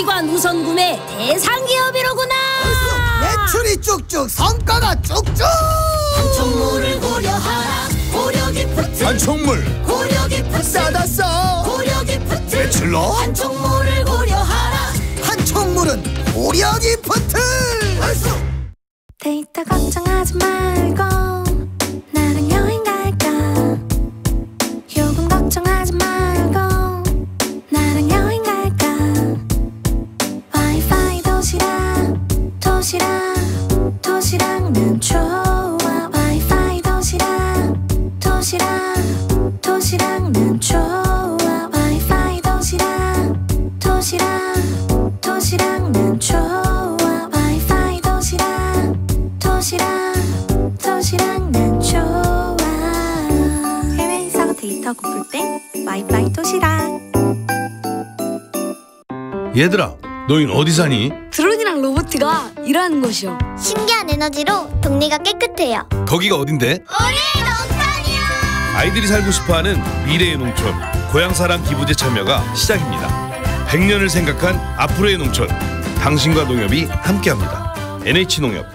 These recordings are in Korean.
정보기관 우선 구매 대상 기업이로구나. 매출이 쭉쭉, 성과가 쭉쭉. 한총물을 고려하라. 고려기프트. 한총물 고려기프트. 싸다 싸. 고려기프트. 매출로 한총물을 고려하라. 한총물은 고려기프트. 데이터 걱정하지 말고 나랑 여행 갈까. 요금 걱정하지 말고 나랑 여행 갈까. 와이파이 도시락 도시락 도시락은 좋아. 와이파이 도시락 도시락 도시락은 좋아. 와이파이 도시락 도시락 도시락은 좋아. 와이파이 도시락 도시락 난 좋아. 해외에서 데이터 고플 땐 와이파이 도시락. 얘들아, 너흰 어디 사니? 드론이랑 로봇가 일하는 곳이요. 신기한 에너지로 동네가 깨끗해요. 거기가 어딘데? 우리 농촌이요. 아이들이 살고 싶어하는 미래의 농촌 고향사랑 기부제 참여가 시작입니다. 100년을 생각한 앞으로의 농촌, 당신과 농협이 함께합니다. NH농협.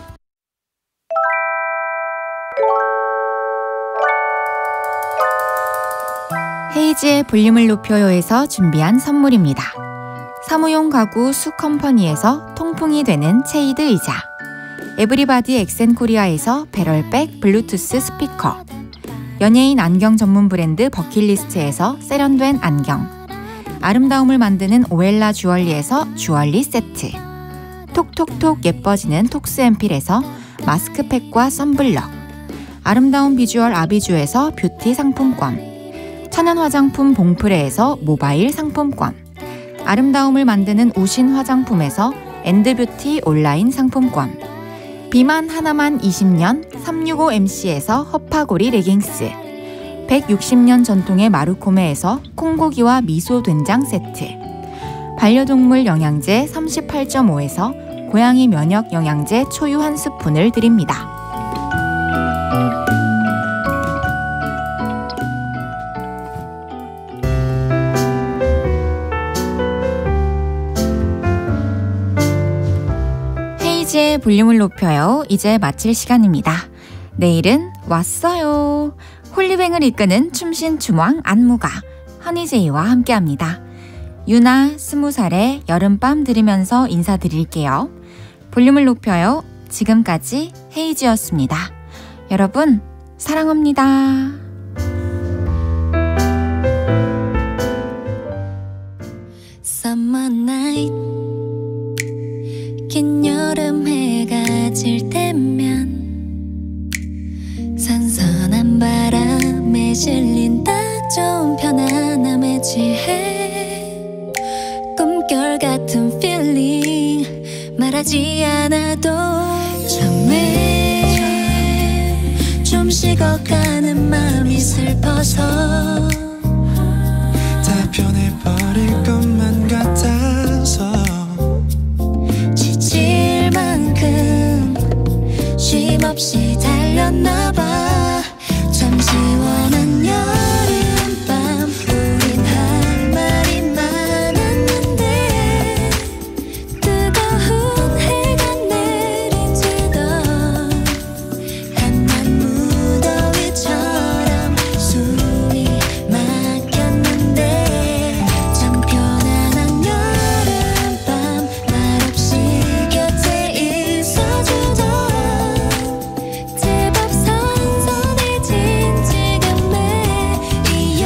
헤이지의 볼륨을 높여요에서 준비한 선물입니다. 사무용 가구 수컴퍼니에서 통풍이 되는 체이드 의자, 에브리바디 엑센코리아에서 배럴백 블루투스 스피커, 연예인 안경 전문 브랜드 버킷리스트에서 세련된 안경, 아름다움을 만드는 오엘라 주얼리에서 주얼리 세트, 톡톡톡 예뻐지는 톡스앰필에서 마스크팩과 썬블럭, 아름다운 비주얼 아비주에서 뷰티 상품권, 천연 화장품 봉프레에서 모바일 상품권, 아름다움을 만드는 우신 화장품에서 엔드뷰티 온라인 상품권, 비만 하나만 20년 365MC에서 허파고리 레깅스, 160년 전통의 마루코메에서 콩고기와 미소 된장 세트, 반려동물 영양제 38.5에서 고양이 면역 영양제 초유 한 스푼을 드립니다. 헤이지의 볼륨을 높여요. 이제 마칠 시간입니다. 내일은 왔어요. 홀리뱅을 이끄는 춤신춤왕 안무가 허니제이와 함께합니다. 유나 20살의 여름밤 들으면서 인사드릴게요. 볼륨을 높여요. 지금까지 헤이지였습니다. 여러분 사랑합니다. Summer night, 긴 여름 해가 질 때면 선선한 바람에 실린 딱 좋은 편안함에 취해 꿈결 같은 feeling 말하지 않아도 처음에 좀 식어가는 마음이 슬퍼서 다 변해버릴 것만 같아서 지칠 만큼 쉼없이 달렸나봐. 참 시원한 여름밤 우린 할 말이 많았는데 뜨거운 해가 내리쬐던 한낮 무더위처럼 숨이 막혔는데 참 편안한 여름밤 말없이 곁에 있어주던 제법 선선해진 지금의 이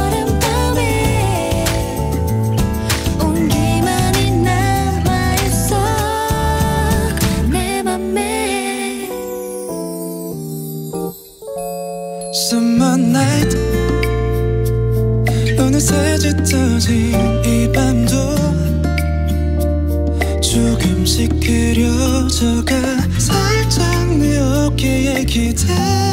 여름밤에 온기만이 남아있어 내 맘에. Summer night, 어느새 짙어진 이 밤도 조금씩 그려져가 살짝 내 어깨에 기대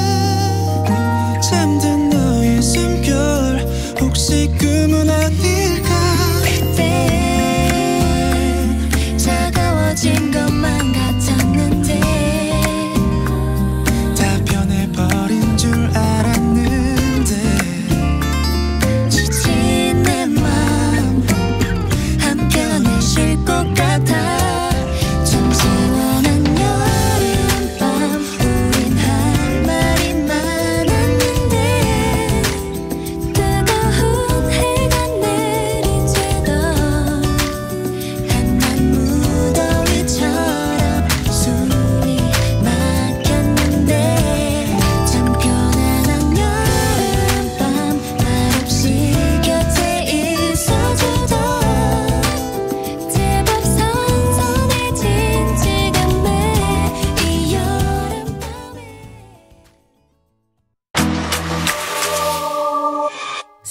잠든 너의 숨결 혹시 꿈은 아닐까. 그땐 차가워진 것만 같았는데 다 변해버린 줄 알았는데 지친 내 맘 한편에 쉴 것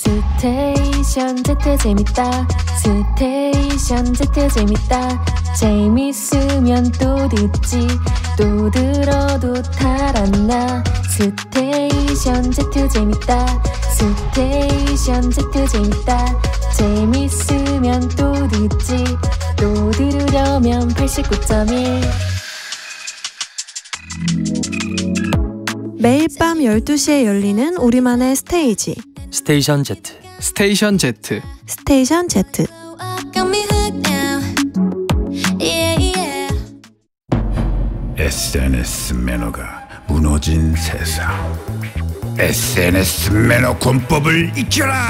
스테이션 Z 재밌다. 스테이션 Z 재밌다. 재밌으면 또 듣지. 또 들어도 탈안나. 스테이션 Z 재밌다. 스테이션 Z 재밌다. 재밌으면 또 듣지. 또 들으려면 89.1. 매일 밤 12시에 열리는 우리만의 스테이지. 스테이션 Z. 스테이션 Z. 스테이션 Z. SNS 매너가 무너진 세상. SNS 매너 권법을 익혀라.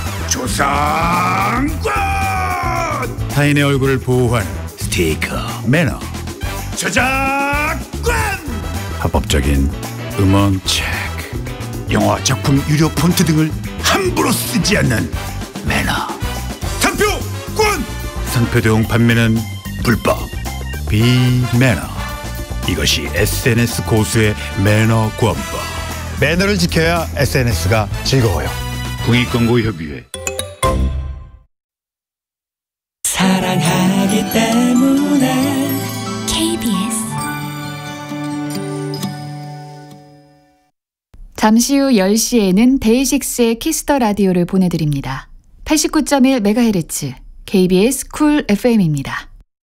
조상권. 타인의 얼굴을 보호하는 스티커 매너. 저작권. 합법적인 음원 체크. 영화 작품 유료 폰트 등을 함부로 쓰지 않는 매너. 상표권. 상표용 판매는 불법. 비매너. 이것이 SNS 고수의 매너 권법. 매너를 지켜야 SNS가 즐거워요. 국익광고협의회. 사랑하기 때문에 KBS. 잠시 후 10시에는 데이식스의 키스더 라디오를 보내드립니다. 89.1MHz KBS 쿨 FM입니다.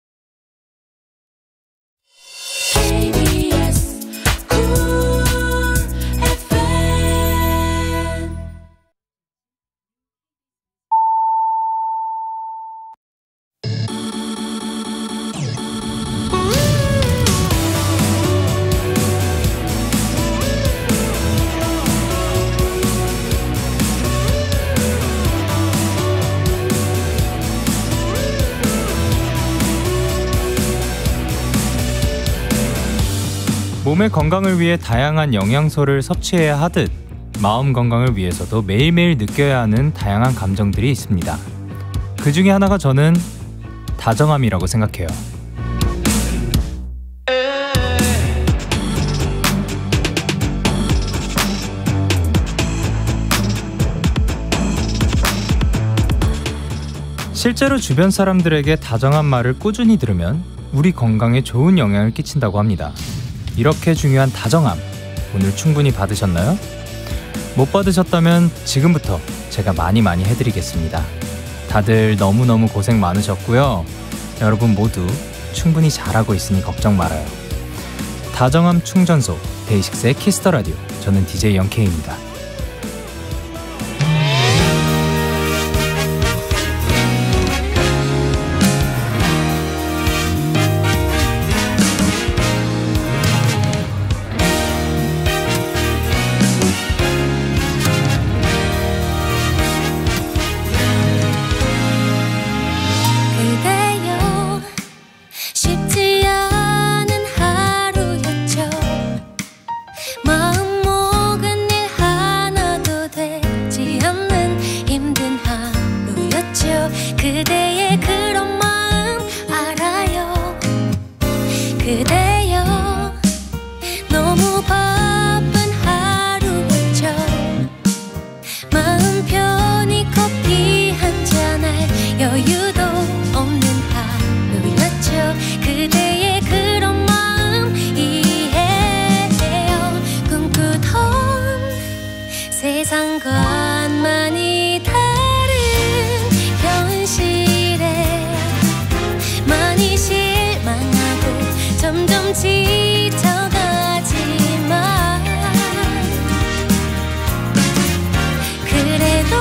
몸의 건강을 위해 다양한 영양소를 섭취해야 하듯 마음 건강을 위해서도 매일매일 느껴야 하는 다양한 감정들이 있습니다. 그 중에 하나가 저는 다정함이라고 생각해요. 실제로 주변 사람들에게 다정한 말을 꾸준히 들으면 우리 건강에 좋은 영향을 끼친다고 합니다. 이렇게 중요한 다정함, 오늘 충분히 받으셨나요? 못 받으셨다면 지금부터 제가 많이 해드리겠습니다. 다들 너무너무 고생 많으셨고요. 여러분 모두 충분히 잘하고 있으니 걱정 말아요. 다정함 충전소, 데이식스의 키스더 라디오. 저는 DJ 영케이입니다. 세상과만이 다른 현실에 많이 실망하고 점점 지쳐가지만 그래도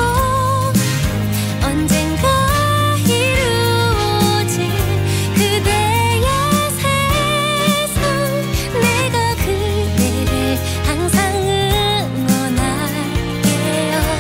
언젠가 이루어질 그대의 세상 내가 그대를 항상 응원할게요.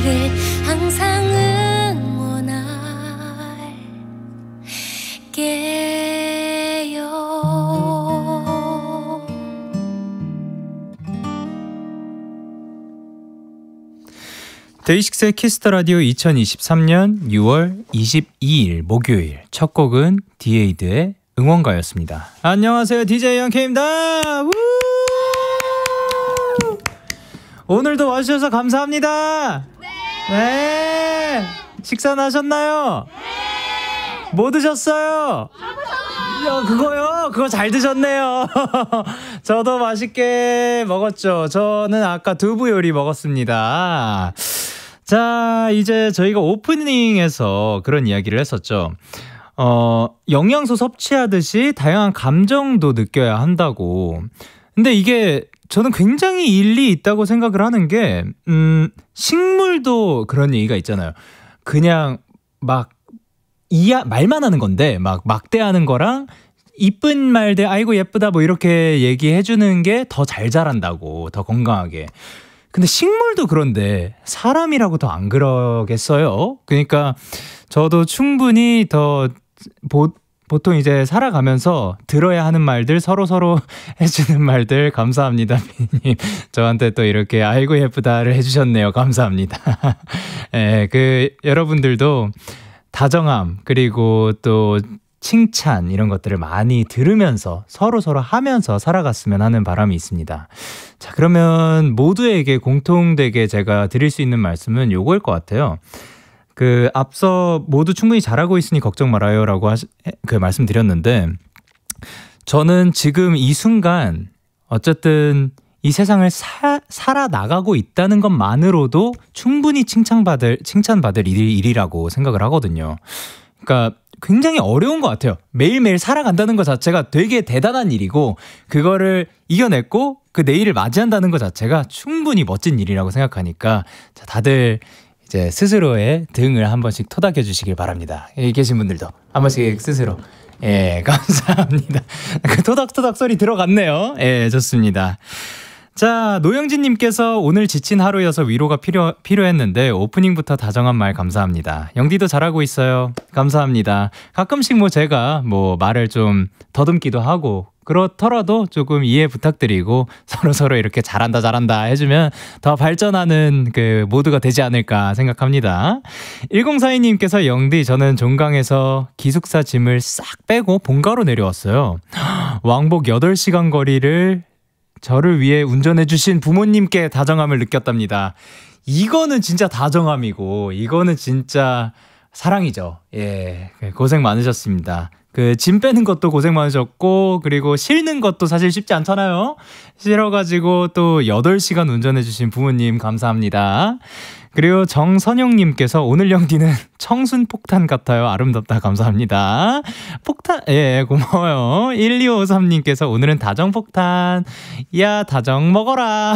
너를 항상 응원할게요. 데이식스의 키스터라디오 2023년 6월 22일 목요일 첫 곡은 디에이드의 응원가였습니다. 안녕하세요, DJ 영케입니다. 오늘도 와주셔서 감사합니다. 네. 식사는 하셨나요? 네. 뭐 드셨어요? 야, 그거요? 그거 잘 드셨네요. 저도 맛있게 먹었죠. 저는 아까 두부 요리 먹었습니다. 자, 이제 저희가 오프닝에서 그런 이야기를 했었죠. 영양소 섭취하듯이 다양한 감정도 느껴야 한다고. 근데 이게 저는 굉장히 일리 있다고 생각을 하는 게 식물도 그런 얘기가 있잖아요. 그냥 막 말만 하는 건데 막 막대하는 거랑 이쁜 말들 아이고 예쁘다 뭐 이렇게 얘기해 주는 게 더 잘 자란다고, 더 건강하게. 근데 식물도 그런데 사람이라고 더 안 그러겠어요? 그러니까 저도 충분히 더 보통 이제 살아가면서 들어야 하는 말들, 서로 해주는 말들, 감사합니다, 비님. 저한테 또 이렇게 아이고 예쁘다를 해주셨네요. 감사합니다. 예, 여러분들도 다정함, 그리고 또 칭찬, 이런 것들을 많이 들으면서 서로 하면서 살아갔으면 하는 바람이 있습니다. 자, 그러면 모두에게 공통되게 제가 드릴 수 있는 말씀은 요거일 것 같아요. 앞서 모두 충분히 잘하고 있으니 걱정 말아요 라고 말씀드렸는데, 저는 지금 이 순간 어쨌든 이 세상을 살아나가고 있다는 것만으로도 충분히 칭찬받을 일이라고 생각을 하거든요. 그러니까 굉장히 어려운 것 같아요. 매일매일 살아간다는 것 자체가 되게 대단한 일이고, 그거를 이겨냈고 그 내일을 맞이한다는 것 자체가 충분히 멋진 일이라고 생각하니까, 자, 다들 이제 스스로의 등을 한 번씩 토닥여 주시길 바랍니다. 여기 계신 분들도 한 번씩 스스로. 예, 감사합니다. 그 토닥토닥 소리 들어갔네요. 예, 좋습니다. 자, 노영진님께서 오늘 지친 하루여서 위로가 필요했는데 오프닝부터 다정한 말 감사합니다. 영디도 잘하고 있어요. 감사합니다. 가끔씩 제가 말을 좀 더듬기도 하고 그렇더라도 조금 이해 부탁드리고 서로 이렇게 잘한다 해주면 더 발전하는 모두가 되지 않을까 생각합니다. 1042님께서 영디, 저는 종강에서 기숙사 짐을 싹 빼고 본가로 내려왔어요. 왕복 8시간 거리를 저를 위해 운전해주신 부모님께 다정함을 느꼈답니다. 이거는 진짜 다정함이고, 이거는 진짜 사랑이죠. 예, 고생 많으셨습니다. 짐 빼는 것도 고생 많으셨고, 그리고 실는 것도 사실 쉽지 않잖아요. 실어가지고 또 8시간 운전해주신 부모님 감사합니다. 그리고 정선영님께서 오늘 영디는 청순폭탄 같아요. 아름답다. 감사합니다. 폭탄, 예, 고마워요. 1253님께서 오늘은 다정폭탄. 야, 다정 먹어라.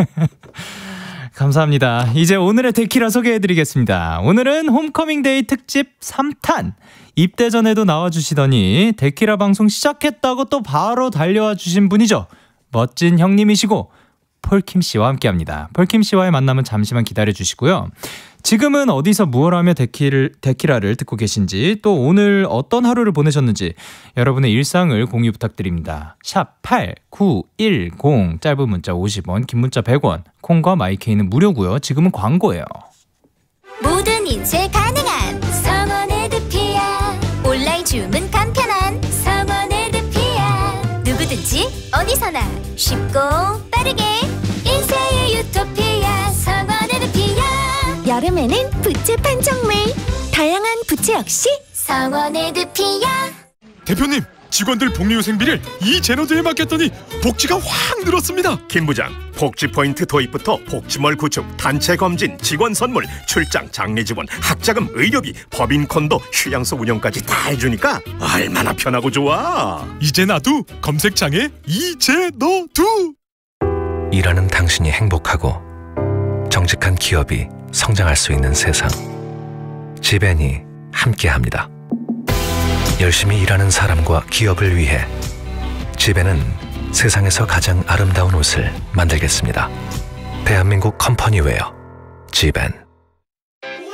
감사합니다. 이제 오늘의 데키라 소개해드리겠습니다. 오늘은 홈커밍데이 특집 3탄. 입대 전에도 나와주시더니 데키라 방송 시작했다고 또 바로 달려와 주신 분이죠. 멋진 형님이시고 폴킴 씨와 함께합니다. 폴킴 씨와의 만남은 잠시만 기다려주시고요. 지금은 어디서 무얼 하며 데키라를 듣고 계신지, 또 오늘 어떤 하루를 보내셨는지 여러분의 일상을 공유 부탁드립니다. 샵 8910, 짧은 문자 50원, 긴 문자 100원, 콩과 마이케이는 무료고요. 지금은 광고예요. 모든 인쇄 가능한 성원의 드피아. 온라인 주문 간편한 성원의 드피아. 누구든지 어디서나 쉽고 빠르게 인쇄의 유토피아. 성원의 드피아. 여름에는 부채 판촉물, 다양한 부채 역시 성원의 드피아. 대표님, 직원들 복리후생비를 이 제너드에 맡겼더니 복지가 확 늘었습니다. 김 부장, 복지 포인트 도입부터 복지몰 구축, 단체 검진, 직원 선물, 출장, 장례 지원, 학자금, 의료비, 법인콘도, 휴양소 운영까지 다 해주니까 얼마나 편하고 좋아. 이제 나도 검색창에 이제너두. 일하는 당신이 행복하고 정직한 기업이 성장할 수 있는 세상, 지벤이 함께합니다. 열심히 일하는 사람과 기업을 위해 지벤은 세상에서 가장 아름다운 옷을 만들겠습니다. 대한민국 컴퍼니웨어 지벤.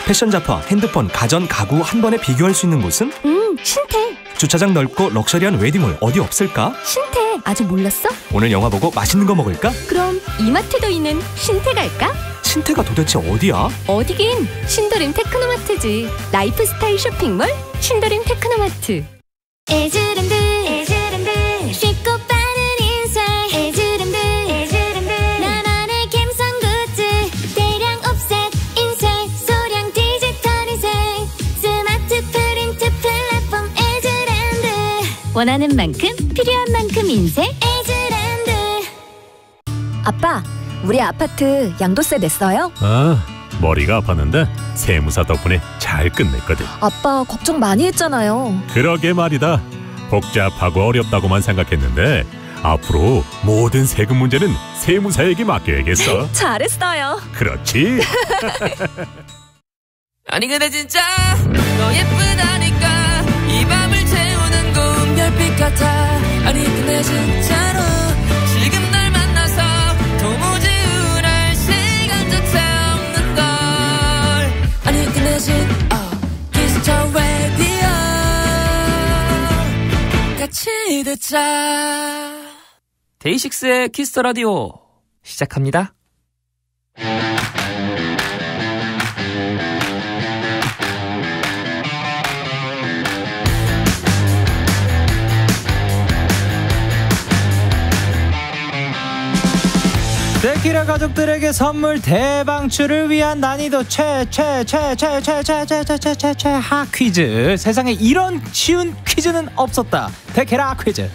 패션 잡화, 핸드폰, 가전, 가구 한 번에 비교할 수 있는 곳은? 신태. 주차장 넓고 럭셔리한 웨딩홀 어디 없을까? 신태. 아직 몰랐어? 오늘 영화 보고 맛있는 거 먹을까? 그럼 이마트도 있는 신태 갈까? 신태가 도대체 어디야? 어디긴 신도림 테크노마트지. 라이프스타일 쇼핑몰 신도림 테크노마트. 에즈랜드 쉽고 빠른 인생. 에즈랜드 나만의 감성 굿즈. 대량 옵셋 인쇄 소량 디지털 인생. 스마트 프린트 플랫폼 에즈랜드. 원하는 만큼 필요한 만큼 인쇄 에즈랜드. 아빠, 우리 아파트 양도세 냈어요? 머리가 아팠는데 세무사 덕분에 잘 끝냈거든. 아빠 걱정 많이 했잖아요. 그러게 말이다. 복잡하고 어렵다고만 생각했는데 앞으로 모든 세금 문제는 세무사에게 맡겨야겠어. 잘했어요. 그렇지. 아니 근데 진짜 너 예쁘다니까 이 밤을 채우는 고운 별빛 같아. 아니 근데 진짜로 지금 날 만나서 도무지 우울할 시간조차 없는 걸. 아니 근데 키스터 라디오 같이 듣자. 데이식스의 키스터 라디오 시작합니다. 데키라 가족들에게 선물 대방출을 위한 난이도 최하 퀴즈. 세상에 이런 쉬운 퀴즈는 없었다. 데키라 퀴즈.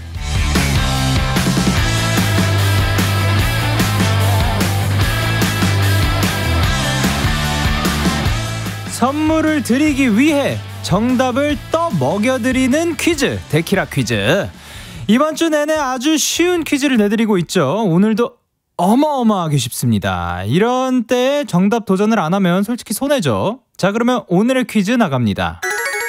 선물을 드리기 위해 정답을 떠먹여드리는 퀴즈, 데키라 퀴즈. 이번 주 내내 아주 쉬운 퀴즈를 내드리고 있죠. 오늘도 어마어마하게 쉽습니다. 이런 때에 정답 도전을 안 하면 솔직히 손해죠. 자, 그러면 오늘의 퀴즈 나갑니다.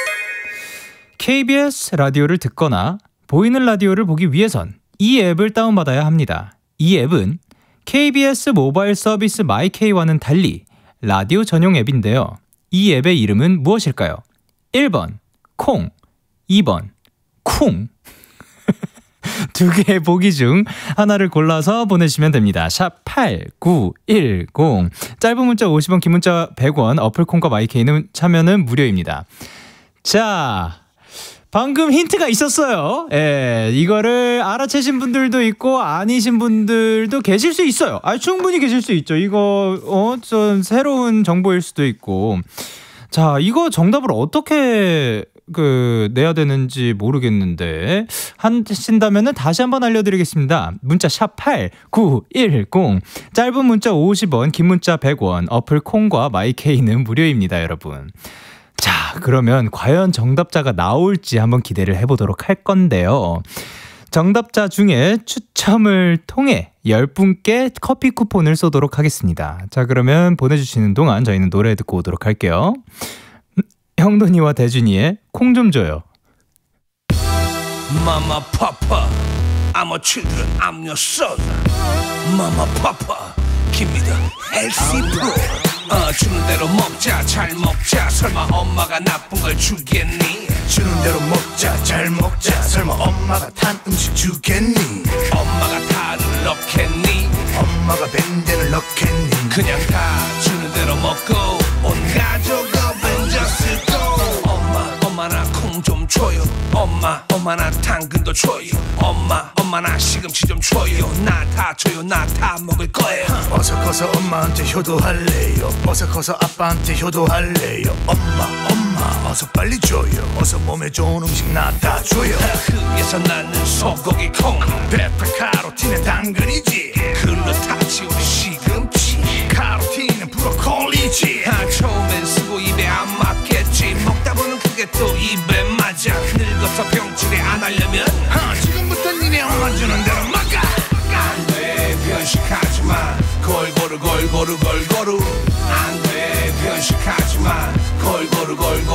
KBS 라디오를 듣거나 보이는 라디오를 보기 위해선 이 앱을 다운받아야 합니다. 이 앱은 KBS 모바일 서비스 마이케이와는 달리 라디오 전용 앱인데요. 이 앱의 이름은 무엇일까요? 1번 콩, 2번 쿵. 두 개의 보기 중 하나를 골라서 보내주시면 됩니다. 샵 8910. 짧은 문자 50원, 긴 문자 100원, 어플콘과 마이케이는 참여는 무료입니다. 자, 방금 힌트가 있었어요. 예, 이거를 알아채신 분들도 있고 아니신 분들도 계실 수 있어요. 충분히 계실 수 있죠. 이거 좀 새로운 정보일 수도 있고. 자, 이거 정답을 어떻게 내야 되는지 모르겠는데 하신다면은 다시 한번 알려드리겠습니다. 문자 샵 8910, 짧은 문자 50원, 긴 문자 100원, 어플 콩과 마이케이는 무료입니다, 여러분. 자, 그러면 과연 정답자가 나올지 한번 기대를 해보도록 할 건데요. 정답자 중에 추첨을 통해 10분께 커피 쿠폰을 쏘도록 하겠습니다. 자, 그러면 보내주시는 동안 저희는 노래 듣고 오도록 할게요. 형돈이와 대준이의 콩 좀 줘요. Mama, Papa, I'm a children, I'm your son. Mama, Papa, give me the healthy pro. 주는 대로 먹자, 잘 먹자. 설마 엄마가 나쁜 걸 주겠니? 주는 대로 먹자, 잘 먹자. 설마 엄마가 탄 음식 주겠니? 엄마가 다를 넣겠니? 엄마가 밴드를 넣겠니? 그냥 다 주는 대로 먹고 온 가족은 앉았을 거. 엄마 나 콩 좀 줘요. 엄마 나 당근도 줘요. 엄마 나 시금치 좀 줘요. 나 다 줘요. 나 다 먹을 거예요. 어서 커서 엄마한테 효도할래요. 어서 커서 아빠한테 효도할래요. 엄마 어서 빨리 줘요. 어서 몸에 좋은 음식 나 다 줘요. 흙에서 나는 소고기 콩, 페퍼 카로틴은 당근이지. 글루타치 우리 시금치, 카로틴은 브로콜리지. 처음엔 쓰고 입에 안 맞겠지. 먹다 보면 그게 또 입에 맞아. 늙어서 병치레 안 하려면 지금부터 니네 엄마 주는 대로 먹어. 안돼 변식하지마. 골고루 안돼 변식하지마. 골고루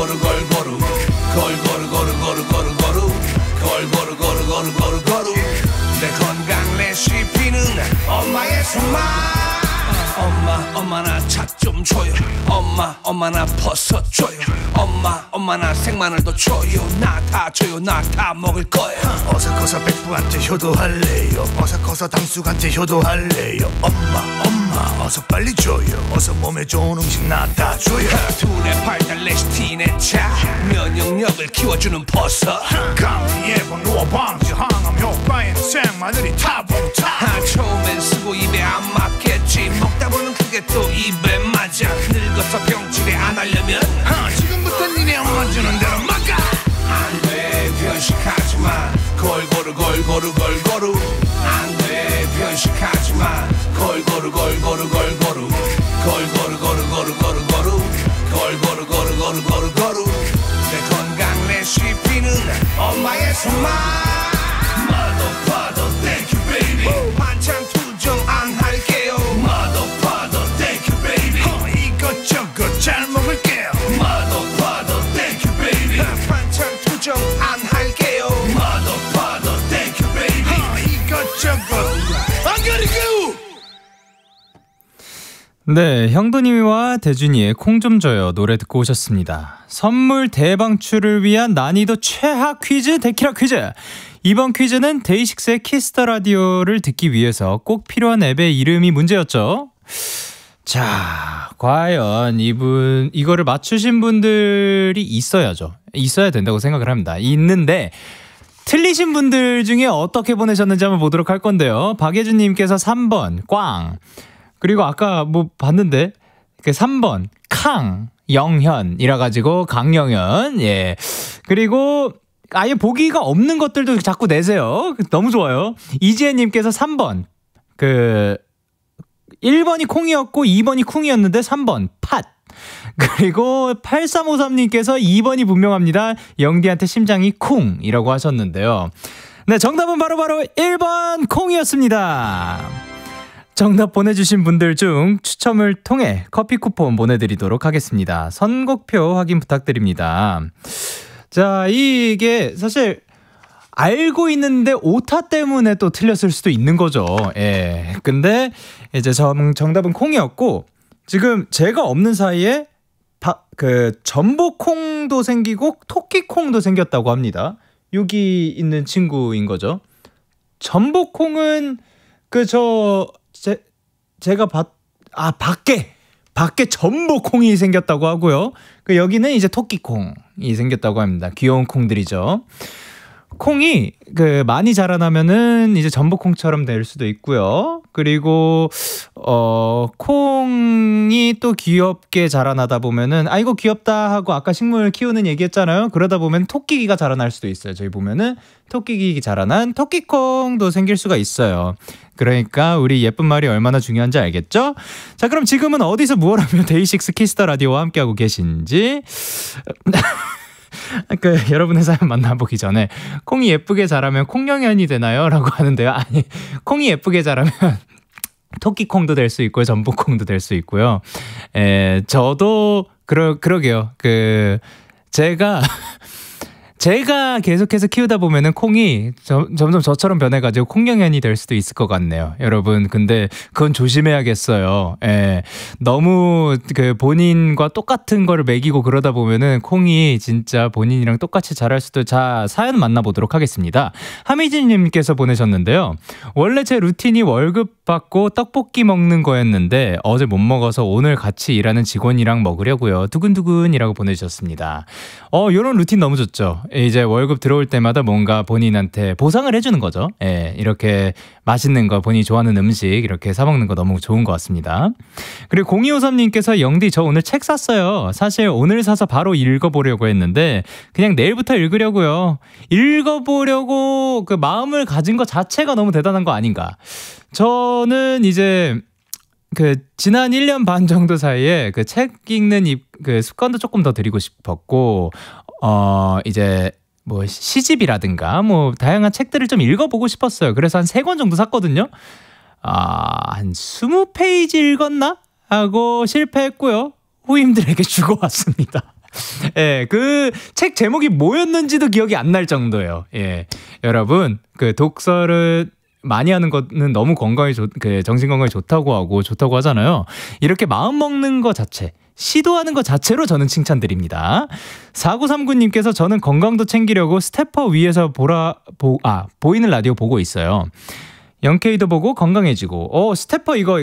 내 건강 레시피는 엄마의 손맛. 엄마 나 차 밥 좀 줘요. 엄마 나 버섯 줘요. 엄마 나 생마늘도 줘요. 나 다 줘요. 나 다 먹을 거예요. 어서 커서 백부한테 효도할래요. 어서 커서 당숙한테 효도할래요. 엄마 어서 빨리 줘요. 어서 몸에 좋은 음식 나 다 줘요. 둘의 발달 레시틴의 차 면역력을 키워주는 버섯. 감기 예방 노화 방지 항암 효과에는 생마늘이 타봉타. 처음엔 쓰고 입에 안 맞겠지. 먹다 보면 그게 또 입에 맞아. 늙어서 병치레 안 하려면 지금부터 니네 엄마 주는 대로 막아. 안돼 변식하지마. 골고루 안돼 변식하지마. 골고루 내 건강 레시피는 엄마의 손맛. Mother, thank you baby. 반찬 투정 안 할게요. Mother, thank you baby. 이것저것 잘 먹을게요. Mother, thank you baby. 반찬 투정 안 할게요. Mother, thank you baby. 이것저것 안 가리고. 네, 형도님과 대준이의 콩 좀 줘요 노래 듣고 오셨습니다. 선물 대방출을 위한 난이도 최하 퀴즈 데키라 퀴즈. 이번 퀴즈는 데이식스의 키스터 라디오를 듣기 위해서 꼭 필요한 앱의 이름이 문제였죠. 자, 과연 이거를 맞추신 분들이 있어야 된다고 생각을 합니다. 있는데 틀리신 분들 중에 어떻게 보내셨는지 한번 보도록 할 건데요. 박예준님께서 3번 꽝, 그리고 아까 뭐 봤는데 3번 캉 영현이라 가지고 강영현. 예, 그리고 아예 보기가 없는 것들도 자꾸 내세요. 너무 좋아요. 이지혜님께서 3번 1번이 콩이었고 2번이 쿵이었는데 3번 팥. 그리고 8353님께서 2번이 분명합니다. 영디한테 심장이 쿵이라고 하셨는데요. 네, 정답은 바로 1번 콩이었습니다. 정답 보내주신 분들 중 추첨을 통해 커피 쿠폰 보내드리도록 하겠습니다. 선곡표 확인 부탁드립니다. 자, 이게 사실 알고 있는데 오타 때문에 또 틀렸을 수도 있는 거죠. 예. 근데 이제 정답은 콩이었고, 지금 제가 없는 사이에 전복콩도 생기고 토끼콩도 생겼다고 합니다. 여기 있는 친구인 거죠. 전복콩은 제가 밖에 전복콩이 생겼다고 하고요. 여기는 이제 토끼콩이 생겼다고 합니다. 귀여운 콩들이죠. 콩이 많이 자라나면은 이제 전복콩처럼 될 수도 있고요. 그리고 콩이 또 귀엽게 자라나다 보면은 아이고 귀엽다 하고 아까 식물 키우는 얘기했잖아요. 그러다 보면 토끼기가 자라날 수도 있어요. 저희 보면은 토끼기 자라난 토끼콩도 생길 수가 있어요. 그러니까 우리 예쁜 말이 얼마나 중요한지 알겠죠? 자, 그럼 지금은 어디서 무얼 하며 데이식스 키스터 라디오와 함께하고 계신지 여러분의 사연 만나보기 전에 콩이 예쁘게 자라면 콩영현이 되나요? 라고 하는데요. 아니, 콩이 예쁘게 자라면 토끼콩도 될 수 있고요. 전복콩도 될 수 있고요. 저도 그러게요. 제가 계속해서 키우다 보면은 콩이 점점 저처럼 변해가지고 콩영현이 될 수도 있을 것 같네요, 여러분. 근데 그건 조심해야겠어요. 예. 너무 본인과 똑같은 거를 먹이고 그러다 보면은 콩이 진짜 본인이랑 똑같이 자랄 수도. 자, 사연 만나보도록 하겠습니다. 하미진님께서 보내셨는데요. 원래 제 루틴이 월급 받고 떡볶이 먹는 거였는데 어제 못 먹어서 오늘 같이 일하는 직원이랑 먹으려고요. 두근두근이라고 보내주셨습니다. 요런 루틴 너무 좋죠. 이제 월급 들어올 때마다 뭔가 본인한테 보상을 해주는 거죠. 예, 이렇게 맛있는 거, 본인이 좋아하는 음식 이렇게 사 먹는 거 너무 좋은 것 같습니다. 그리고 0253님께서 영디 저 오늘 책 샀어요. 사실 오늘 사서 바로 읽어보려고 했는데 그냥 내일부터 읽으려고요. 읽어보려고 마음을 가진 것 자체가 너무 대단한 거 아닌가. 저는 이제 지난 1년 반 정도 사이에 책 읽는 습관도 조금 더 드리고 싶었고, 이제 뭐 시집이라든가 뭐 다양한 책들을 좀 읽어보고 싶었어요. 그래서 한 3권 정도 샀거든요. 한 20페이지 읽었나? 하고 실패했고요. 후임들에게 주고 왔습니다. 예, 그 책 제목이 뭐였는지도 기억이 안 날 정도예요. 예, 여러분 독서를 많이 하는 거는 너무 건강에 정신 건강에 좋다고 하잖아요. 이렇게 마음 먹는 거 자체, 시도하는 것 자체로 저는 칭찬드립니다. 4939님께서 저는 건강도 챙기려고 스태퍼 위에서 보이는 라디오 보고 있어요. 영케이도 보고 건강해지고. 스태퍼 이거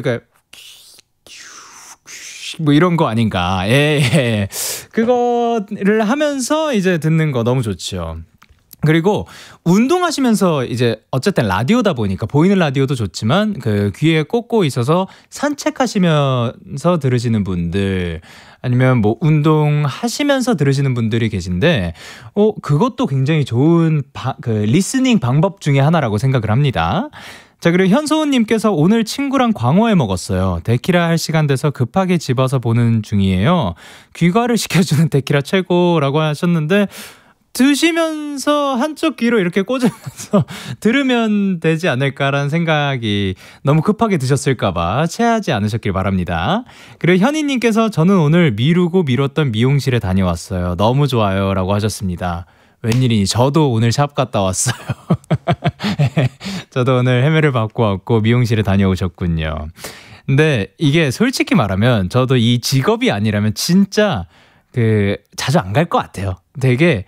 뭐 이런 거 아닌가. 예. 그거를 하면서 이제 듣는 거 너무 좋죠. 그리고 운동하시면서 이제 어쨌든 라디오다 보니까 보이는 라디오도 좋지만 그 귀에 꽂고 있어서 산책하시면서 들으시는 분들 아니면 뭐 운동하시면서 들으시는 분들이 계신데 그것도 굉장히 좋은 리스닝 방법 중에 하나라고 생각을 합니다. 자, 그리고 현소은님께서 오늘 친구랑 광어회 먹었어요. 데키라 할 시간 돼서 급하게 집어서 보는 중이에요. 귀가를 시켜주는 데키라 최고라고 하셨는데 드시면서 한쪽 귀로 이렇게 꽂으면서 들으면 되지 않을까라는 생각이 너무 급하게 드셨을까봐 체하지 않으셨길 바랍니다. 그리고 현희님께서 저는 오늘 미뤘던 미용실에 다녀왔어요. 너무 좋아요 라고 하셨습니다. 웬일이니 저도 오늘 샵 갔다 왔어요. 저도 오늘 헤매를 받고 왔고 미용실에 다녀오셨군요. 근데 이게 솔직히 말하면 저도 이 직업이 아니라면 진짜 자주 안 갈 것 같아요. 되게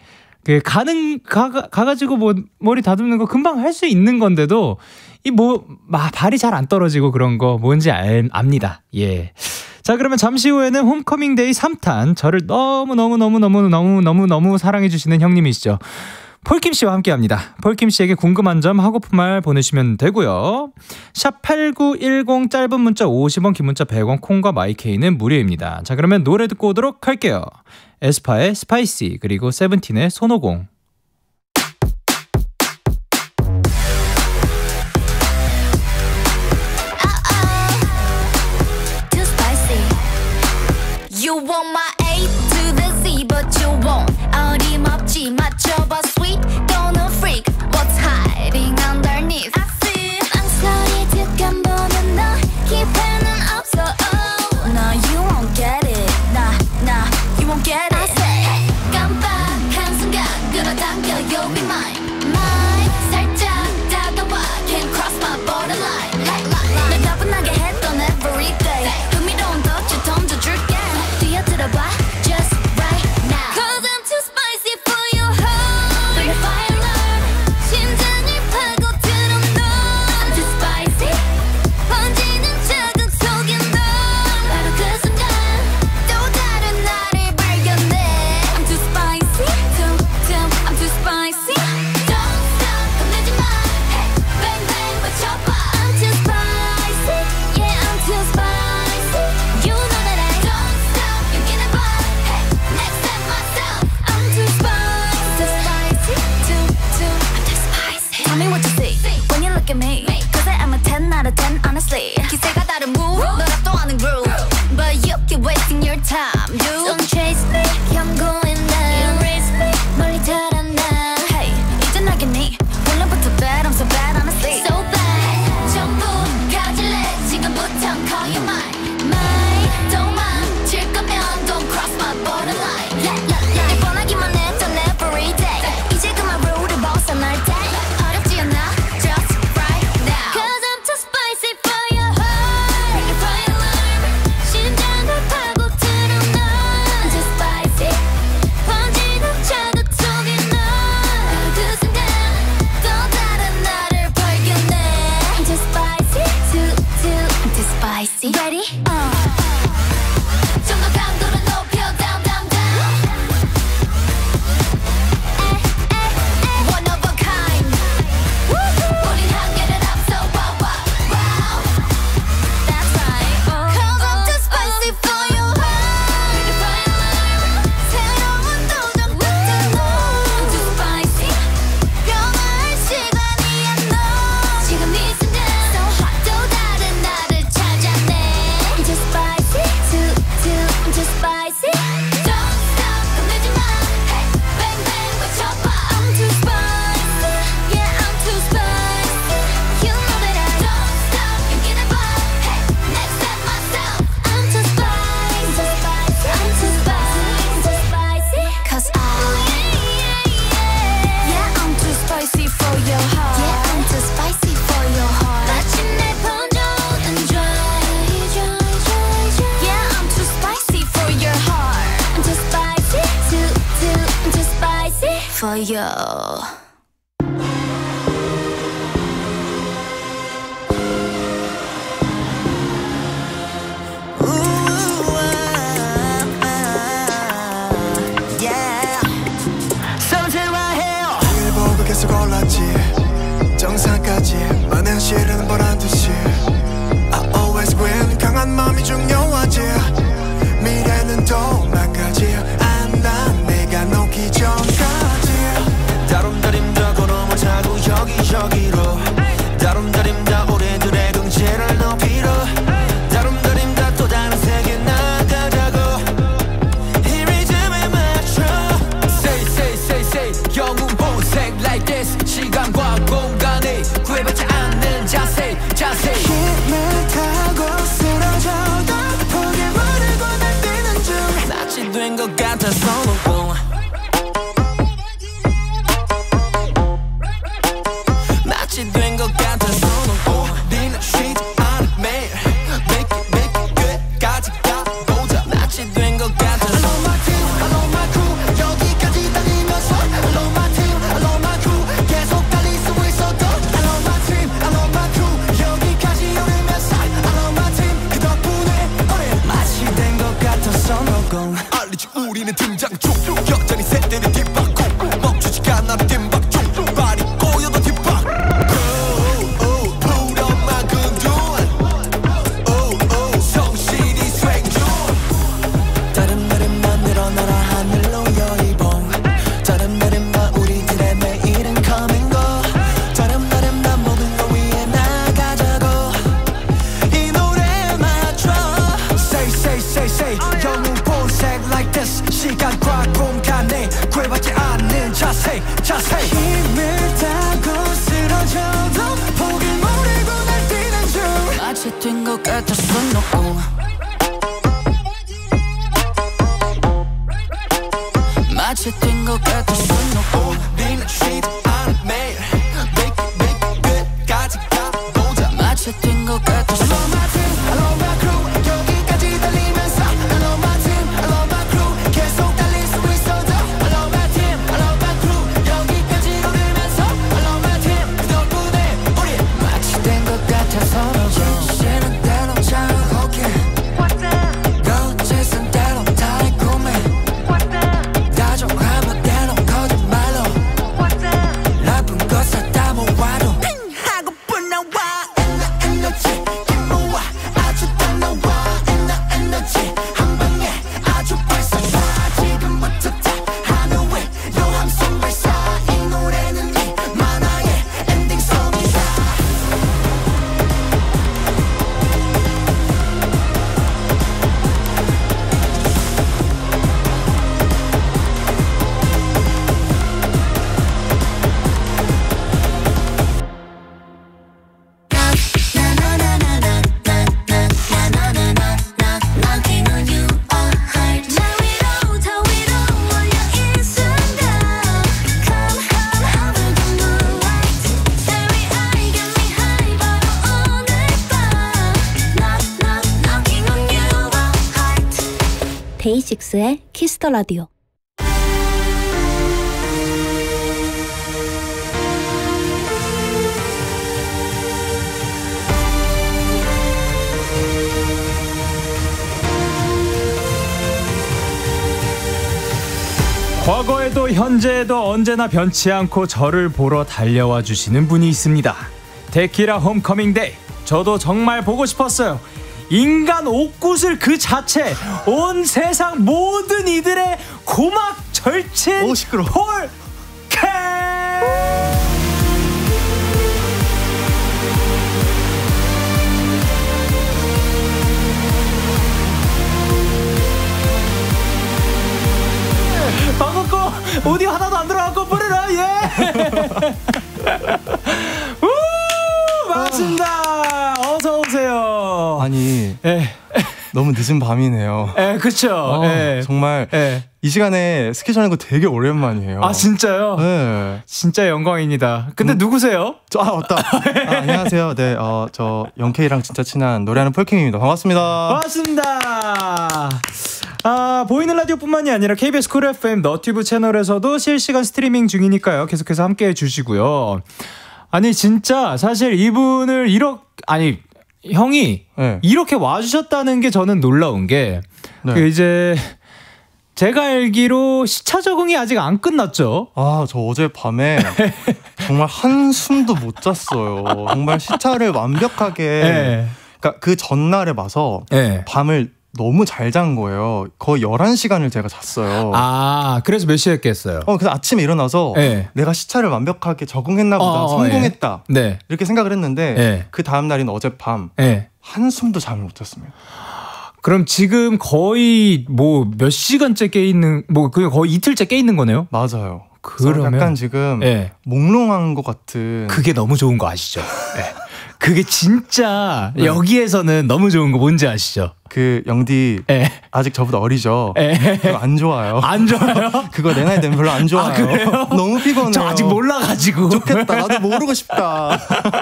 가가지고 뭐 머리 다듬는 거 금방 할 수 있는 건데도 발이 잘 안 떨어지고 그런 거 뭔지 압니다. 예. 자, 그러면 잠시 후에는 홈커밍데이 3탄 저를 너무 사랑해주시는 형님이시죠. 폴킴 씨와 함께합니다. 폴킴 씨에게 궁금한 점 하고픈 말 보내시면 되고요. 샵 8910 짧은 문자 50원 긴 문자 100원 콩과 마이케이는 무료입니다. 자, 그러면 노래 듣고 오도록 할게요. 에스파의 스파이시 그리고 세븐틴의 손오공. You want my A to the Z, but you won't. 어림없지 맞춰봐 sweet. Don't freak. What's hiding underneath? I feel. 낭설이 득한 보는 너 기회는 없어. Oh, no, you won't get it. Nah, you won't get it. I say 깜빡한 순간 끌어당겨 you'll be mine. Mine. 살짝 다가와 can't cross my borderline. 날 가뿐하게 했던 every day. 흥미로운 덫을 던져줄게. 뛰어들어봐 just right now. 'Cause I'm too spicy for your heart. for you. 계속 올랐지 정상까지 많은 실은 보란듯이 I always win 강한 마음이 중요하지 미래는 도망가지 난 내가 놓기 전까지 다름다림다 걸어보자고 여기저기로 다름다림다 우리들의 긍지를 높이러 다름다림다 또 다른 세계 나가자고 이 리듬에 맞춰 Say 영웅 보색 like this 시간과 공간이 구애받지 않는 자세 힘을 타고 쓰러져도 포기 모르고 날뛰는 중 낯이 된 것 같아서 너무 낯이 된 것 같아서 너무 우리는 쉬지 않아 매일 make it 끝까지 가보자 낯이 된 것 같아서 I love my team, I love my crew 여기까지 달리면서 I love my team, I love my crew 계속 달릴 수 있어도 I love my team, I love my crew 여기까지 오르면서 I love my team 그 덕분에 우리 맛이 된 것 같아서 너고 알리지 우리는 등장 중 격전이 셀 때는 뒷바퀴 멈추지가 않아 뒷박 중 발이 꼬여도 뒷박 put on my gun 성실히 swing 중 다른 날에만 늘어나라 하늘로 여의봉 다른 날에만 우리들의 매일은 coming go 다른 날에만 모든 걸 위해 나가자고 이 노래에 맞춰 Say 영웅 보색 like this 시간과 공간에 구애받지 않는 자세 힘을 타고 쓰러져도 포기 모르고 날뛰는 중 마치 된 것 같았어 너 마치 된 것 같았어 너 우리는 쉬지 않아 매일 make it 끝까지 가보자 마치 된 것 같았어 I love my team, I love my crew 여기까지 달리면서 I love my team, I love my crew 계속 달릴 수 있어도 I love my team, I love my crew 여기까지 오르면서 I love my team 그 덕분에 우리 마치 된 것 같아서 싫은 대로 장혹해 거짓은 대로 달콤해 다정한 대로 거짓말로 나쁜 것을 다 모아도 하고픈 나와 에너지 힘모아 아주 딱 나와 에너지 한 방에 아주 발사사 지금부터 다 하늘에 요함성 발사 이 노래는 이 만화의 엔딩송이다 데이식스의 키스더 라디오. 과거에도 현재에도 언제나 변치 않고 저를 보러 달려와 주시는 분이 있습니다. 데키라 홈커밍 데이. 저도 정말 보고 싶었어요. 인간 옷구슬 그 자체, 온 세상 모든 이들의 고막 절친 폴 캠. 반갑고 오디오 하나도 안 들어갔고 뿌리라 예. 반갑습니다. 어서 오세요. 아니, 너무 늦은 밤이네요. 그렇죠. 정말 이 시간에 스케줄 하는 거 되게 오랜만이에요. 아, 진짜요? 네. 진짜 영광입니다. 근데 누구세요? 맞다. 안녕하세요. 네, 저 영케이랑 진짜 친한 노래하는 폴킴입니다. 반갑습니다. 반갑습니다. 자, 보이는 라디오뿐만이 아니라 KBS 쿨 FM 너튜브 채널에서도 실시간 스트리밍 중이니까요. 계속해서 함께해 주시고요. 아니 진짜 사실 이분을 형이 네. 이렇게 와주셨다는 게 저는 놀라운 게 네. 이제 제가 알기로 시차 적응이 아직 안 끝났죠? 아, 저 어제 밤에 정말 한숨도 못 잤어요. 정말 시차를 완벽하게 네. 그러니까 그 전날에 봐서 네. 밤을 너무 잘 잔 거예요. 거의 11시간을 제가 잤어요. 아, 그래서 몇 시에 깼어요? 그래서 아침에 일어나서 네. 내가 시차를 완벽하게 적응했나 보다, 성공했다. 네. 이렇게 생각을 했는데 네. 그 다음 날인 어젯밤 네. 한숨도 잠을 못 잤습니다. 그럼 지금 거의 뭐 몇 시간째 깨 있는, 뭐 그냥 거의 이틀째 깨 있는 거네요? 맞아요. 그러면 약간 지금 네. 몽롱한 것 같은. 그게 너무 좋은 거 아시죠? 네. 그게 진짜 네. 여기에서는 너무 좋은 거 뭔지 아시죠? 그 영디 아직 저보다 어리죠? 그거 안 좋아요. 안 좋아요? 그거 내 나이 되면 별로 안 좋아요. 아, 그래요? 너무 피곤해요. 저 아직 몰라가지고. 좋겠다. 나도 모르고 싶다.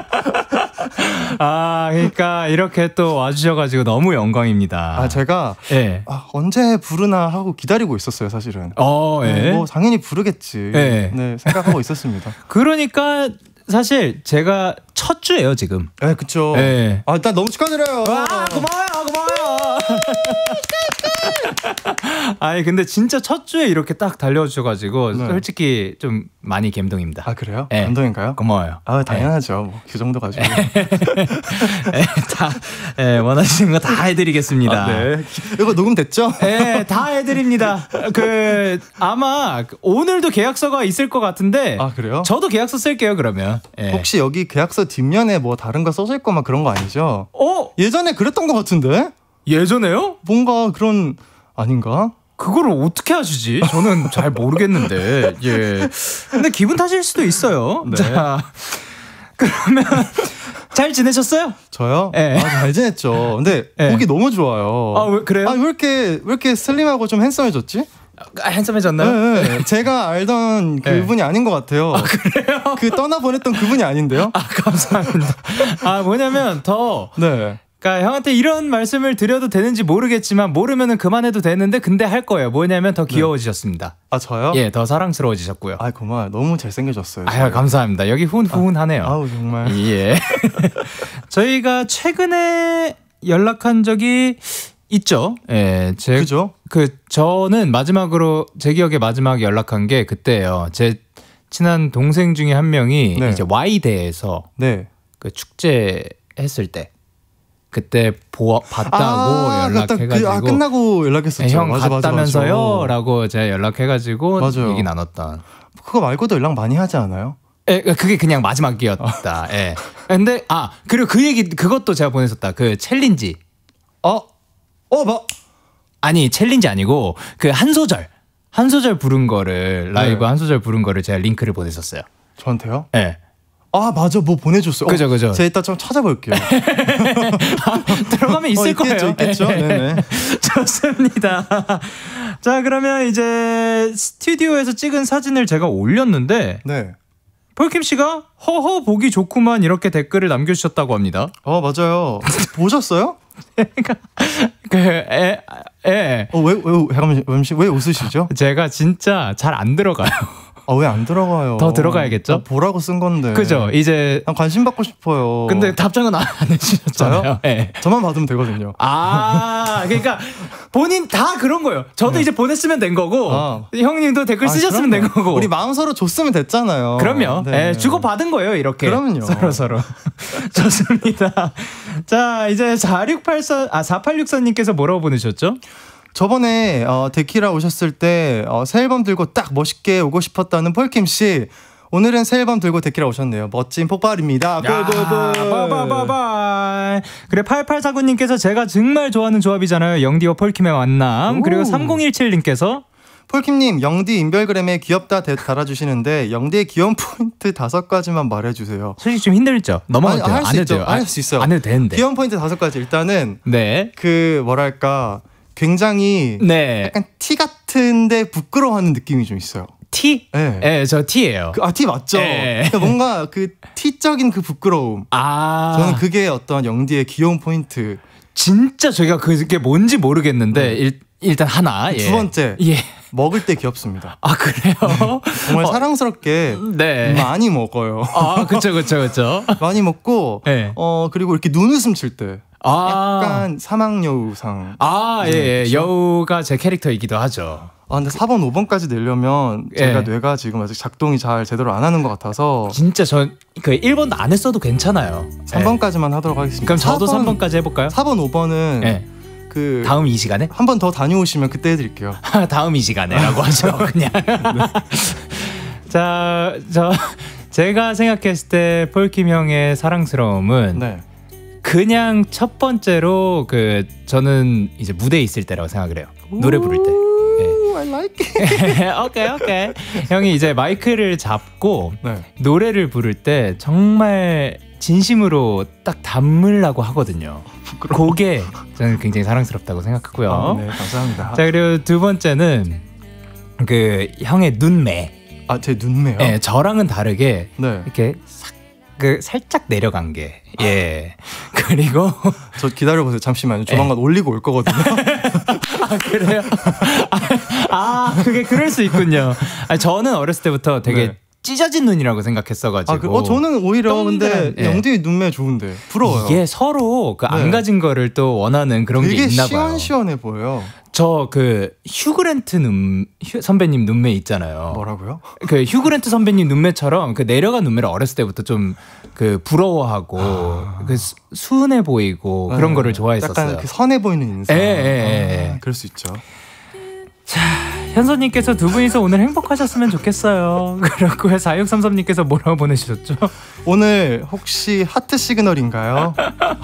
아, 그러니까 이렇게 또 와주셔가지고 너무 영광입니다. 아, 제가 언제 부르나 하고 기다리고 있었어요, 사실은. 뭐 당연히 부르겠지. 네, 생각하고 있었습니다. 그러니까 사실 제가 첫 주예요, 지금. 네, 그쵸. 네. 아, 일단 너무 축하드려요. 와, 고마워요. 아니, 근데 진짜 첫 주에 이렇게 딱 달려주셔가지고 솔직히 좀 많이 감동입니다. 아, 그래요? 네. 감동인가요? 고마워요. 아, 당연하죠. 뭐, 그 정도 가지고. 다 원하시는 거 다 해드리겠습니다. 아, 네. 이거 녹음됐죠? 네, 다 해드립니다. 아마 오늘도 계약서가 있을 것 같은데. 아, 그래요? 저도 계약서 쓸게요, 그러면. 혹시 여기 계약서 뒷면에 뭐 다른 거 써져 있고 막 그런 거 아니죠? 예전에 그랬던 것 같은데? 예전에요? 뭔가 그런 아닌가? 그거를 어떻게 하시지? 저는 잘 모르겠는데. 예. 근데 기분 탓일 수도 있어요. 네. 자, 그러면 잘 지내셨어요? 저요? 네. 아, 잘 지냈죠. 근데 보기 너무 좋아요. 아, 그래요? 아, 왜 이렇게 슬림하고 좀 핸섬해졌지? 핸섬해졌나요? 네. 제가 알던 그분이 아닌 것 같아요. 아, 그래요? 그 떠나보냈던 그분이 아닌데요? 아, 감사합니다. 아, 뭐냐면 그러니까 형한테 이런 말씀을 드려도 되는지 모르겠지만 모르면은 그만해도 되는데 근데 할 거예요. 뭐냐면 더 귀여워지셨습니다. 아, 저요? 예, 더 사랑스러워지셨고요. 아, 고마워요. 너무 잘생겨졌어요. 아, 감사합니다. 여기 훈훈하네요. 아우, 정말. 예. 저희가 최근에 연락한 적이 있죠. 예, 그죠? 저는 마지막으로 제 기억에 마지막에 연락한 게 그때예요. 제 친한 동생 중에 한 명이 이제 Y대에서 그 축제 했을 때 그때 봤다고 연락해가지고 끝나고 연락했었죠. 형 갔다면서요? 라고 제가 연락해가지고 얘기 나눴던. 그거 말고도 연락 많이 하지 않아요? 예, 그게 그냥 마지막이었다. 예. 근데 그리고 그것도 제가 보냈었다. 그 챌린지. 아니, 챌린지 아니고 그 한 소절 부른 거를 라이브 한 소절 부른 거를 제가 링크를 보냈었어요. 저한테요? 네. 아, 맞아. 뭐 보내줬어요. 그죠. 제가 이따 좀 찾아볼게요. 들어가면 있을 거예요. 있겠죠. 네네. 좋습니다. 자, 그러면 이제 스튜디오에서 찍은 사진을 제가 올렸는데 폴킴 씨가 허허 보기 좋구만 이렇게 댓글을 남겨주셨다고 합니다. 맞아요. 보셨어요? 왜 웃으시죠? 제가 진짜 잘 안 들어가요. 왜 안 들어가요? 더 들어가야겠죠? 보라고 쓴 건데. 그죠? 이제 관심 받고 싶어요. 근데 답장은 안 해주셨잖아요. 네. 저만 받으면 되거든요. 그러니까 본인 다 그런 거예요. 저도 이제 보냈으면 된 거고 형님도 댓글 쓰셨으면 된 거고. 우리 마음 서로 줬으면 됐잖아요. 그럼요. 네. 주고 받은 거예요, 이렇게. 그럼요. 서로. 좋습니다. 자, 이제 4864님께서 뭐라고 보내셨죠? 저번에 데키라 오셨을 때 새 앨범 들고 딱 멋있게 오고 싶었다는 폴킴 씨, 오늘은 새 앨범 들고 데키라 오셨네요. 멋진 폭발입니다. 빠바바바. 그래, 8849님께서 제가 정말 좋아하는 조합이잖아요. 영디와 폴킴의 만남. 그리고 3017님께서 폴킴님, 영디 인별그램에 귀엽다 달아주시는데 영디의 귀여운 포인트 5가지만 말해주세요. 솔직히 좀 힘들죠? 넘어갈 때요. 안 해도 돼요. 할 수 있어요. 안 해도 되는데. 귀여운 포인트 5가지. 일단은 뭐랄까, 굉장히 약간 티 같은데 부끄러워하는 느낌이 좀 있어요. 티? 네, 저 티예요. 티 맞죠? 그러니까 뭔가 그 티적인 그 부끄러움. 저는 그게 어떤 영디의 귀여운 포인트. 진짜 제가 그게 뭔지 모르겠는데 일단 하나. 두 번째. 먹을 때 귀엽습니다. 아, 그래요? 정말 사랑스럽게 많이 먹어요. 아, 그쵸. 많이 먹고, 그리고 이렇게 눈웃음 칠 때. 약간 사막여우상. 여우가 제 캐릭터이기도 하죠. 근데 4번, 5번까지 내려면 제가 뇌가 지금 아직 작동이 잘 제대로 안 하는 것 같아서. 진짜 전 그 1번도 안 했어도 괜찮아요. 3번까지만 하도록 하겠습니다. 그럼 저도 3번까지 해볼까요? 4번, 5번은 그 다음 이 시간에? 한 번 더 다녀오시면 그때 해드릴게요. 다음 이 시간에라고 하죠. 그냥. 자, 제가 생각했을 때 폴킴 형의 사랑스러움은 그냥 첫 번째로 저는 이제 무대에 있을 때라고 생각을 해요. 노래 부를 때. I like it. 오케이. 형이 이제 마이크를 잡고 노래를 부를 때 정말 진심으로 딱 담으려고 하거든요. 그게 저는 굉장히 사랑스럽다고 생각하고요. 네, 감사합니다. 자, 그리고 두 번째는 그 형의 눈매. 제 눈매요? 네, 저랑은 다르게 이렇게 살짝 내려간 게. 그리고 저 기다려보세요. 잠시만요. 조만간 올리고 올 거거든요. 아, 그래요? 그게 그럴 수 있군요. 저는 어렸을 때부터 되게 찢어진 눈이라고 생각했어가지고. 저는 오히려 근데 영디 눈매 좋은데 부러워요. 이게 서로 안 가진 거를 또 원하는 그런 게 있나 봐요. 되게 시원시원해 보여요. 저 휴그랜트 선배님 눈매 있잖아요. 뭐라고요? 그 휴그랜트 선배님 눈매처럼 그 내려간 눈매를 어렸을 때부터 좀 부러워하고 그 순해 보이고 그런 거를 좋아했었어요. 약간 선해 보이는 인상. 그럴 수 있죠. 자, 현서님께서 두 분이서 오늘 행복하셨으면 좋겠어요. 그렇고 4633님께서 뭐라고 보내주셨죠? 오늘 혹시 하트 시그널인가요?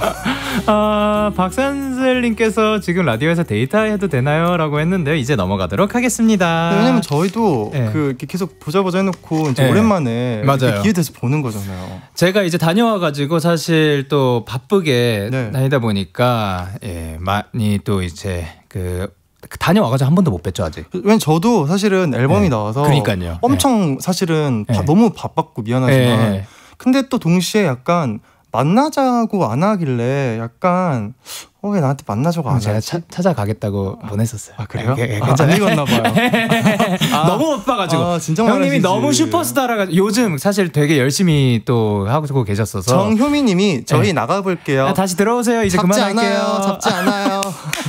박산슬님께서 지금 라디오에서 데이트해도 되나요? 라고 했는데요. 이제 넘어가도록 하겠습니다. 왜냐면 저희도 이렇게 계속 보자 해놓고 이제 오랜만에 맞아요. 기회 돼서 보는 거잖아요. 제가 이제 다녀와가지고 사실 또 바쁘게 다니다 보니까 많이 또 이제 다녀와가지고 한 번도 못 뵀죠 아직. 왜냐면 저도 사실은 앨범이 나와서 그러니까요. 엄청 사실은 너무 바빴고 미안하지만 근데 또 동시에 약간 만나자고 안 하길래 약간 왜 나한테 만나자고 안 하지? 제가 찾아가겠다고 보냈었어요. 그래요? 괜찮아요. 안 읽었나 봐요. 너무 바빠가지고 형님이 너무 슈퍼스타라가지고 요즘 사실 되게 열심히 또 하고 계셨어서. 정효미님이 저희 나가볼게요. 다시 들어오세요. 이제 그만할게요. 잡지 않아요.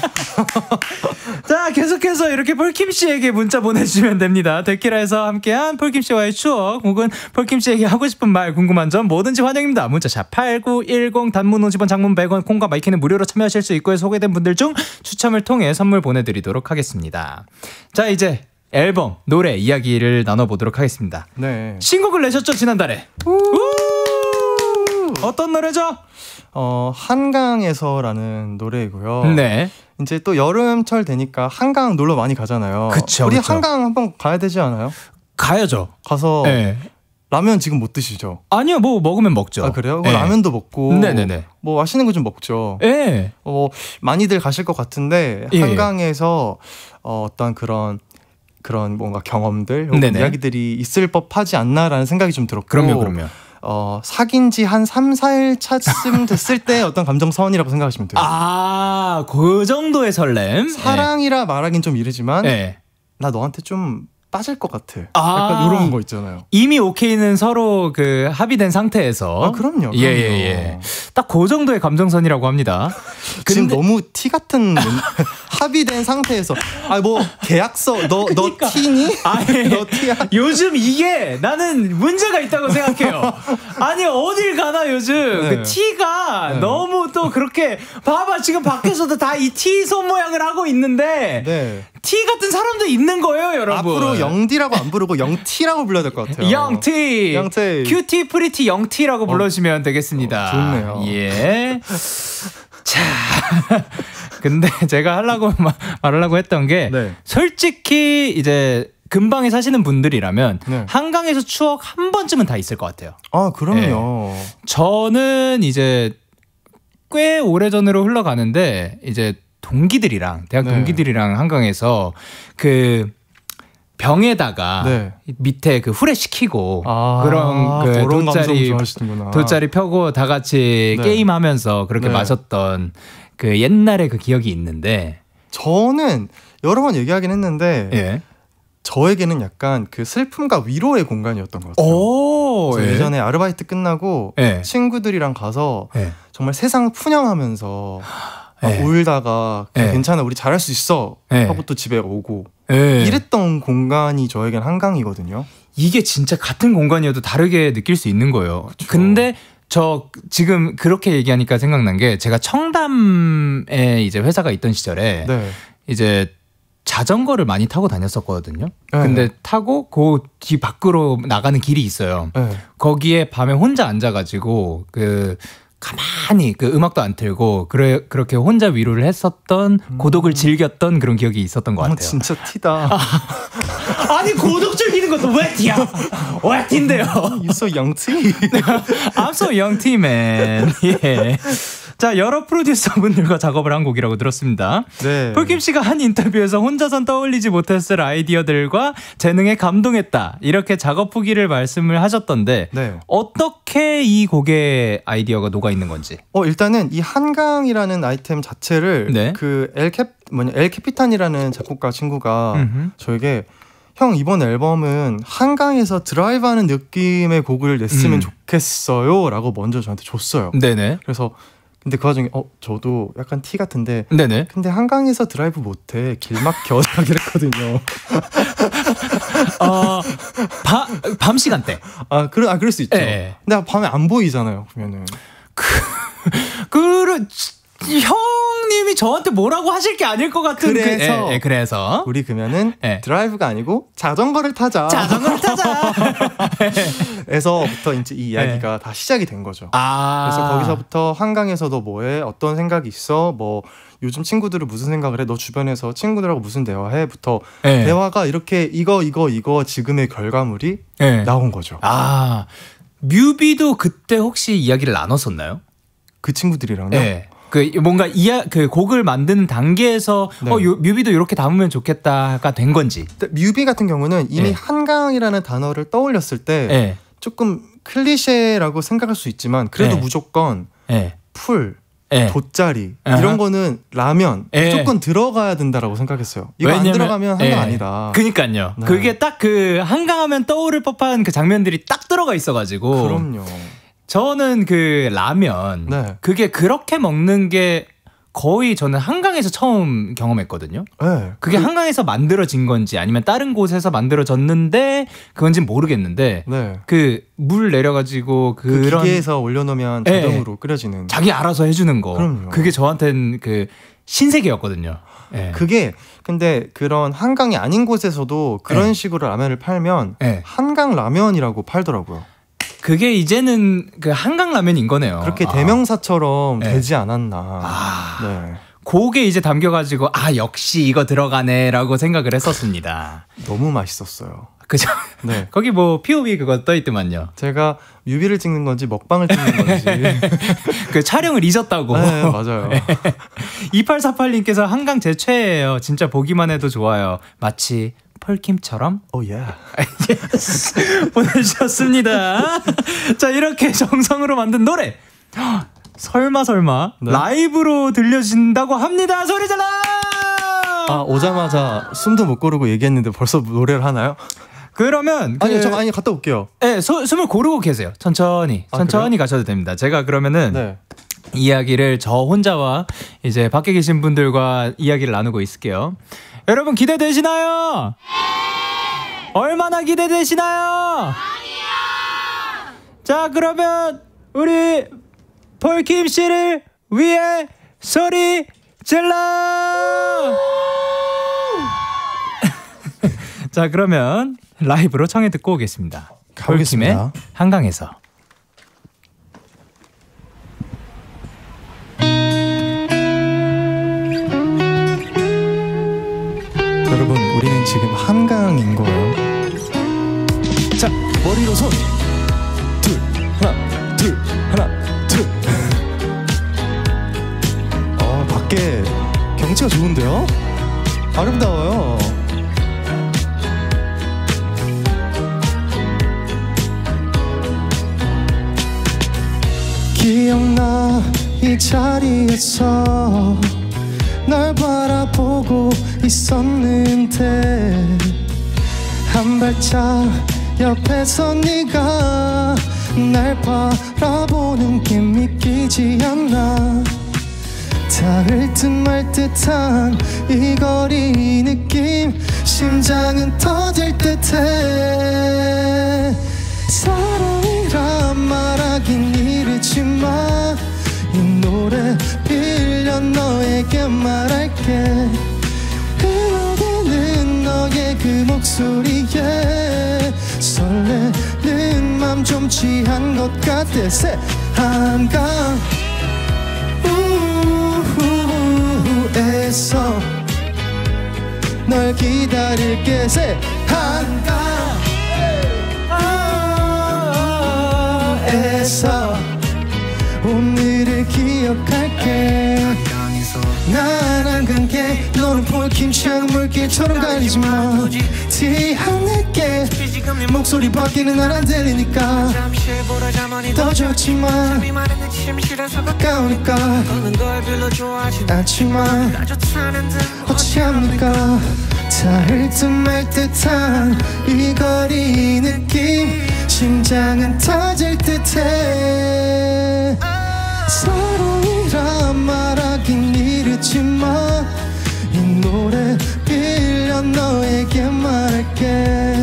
자, 계속해서 이렇게 폴킴 씨에게 문자 보내주시면 됩니다. 데키라에서 함께한 폴킴 씨와의 추억 혹은 폴킴 씨에게 하고 싶은 말, 궁금한 점 뭐든지 환영입니다. 문자샵 8910 단문 50원, 장문 100원, 콩과 마이키는 무료로 참여하실 수 있고요. 소개된 분들 중 추첨을 통해 선물 보내드리도록 하겠습니다. 자, 이제 앨범, 노래 이야기를 나눠보도록 하겠습니다. 신곡을 내셨죠, 지난달에? 어떤 노래죠? 한강에서라는 노래이고요. 이제 또 여름철 되니까 한강 놀러 많이 가잖아요. 우리 한강 한번 가야 되지 않아요? 가야죠. 가서 라면 지금 못 드시죠? 아니요, 뭐 먹으면 먹죠. 그래요? 라면도 먹고 뭐 맛있는 거 좀 먹죠. 많이들 가실 것 같은데 한강에서 어떤 그런 뭔가 경험들 혹은 이야기들이 있을 법하지 않나라는 생각이 좀 들었고. 그럼요. 사귄 지 한 3, 4일 차쯤 됐을 때 어떤 감정선이라고 생각하시면 돼요. 그 정도의 설렘. 사랑이라 말하긴 좀 이르지만 나 너한테 좀 빠질 것 같아. 약간 이런 거 있잖아요. 이미 오케이는 서로 합의된 상태에서. 그럼요. 딱 그 정도의 감정선이라고 합니다. 지금 너무 티 같은 합의된 상태에서 뭐 계약서 너 티니? 너 티야? 요즘 이게 나는 문제가 있다고 생각해요. 아니 어딜 가나 요즘 그 티가 너무 또 그렇게 봐봐 지금 밖에서도 다 이 티 손 모양을 하고 있는데 티 같은 사람도 있는 거예요, 여러분. 앞으로 영디라고 안 부르고 영티라고 불러야 될 것 같아요. 영티. 큐티 프리티 영티라고 불러주시면 되겠습니다. 좋네요. 자, 근데 제가 말하려고 했던 게 솔직히 이제 근방에 사시는 분들이라면 한강에서 추억 한 번쯤은 다 있을 것 같아요. 그럼요. 저는 이제 꽤 오래전으로 흘러가는데 이제 대학 동기들이랑 한강에서 병에다가 밑에 후레 시키고 그런 돗자리 펴고 다 같이 게임하면서 그렇게 마셨던 옛날의 기억이 있는데 저는 여러 번 얘기하긴 했는데 예. 저에게는 약간 그 슬픔과 위로의 공간이었던 것 같아요. 예. 예전에 아르바이트 끝나고 예. 친구들이랑 가서 예. 정말 세상 푸념하면서 예. 울다가 예. 괜찮아 우리 잘할 수 있어 예. 하고 또 집에 오고 예. 이랬던 공간이 저에겐 한강이거든요. 이게 진짜 같은 공간이어도 다르게 느낄 수 있는 거예요. 그렇죠. 근데 저 지금 그렇게 얘기하니까 생각난 게 제가 청담에 이제 회사가 있던 시절에 네. 이제 자전거를 많이 타고 다녔었거든요. 네. 근데 타고 그 뒤 밖으로 나가는 길이 있어요. 네. 거기에 밤에 혼자 앉아가지고 그 가만히 그 음악도 안 틀고 그렇게 혼자 위로를 했었던 고독을 즐겼던 그런 기억이 있었던 것 같아요. 진짜 티다. 아니 고독 즐기는 것도 왜 티야? 왜 티인데요? You so young tea. I'm so young tea man. 예. 자, 여러 프로듀서분들과 작업을 한 곡이라고 들었습니다. 네. 폴킴 씨가 한 인터뷰에서 혼자선 떠올리지 못했을 아이디어들과 재능에 감동했다. 이렇게 작업 후기를 말씀을 하셨던데 네. 어떻게 이 곡의 아이디어가 녹아 있는 건지. 일단은 이 한강이라는 아이템 자체를 네. 그 엘캐피탄이라는 작곡가 친구가 저에게 형 이번 앨범은 한강에서 드라이브하는 느낌의 곡을 냈으면 좋겠어요 라고 먼저 저한테 줬어요. 네네. 그래서 근데 그 와중에 저도 약간 티 같은데 네네. 근데 한강에서 드라이브 못해 길 막혀 이랬거든요. 밤 시간대. 그럴 수 있죠. 네. 근데 밤에 안 보이잖아요 보면은. 형님이 저한테 뭐라고 하실 게 아닐 것 같은. 그래서 우리 그러면은 드라이브가 아니고 자전거를 타자. 에서부터 이제 이 이야기가 다 시작이 된 거죠. 그래서 거기서부터 한강에서도 뭐해? 어떤 생각이 있어? 뭐 요즘 친구들은 무슨 생각을 해? 너 주변에서 친구들하고 무슨 대화해?부터 대화가 이렇게 이거 지금의 결과물이 나온 거죠. 뮤비도 그때 혹시 이야기를 나눴었나요? 그 친구들이랑요? 네. 뭔가 그 곡을 만드는 단계에서 뮤비도 이렇게 담으면 좋겠다가 된 건지. 뮤비 같은 경우는 이미 한강이라는 단어를 떠올렸을 때 조금 클리셰라고 생각할 수 있지만 그래도 무조건 풀, 돗자리 이런 거는 라면 무조건 들어가야 된다라고 생각했어요. 이거 안 들어가면 한강 아니다. 그니까요. 네. 그게 딱 그 한강하면 떠오를 법한 그 장면들이 딱 들어가 있어가지고. 그럼요. 저는 그 라면 그게 그렇게 먹는 게 거의 저는 한강에서 처음 경험했거든요. 그게 한강에서 만들어진 건지 아니면 다른 곳에서 만들어졌는데 그건지 모르겠는데 그 물 내려가지고 그 기계에서 올려놓으면 자동으로 끓여지는 자기 알아서 해주는 거. 그럼요. 그게 저한테는 그 신세계였거든요. 그게 근데 그런 한강이 아닌 곳에서도 그런 식으로 라면을 팔면 한강 라면이라고 팔더라고요. 그게 이제는 그 한강 라면인 거네요. 그렇게 대명사처럼 되지 않았나. 네. 그게 이제 담겨가지고 역시 이거 들어가네라고 생각을 했었습니다. 너무 맛있었어요. 그죠? 네. 거기 뭐 POV 그거 떠있더만요. 제가 뮤비를 찍는 건지 먹방을 찍는 건지 그 촬영을 잊었다고. 네, 맞아요. 2848님께서 한강 제 최애예요. 진짜 보기만 해도 좋아요. 마치 폴킴처럼. 보내주셨습니다. 자, 이렇게 정성으로 만든 노래 설마 라이브로 들려진다고 합니다. 소리 질러! 오자마자 숨도 못 고르고 얘기했는데 벌써 노래를 하나요? 그러면 아니 갔다 올게요. 네, 숨을 고르고 계세요. 천천히 가셔도 됩니다. 제가 그러면은 이야기를 저 혼자와 이제 밖에 계신 분들과 이야기를 나누고 있을게요. 여러분 기대되시나요? 얼마나 기대되시나요? 자, 그러면 우리 폴킴 씨를 위해 소리 질러! 자, 그러면 라이브로 청해 듣고 오겠습니다. 폴킴의 한강에서. 여러분, 우리는 지금 한강인 거예요. 자, 머리로 손. 하나, 둘. 밖에 경치가 좋은데요? 아름다워요. 기억나 이 자리에서 널 바라보고 있었는데 한 발짝 옆에서 네가 날 바라보는 게 믿기지 않나. 닿을 듯 말 듯한 이 거리 느낌 심장은 터질 듯해. 사랑이란 말하긴 이르지만 이 노래 빌려 너에게 말할게. 흐르는 너의 그 목소리에 설레는 맘 좀 취한 것 같아. 새 한강 우에서 널 기다릴게. 새 한강에서 오늘을 기억할게. 난 한강에 너는 폴킴처럼 물길처럼 가리지마. 티 하늘게 목소리 밖에는 날 안 들리니까 더 좋지만 가까우니까 않지만 어찌합니까. 닿을 듯 말 듯한 이 거리 느낌 심장은 터질 듯해. 사랑이란 말하긴 이르지만 이 노래 빌려 너에게 말할게.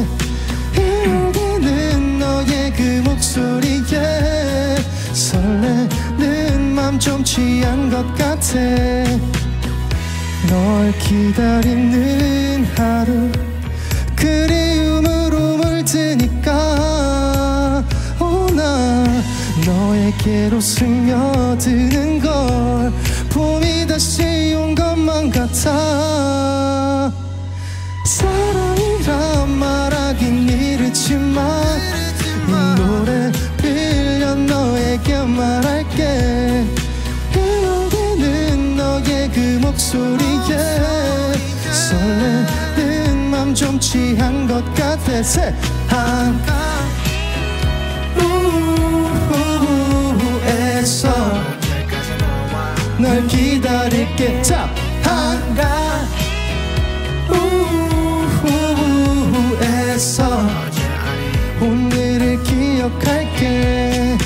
흐르는 너의 그 목소리에 설레는 맘 좀 취한 것 같아. 널 기다리는 하루 그리움으로 물드니까 나 너에게로 스며드는 걸 봄이 다시 온 것만 같아. 사랑이란 말하긴 이르지만 이 노래 빌려 너에게 말할게. 흐르는 너의 그 목소리에 설레는 맘 좀 취한 것 같아. 새 한강에서 널 기다릴게. 자 한강 우에서 오늘을 기억할게.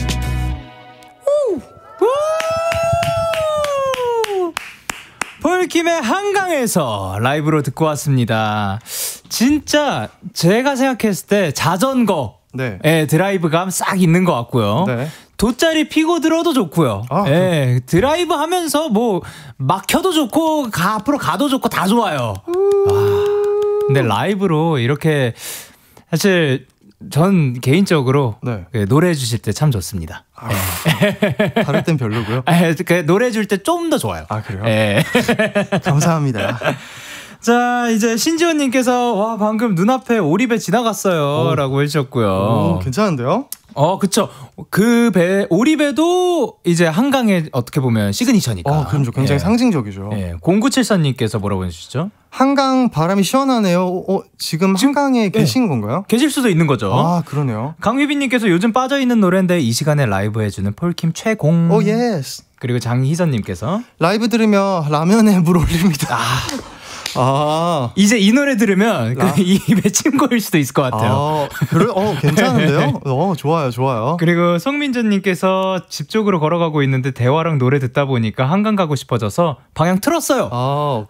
폴킴의 한강에서 라이브로 듣고 왔습니다. 진짜 제가 생각했을 때 자전거 드라이브감 싹 있는 것 같고요. 네. 돗자리 피고 들어도 좋고요. 드라이브 하면서 뭐 막혀도 좋고 앞으로 가도 좋고 다 좋아요. 근데 라이브로 이렇게 사실 전 개인적으로 노래해 주실 때 참 좋습니다. 다를 땐 별로고요. 노래해 줄 때 좀 더 좋아요. 그래요? 감사합니다. 자, 이제 신지원님께서 와 방금 눈앞에 오리배 지나갔어요 라고 해주셨고요. 괜찮은데요? 그쵸. 그 배 오리배도 이제 한강에 어떻게 보면 시그니처니까. 그럼요. 굉장히 상징적이죠. 0974님께서 뭐라고 해주시죠? 한강 바람이 시원하네요. 지금 한강에 계신 건가요? 계실 수도 있는 거죠. 그러네요. 강휘빈님께서 요즘 빠져있는 노래인데 이 시간에 라이브 해주는 폴킴 최공. 예스. 그리고 장희선님께서 라이브 들으며 라면에 물 올립니다. 이제 이 노래 들으면 입에 침 고일 수도 있을 것 같아요. 괜찮은데요? 좋아요. 그리고 송민준님께서 집 쪽으로 걸어가고 있는데 대화랑 노래 듣다 보니까 한강 가고 싶어져서 방향 틀었어요.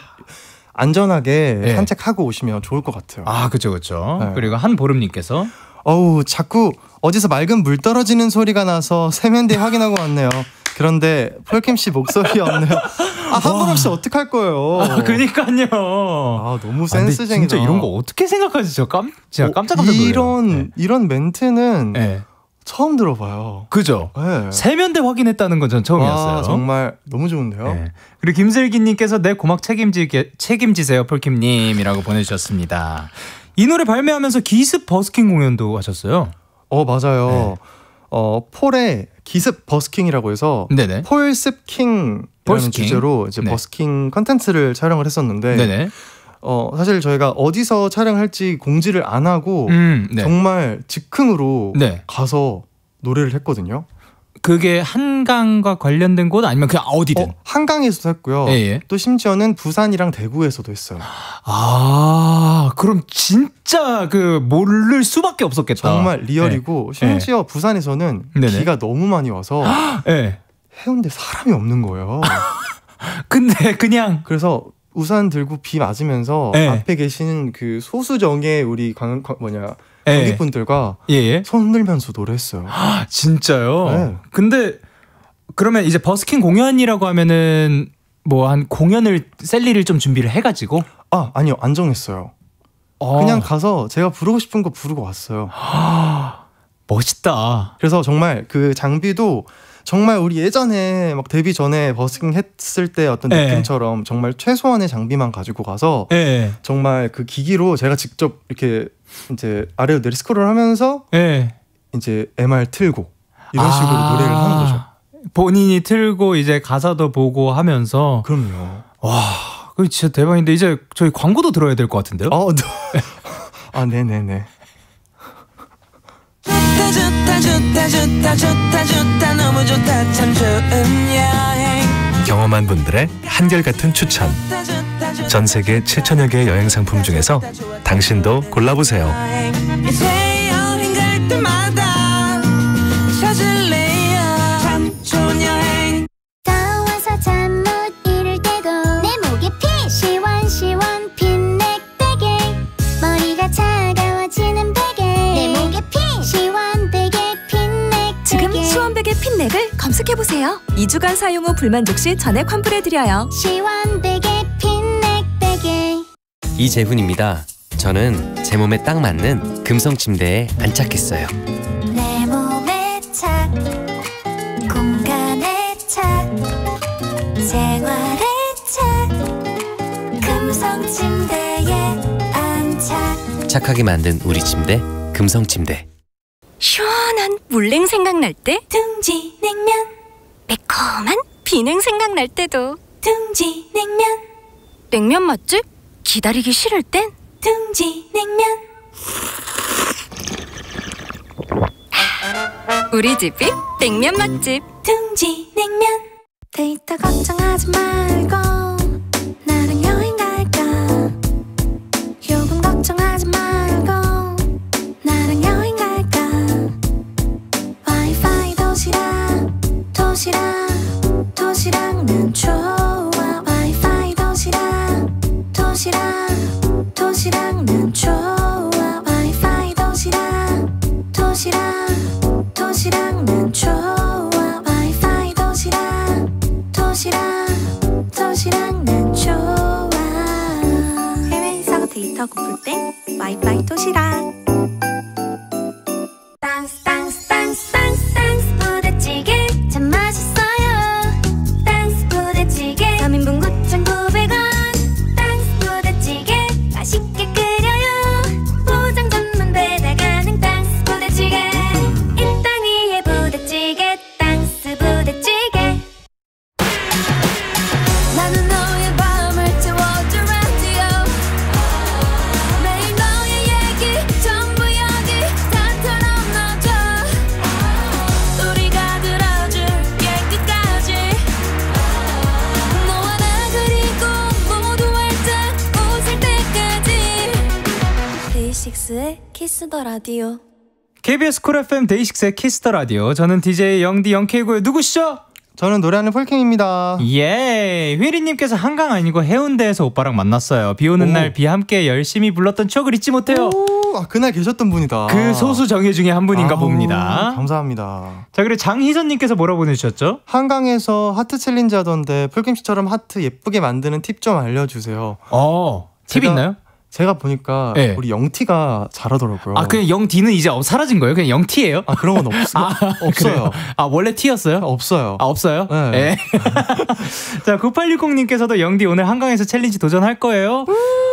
안전하게 산책하고 오시면 좋을 것 같아요. 그쵸. 네. 그리고 한보름님께서 자꾸 어디서 맑은 물 떨어지는 소리가 나서 세면대 확인하고 왔네요. 그런데 폴킴 씨 목소리 없네요. 한보름 씨 어떡할 거예요? 그니까요. 너무 센스쟁이다. 진짜 이런 거 어떻게 생각하시죠? 제가 깜짝 놀라요. 이런 멘트는 처음 들어봐요. 그죠? 세면대 확인했다는 건 전 처음이었어요. 정말 너무 좋은데요. 그리고 김슬기님께서 내 고막 책임지세요 폴킴님이라고 보내주셨습니다. 이 노래 발매하면서 기습 버스킹 공연도 하셨어요. 맞아요. 폴의 기습 버스킹이라고 해서 폴습킹이라는 주제로 이제 버스킹 컨텐츠를 촬영을 했었는데 사실 저희가 어디서 촬영할지 공지를 안 하고 정말 즉흥으로 가서 노래를 했거든요. 그게 한강과 관련된 곳 아니면 그냥 어디든? 한강에서도 했고요. 또 심지어는 부산이랑 대구에서도 했어요. 아, 그럼 진짜 모를 수밖에 없었겠다. 정말 리얼이고 심지어 부산에서는 비가 너무 많이 와서 해운대 사람이 없는 거예요. 근데 그래서 우산 들고 비 맞으면서 앞에 계시는 그 소수정예 우리 관객분들과 손 흔들면서 노래했어요. 진짜요? 네. 근데 그러면 이제 버스킹 공연이라고 하면은 뭐 한 공연을 셀리를 좀 준비를 해가지고? 아니요, 안 정했어요. 그냥 가서 제가 부르고 싶은 거 부르고 왔어요. 멋있다. 그래서 정말 그 장비도 정말 우리 예전에 막 데뷔 전에 버스킹 했을 때 어떤 느낌처럼 정말 최소한의 장비만 가지고 가서 정말 그 기기로 제가 직접 이렇게 이제 아래로 내리 스크롤 하면서 이제 MR 틀고 이런 식으로 노래를 하는 거죠. 본인이 틀고 이제 가사도 보고 하면서. 그럼요. 와, 그거 진짜 대박인데 이제 저희 광고도 들어야 될 것 같은데요? 네네네. 좋다 너무 좋다 참 좋은 여행 경험한 분들의 한결같은 추천 전 세계 7천여 개의 여행 상품 중에서 당신도 골라보세요. 이제 여행 갈 때마다 찾을래요 참 좋은 여행 더워서 잠 못 이룰 때도 내 목에 피 시원시원 핀넥 베개 머리가 차가워지는 베개 내 목에 피 시원 베개 핀넥 지금 시원베개 핀넥을 검색해보세요. 2주간 사용 후 불만족 시 전액 환불해드려요. 시원베개 핀넥 베개. 이재훈입니다. 저는 제 몸에 딱 맞는 금성 침대에 안착했어요. 내 몸에 착 공간에 착 생활에 착 금성 침대에 안착. 착하게 만든 우리 침대 금성 침대. 시원한 물냉 생각날 때 둥지 냉면. 매콤한 비냉 생각날 때도 둥지 냉면. 냉면 맛집? 기다리기 싫을 땐 둥지 냉면. 우리 집이 냉면 맛집 둥지 냉면. 데이터 걱정하지 말고 나랑 여행 갈까. 요금 걱정하지 말고 나랑 여행 갈까. 와이파이 도시락 난 좋아. 와이파이 도시락 난 좋아. 와이파이 도시락 난 좋아. 와이파이 도시락 난 좋아. 해외 사고 데이터 고플 때 와이파이 도시락. 땅스 부대찌개 참 맛있어요. 땅스 부대찌개 3인분 9,900원. 땅스 부대찌개 맛있게 끓여요. 포장 전문 배달 가능. 땅스 부대찌개 이 땅 위에 부대찌개. 땅스 부대찌개. 나는 너의 밤을 채워줄 라디오. 매일 너의 얘기 전부 여기 다 털어놔줘. 우리가 들어줄게 끝까지. 너와 나 그리고 모두 활짝 웃을 때까지. 데이식스의 키스 더 라디오. KBS 쿨 FM 데이식스의 키스 더 라디오. 저는 DJ 영디 영케이고요. 누구시죠? 저는 노래하는 폴킴입니다. 예, 휘리님께서 한강 아니고 해운대에서 오빠랑 만났어요. 비 오는 날 비 함께 열심히 불렀던 추억을 잊지 못해요. 그날 계셨던 분이다. 그 소수 정예 중에 한 분인가 봅니다. 감사합니다. 자, 그리고 장희선님께서 뭐라고 보내주셨죠? 한강에서 하트 챌린지 하던데 폴킴씨처럼 하트 예쁘게 만드는 팁 좀 알려주세요. 팁 있나요? 제가 보니까 우리 영티가 잘하더라고요. 그냥 영디는 이제 사라진 거예요? 그냥 영티예요? 그런 건 없어요. 원래 T였어요? 없어요. 없어요? 네. 자, 9860님께서도 영디 오늘 한강에서 챌린지 도전할 거예요?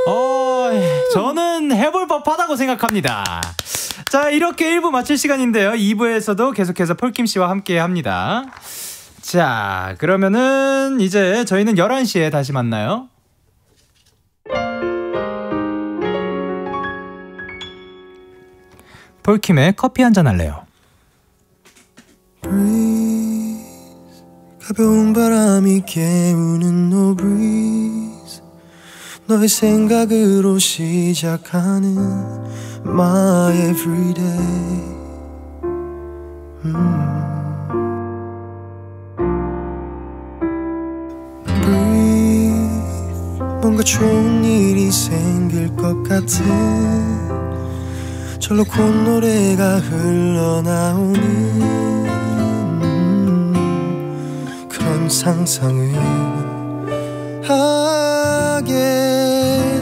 저는 해볼 법하다고 생각합니다. 자, 이렇게 1부 마칠 시간인데요. 2부에서도 계속해서 폴킴씨와 함께 합니다. 자, 그러면은 이제 저희는 11시에 다시 만나요. 폴킴의 커피 한잔 할래요. 가벼운 바람이 깨우는 no breeze 너의 생각으로 시작하는 my everyday breathe 뭔가 좋은 일이 생길 것 같은 절로 콧노래가 흘러나오는 그런 상상을 하게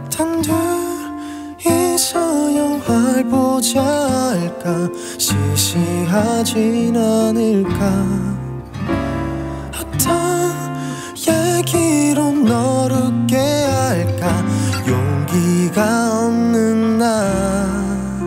단둘이서 영화를 보자 할까 시시하진 않을까 어떤 얘기로 너를 웃게 할까 용기가 없는 나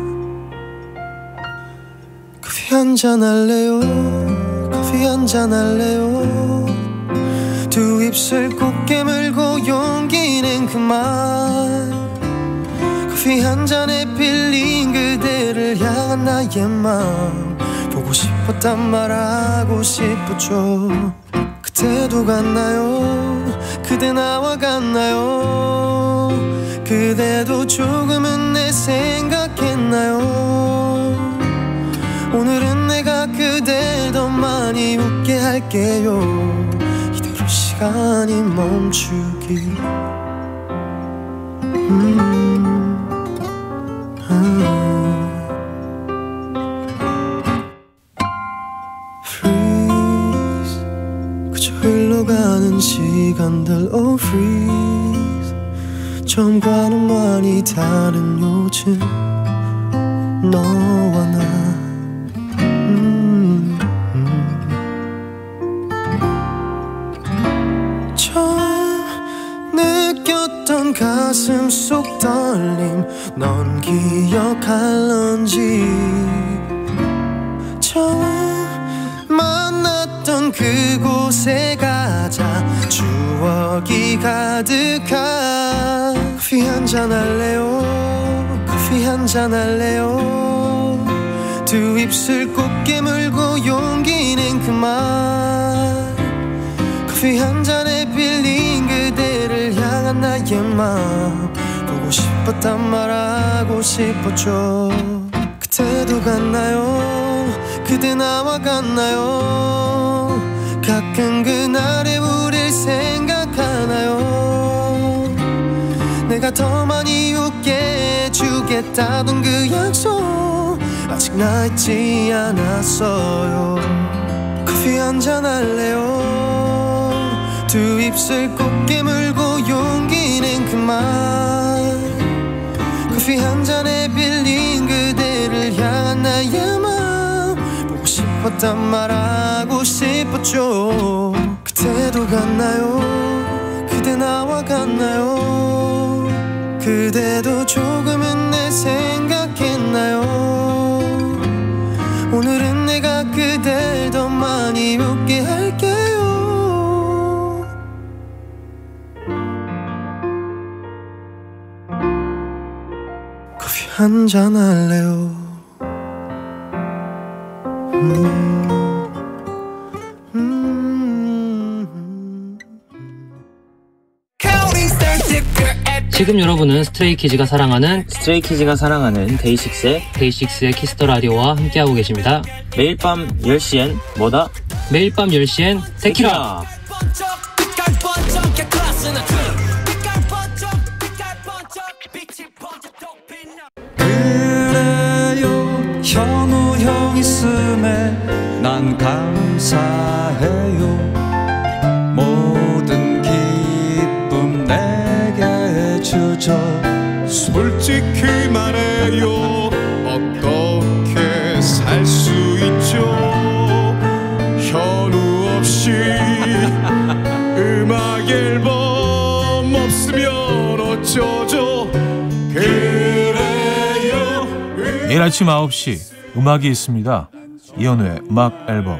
커피 한잔 할래요 커피 한잔 할래요 두 입술 꼭 깨물고 용기는 그만 커피 한 잔에 빌린 그대를 향한 나의 마음 보고 싶었단 말하고 싶었죠 그때도 같나요 그대 나와 같나요 그대도 조금은 내 생각했나요 오늘은 내가 그댈 더 많이 웃게 할게요 이대로 시간이 멈추기 Freeze 그저 흘러가는 시간들 Oh freeze 처음과는 많이 다른 요즘 너와 나 가슴 속 떨림 넌 기억할런지 처음 만났던 그곳에 가자 추억이 가득한 커피 한잔 할래요 커피 한잔 할래요 두 입술 꼭 깨물고 용기는 그만 커피 한 잔에 빌린 그대를 향한 나의 마음 보고 싶었단 말하고 싶었죠 그때도 같나요 그대 나와 같나요 가끔 그날의 우릴 생각하나요 내가 더 많이 웃게 해주겠다던 그 약속 아직 나 잊지 않았어요 커피 한잔 할래요 두 입술 꼭 깨물고 용기는 그만 커피 한 잔에 빌린 그대를 향한 나의 마음 보고 싶었단 말하고 싶었죠 그때도 같나요 그대 나와 같나요 그대도 조금은 내 생각했나요 오늘은 내가 그댈 더 많이 웃게 할게요 커피 한잔 할래요 지금 여러분은 스트레이키즈가 사랑하는 데이식스의 키스터 라디오와 함께하고 계십니다. 매일 밤 10시엔 뭐다? 매일 밤 10시엔 테키라. 그래요 현우 형 있음에 난 감사해요 모든 기쁨 내게 주죠 솔직히 말해요 어떻게 살 수 있죠 현우 없이 음악 앨범 없으면 어쩌죠 그래요 내일 아침 9시 음악이 있습니다. 이현우의 음악 앨범.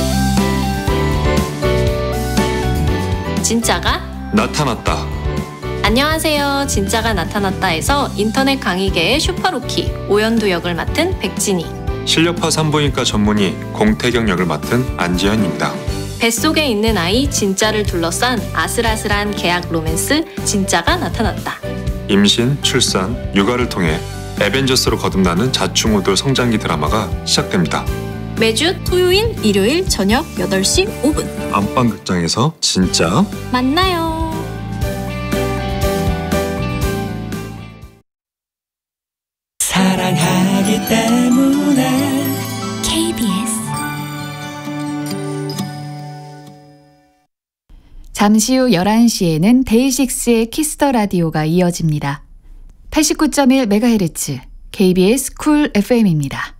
진짜가 나타났다. 안녕하세요. 진짜가 나타났다에서 인터넷 강의계의 슈퍼루키 오연두 역을 맡은 백진희, 실력파 산부인과 전문의 공태경 역을 맡은 안지현입니다. 뱃속에 있는 아이 진짜를 둘러싼 아슬아슬한 계약 로맨스 진짜가 나타났다. 임신, 출산, 육아를 통해 애벤져스로 거듭나는 자충우돌 성장기 드라마가 시작됩니다. 매주 토요일, 일요일 저녁 8시 5분 안방극장에서 진짜 만나요. 사랑하기 때문에 KBS 잠시 후 11시에는 데이식스의 키스 더 라디오가 이어집니다. 89.1MHz KBS 쿨 FM입니다.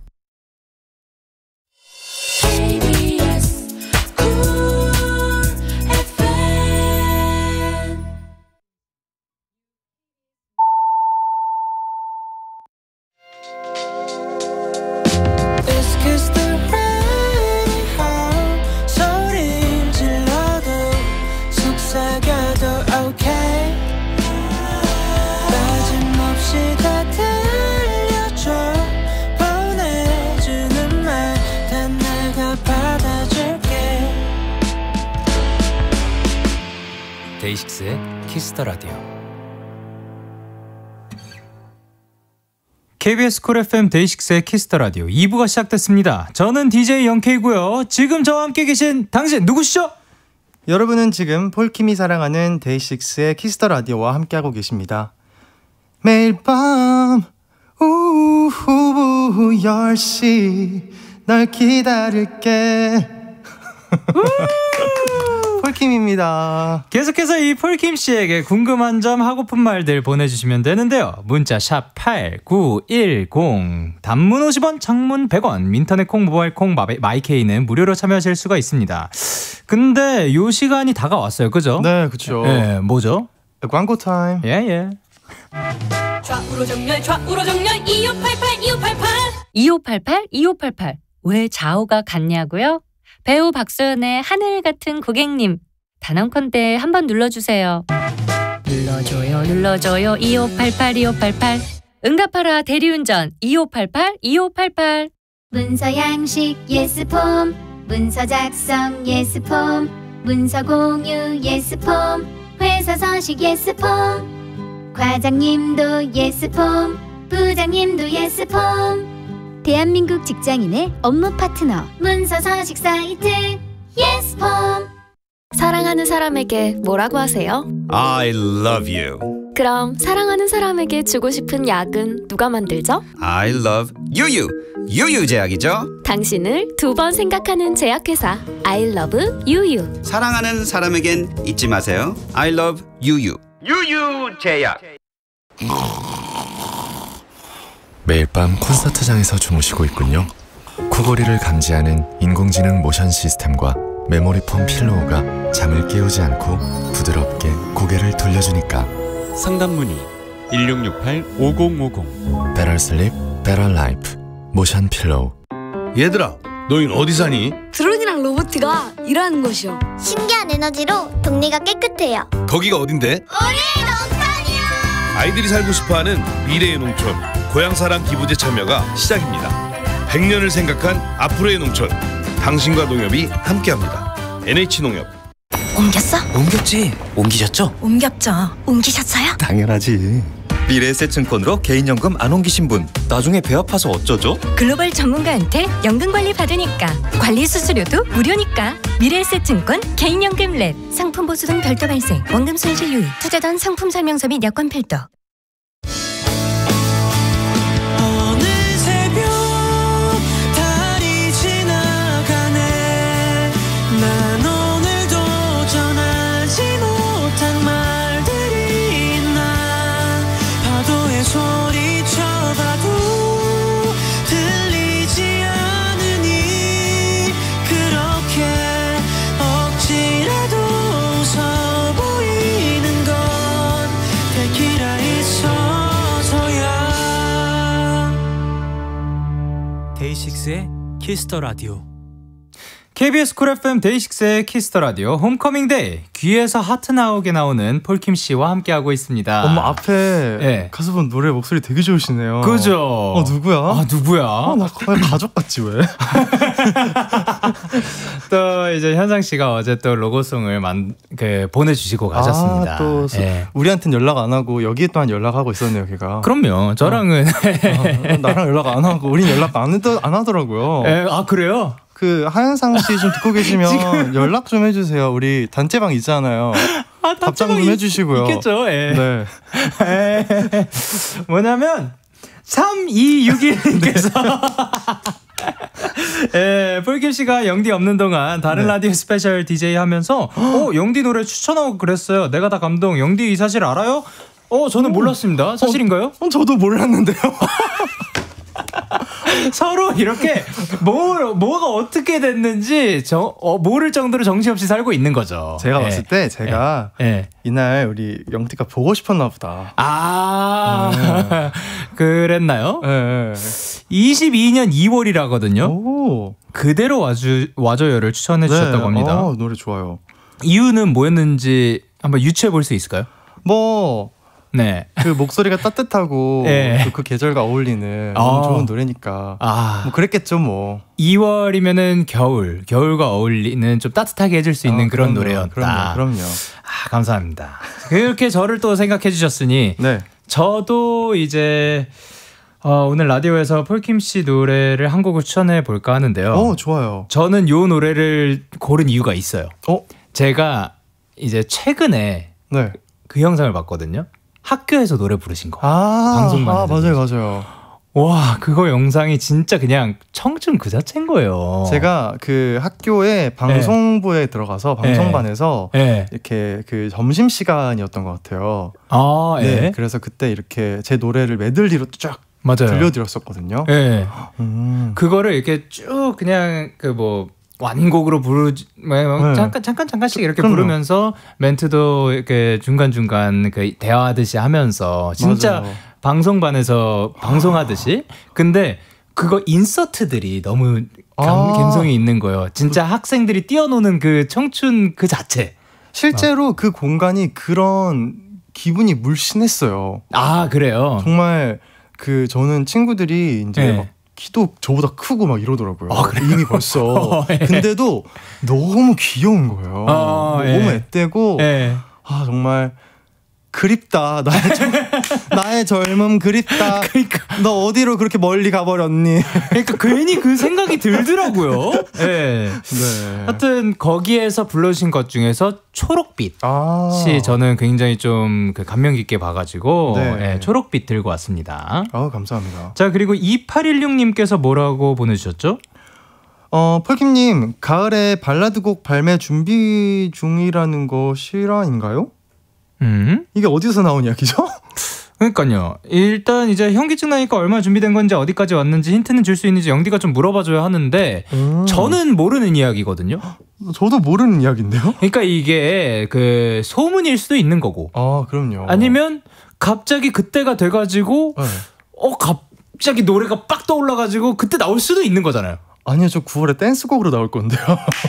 데이식스의 키스 더 라디오. KBS 쿨 FM 데이식스의 키스 더 라디오 2부가 시작됐습니다. 저는 DJ 영케이고요. 지금 저와 함께 계신 당신 누구시죠? 여러분은 지금 폴킴이 사랑하는 데이식스의 키스 더 라디오와 함께하고 계십니다. 매일 밤 오후 10시 널 기다릴게. 폴킴입니다. 계속해서 이 폴킴 씨에게 궁금한 점, 하고픈 말들 보내주시면 되는데요. 문자 샵 8910, 단문 50원, 장문 100원, 인터넷 콩, 모바일 콩, 마이케이는 무료로 참여하실 수가 있습니다. 근데 요 시간이 다가왔어요, 그죠? 네, 그렇죠. 네, 뭐죠? 광고 타임. 예. 좌우로 정렬 2588 2588 왜 좌우가 같냐고요? 배우 박소연의 하늘 같은 고객님, 단언컨대 한번 눌러주세요. 눌러줘요 2588 응답하라 대리운전 2588 문서 양식 예스폼, 문서 작성 예스폼, 문서 공유 예스폼, 회사 서식 예스폼, 과장님도 예스폼, 부장님도 예스폼. 대한민국 직장인의 업무 파트너 문서 서식 사이트 예스폼. 사랑하는 사람에게 뭐라고 하세요? I love you. 그럼 사랑하는 사람에게 주고 싶은 약은 누가 만들죠? I love 유유. 유유 제약이죠. 당신을 두 번 생각하는 제약회사 I love 유유. 사랑하는 사람에겐 잊지 마세요. I love 유유. 유유 제약. 매일 밤 콘서트장에서 주무시고 있군요. 코골이를 감지하는 인공지능 모션 시스템과 메모리 폼 필로우가 잠을 깨우지 않고 부드럽게 고개를 돌려주니까. 상담 문의 1668-5050. Better Sleep, Better Life. 모션 필로우. 얘들아, 너희는 어디 사니? 드론이랑 로봇가 일하는 곳이요. 신기한 에너지로 동네가 깨끗해요. 거기가 어딘데? 우리 농촌이요. 아이들이 살고 싶어하는 미래의 농촌 고향사랑 기부제 참여가 시작입니다. 100년을 생각한 앞으로의 농촌, 당신과 농협이 함께합니다. NH농협. 옮겼어? 옮겼지. 옮기셨죠? 옮겼죠. 옮기셨어요? 당연하지. 미래에셋증권으로 개인연금 안 옮기신 분 나중에 배 아파서 어쩌죠? 글로벌 전문가한테 연금관리 받으니까, 관리 수수료도 무료니까. 미래에셋증권 개인연금 랩. 상품 보수 등 별도 발생, 원금 손실 유의, 투자 전 상품 설명서 및 여건 필도. 데이식스의 키스 더 라디오. KBS 쿨 FM 데이식스의 키스터 라디오 홈커밍 데이 귀에서 하트 나오게 나오는 폴킴 씨와 함께하고 있습니다. 엄마 앞에 가수분 노래 목소리 되게 좋으시네요. 그죠? 누구야? 누구야? 나 거의 가족 같지 왜? 또 이제 현상 씨가 어제 또 로고송을 보내주시고 가셨습니다. 또 우리한테는 연락 안 하고 여기에 또한 연락하고 있었네요, 걔가. 그럼요. 저랑은 나랑 연락 안 하고 우린 연락 안 하더라고요. 아 그래요? 그 하현상 씨 좀 듣고 계시면 연락 좀 해주세요. 우리 단체방 있잖아요. 답장 좀 해주시고요. 있겠죠. 네. 뭐냐면 3261님께서 폴킴 씨가 영디 없는 동안 다른 라디오 스페셜 DJ 하면서 영디 노래 추천하고 그랬어요. 내가 다 감동. 영디 이 사실 알아요? 저는 몰랐습니다. 사실인가요? 저도 몰랐는데요. 서로 이렇게 뭐가 어떻게 됐는지 모를 정도로 정신없이 살고 있는 거죠. 제가 봤을 때 제가 이날 우리 영티가 보고 싶었나 보다. 그랬나요? 22년 2월이라거든요. 그대로 와줘요를 추천해 주셨다고 합니다. 노래 좋아요. 이유는 뭐였는지 한번 유추해 볼 수 있을까요? 그 목소리가 따뜻하고 그 계절과 어울리는 너무 좋은 노래니까 뭐 그랬겠죠 뭐. 2월이면은 겨울과 어울리는 좀 따뜻하게 해줄 수 있는 그런 노래였다. 그럼요. 감사합니다. 그렇게 저를 또 생각해 주셨으니 저도 이제 오늘 라디오에서 폴킴 씨 노래를 한 곡을 추천해 볼까 하는데요. 좋아요. 저는 이 노래를 고른 이유가 있어요. 제가 이제 최근에 그 영상을 봤거든요. 학교에서 노래 부르신 거. 방송반에서. 맞아요. 와, 그거 영상이 진짜 그냥 청춘 그 자체인 거예요. 제가 그 학교에 방송부에 들어가서 방송반에서 이렇게 그 점심 시간이었던 것 같아요. 그래서 그때 이렇게 제 노래를 메들리로 쫙 들려드렸었거든요. 그거를 이렇게 쭉 그냥 완곡으로 잠깐씩 이렇게 부르면서 멘트도 이렇게 중간중간 대화하듯이 하면서 진짜 방송반에서 방송하듯이. 근데 그거 인서트들이 너무 감성이 있는 거예요. 진짜 학생들이 뛰어노는 그 청춘 그 자체. 실제로 그 공간이 그런 기분이 물씬했어요. 그래요? 정말 저는 친구들이 이제 막 키도 저보다 크고 막 이러더라고요. 이미 벌써. 근데도 너무 귀여운 거예요. 너무 앳되고 정말 그립다. 나의 젊음 그립다. 너 어디로 그렇게 멀리 가버렸니? 그러니까 괜히 그 생각이 들더라고요. 하여튼 거기에서 불러주신 것 중에서 초록빛이 저는 굉장히 좀 감명 깊게 봐가지고 초록빛 들고 왔습니다. 감사합니다. 자, 그리고 2816님께서 뭐라고 보내주셨죠? 폴킴님, 가을에 발라드곡 발매 준비 중이라는 거 실화인가요? 이게 어디서 나온 이야기죠? 그러니까요. 일단 이제 현기증 나니까 얼마나 준비된 건지 어디까지 왔는지 힌트는 줄 수 있는지 영디가 좀 물어봐줘야 하는데 저는 모르는 이야기거든요. 저도 모르는 이야기인데요? 그러니까 이게 소문일 수도 있는 거고. 그럼요. 아니면 갑자기 그때가 돼가지고 갑자기 노래가 빡 떠올라가지고 그때 나올 수도 있는 거잖아요. 아니요, 저 9월에 댄스곡으로 나올 건데요.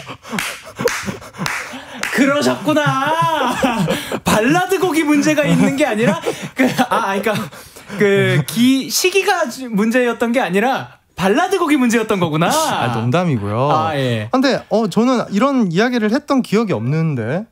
그러셨구나. 발라드 곡이 문제가 있는 게 아니라 시기가 문제였던 게 아니라 발라드 곡이 문제였던 거구나. 농담이고요. 근데 저는 이런 이야기를 했던 기억이 없는데.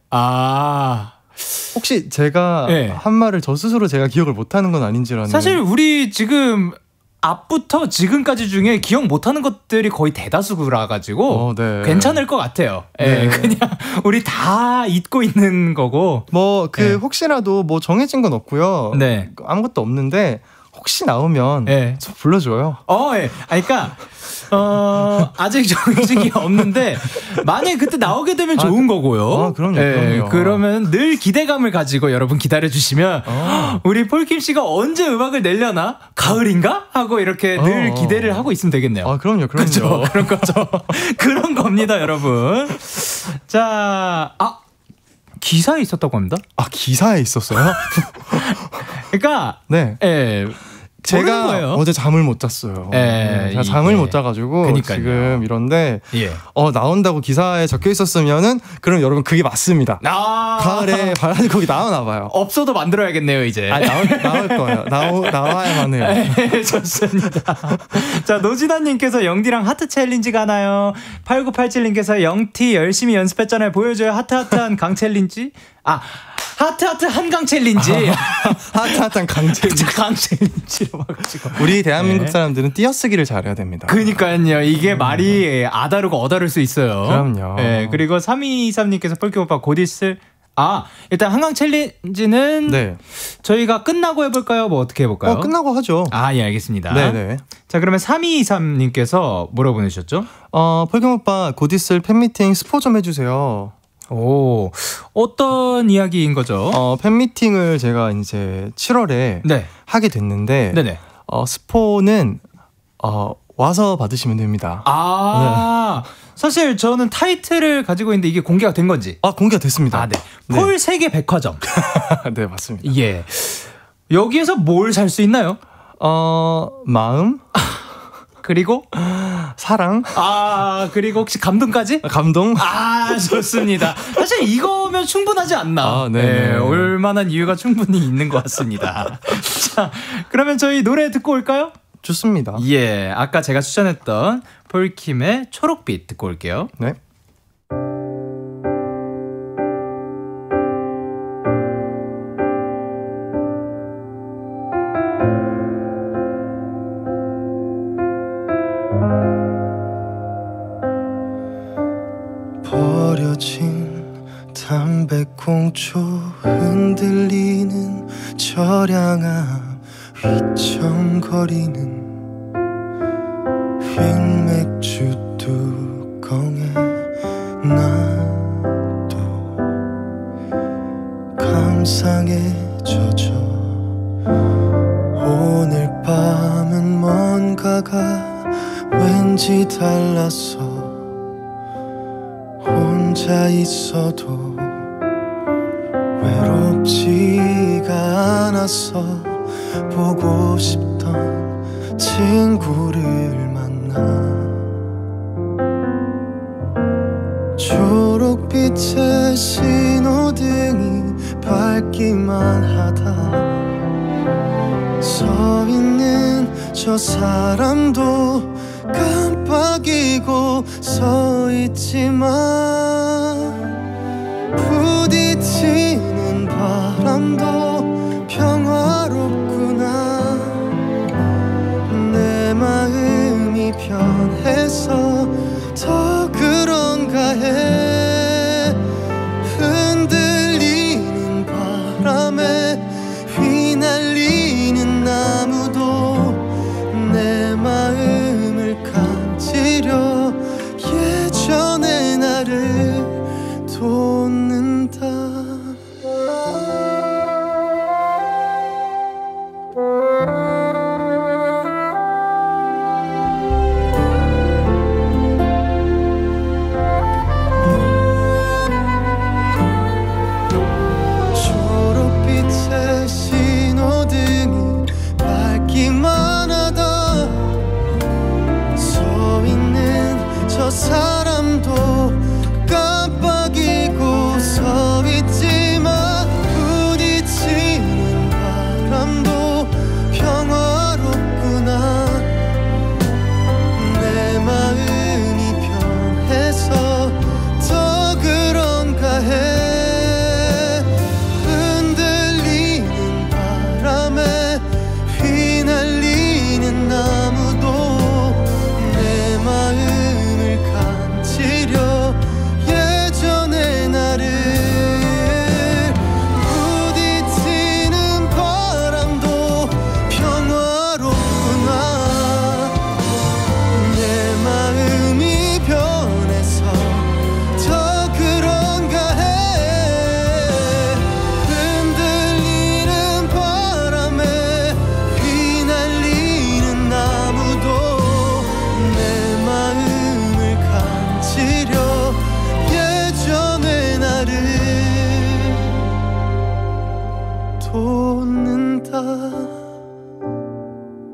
혹시 제가 한 말을 저 스스로 제가 기억을 못하는 건 아닌지라는. 사실 우리 지금 앞부터 지금까지 중에 기억 못하는 것들이 거의 대다수라 가지고 괜찮을 것 같아요. 그냥 우리 다 잊고 있는 거고. 혹시라도 정해진 건 없고요. 아무것도 없는데 혹시 나오면 좀 불러줘요. 그러니까 아직 정해진 게 없는데 만약에 그때 나오게 되면 좋은 거고요. 그럼요. 그러면 늘 기대감을 가지고 여러분 기다려주시면 우리 폴킴 씨가 언제 음악을 내려나? 가을인가? 하고 이렇게 늘 기대를 하고 있으면 되겠네요. 그럼요. 그렇죠. 그런 거죠. 그런 겁니다, 여러분. 자, 기사에 있었다고 합니다. 기사에 있었어요? 그러니까 제가 어제 잠을 못 잤어요. 제가 잠을 못 자가지고 그러니까요. 지금 이런데 나온다고 기사에 적혀 있었으면은 그럼 여러분 그게 맞습니다. 가을에 발라드 곡이 나오나 봐요. 없어도 만들어야겠네요 이제. 나올 거예요. 나와야만 해요. 좋습니다. 자, 노진아님께서 영디랑 하트 챌린지 가나요? 8987님께서 영티 열심히 연습했잖아요. 보여줘요. 하트한 강 챌린지. 하트 한강 챌린지. 하트한 강 챌린지. 강 챌린지로 와가지고. 우리 대한민국 사람들은 띄어쓰기를 잘해야 됩니다. 그니까요. 이게 말이 아다르고 어다를 수 있어요. 그럼요. 그리고 3223님께서 폴키 오빠 곧 있을. 일단 한강 챌린지는 저희가 끝나고 해볼까요? 뭐 어떻게 해볼까요? 끝나고 하죠. 예, 알겠습니다. 네네. 자, 그러면 3223님께서 뭐라고 보내셨죠? 폴경 오빠 곧 있을 팬미팅 스포 좀 해주세요. 오, 어떤 이야기인 거죠? 팬미팅을 제가 이제 7월에 하게 됐는데 스포는 와서 받으시면 됩니다. 사실 저는 타이틀을 가지고 있는데 이게 공개가 된 건지? 공개가 됐습니다. 폴 세계 백화점. 네, 맞습니다. 예. 여기에서 뭘 살 수 있나요? 마음? 그리고 사랑. 그리고 혹시 감동까지? 감동. 좋습니다. 사실 이거면 충분하지 않나. 올만한 이유가 충분히 있는 것 같습니다. 자, 그러면 저희 노래 듣고 올까요? 좋습니다. 예, 아까 제가 추천했던 폴킴의 초록빛 듣고 올게요. 네. 버려진 담배꽁초 흔들리는 저량함 휘청거리는 흰 맥주 뚜껑에 나도 감상에 젖어 오늘 밤은 뭔가가 왠지 달라서 혼자 있어도 외롭지가 않아서 보고 싶던 친구를 만나 초록빛의 신호등이 밝기만 하다 서 있는 저 사람도 깜빡이고 서 있지만 부딪히는 바람도 평화롭구나 내 마음이 변해서 더 그런가 해 흔들리는 바람에 휘날리는 나무도 내 마음을 간지려 예전의 나를 돋는다 초록빛의 신호등이 밝기만 하다 서 있는 저 사람도 깜빡이고 서 있지만 부딪히는 바람도 평화롭구나 내 마음이 변해서 더 그런가 해 흔들리는 바람에 휘날리는 나무도 내 마음을 간지려 예전의 나를 부딪히는 바람도 평화롭구나 내 마음이 변해서 더 그런가 해 흔들리는 바람에 휘날리는 나무도 내 마음을 간지려 예전의 나를 돋는다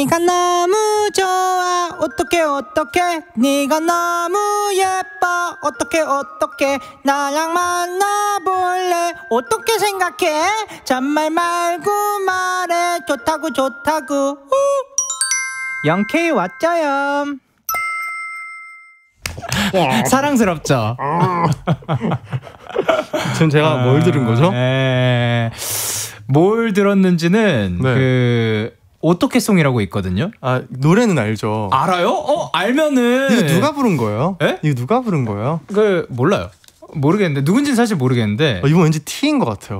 네가 너무 좋아 어떡해 네가 너무 예뻐 어떡해 나랑 만나볼래 어떻게 생각해 잔말 말고 말해 좋다고 영케이 왔죠요. 사랑스럽죠. 지금 제가 뭘 들은 거죠? 뭘 들었는지는 그 어떻게 송이라고 있거든요. 아 노래는 알죠. 알아요? 알면은 이거 누가 부른 거예요? 에? 이거 누가 부른 거예요? 그 몰라요. 모르겠는데 누군지는 사실 모르겠는데. 이거 왠지 T인 것 같아요.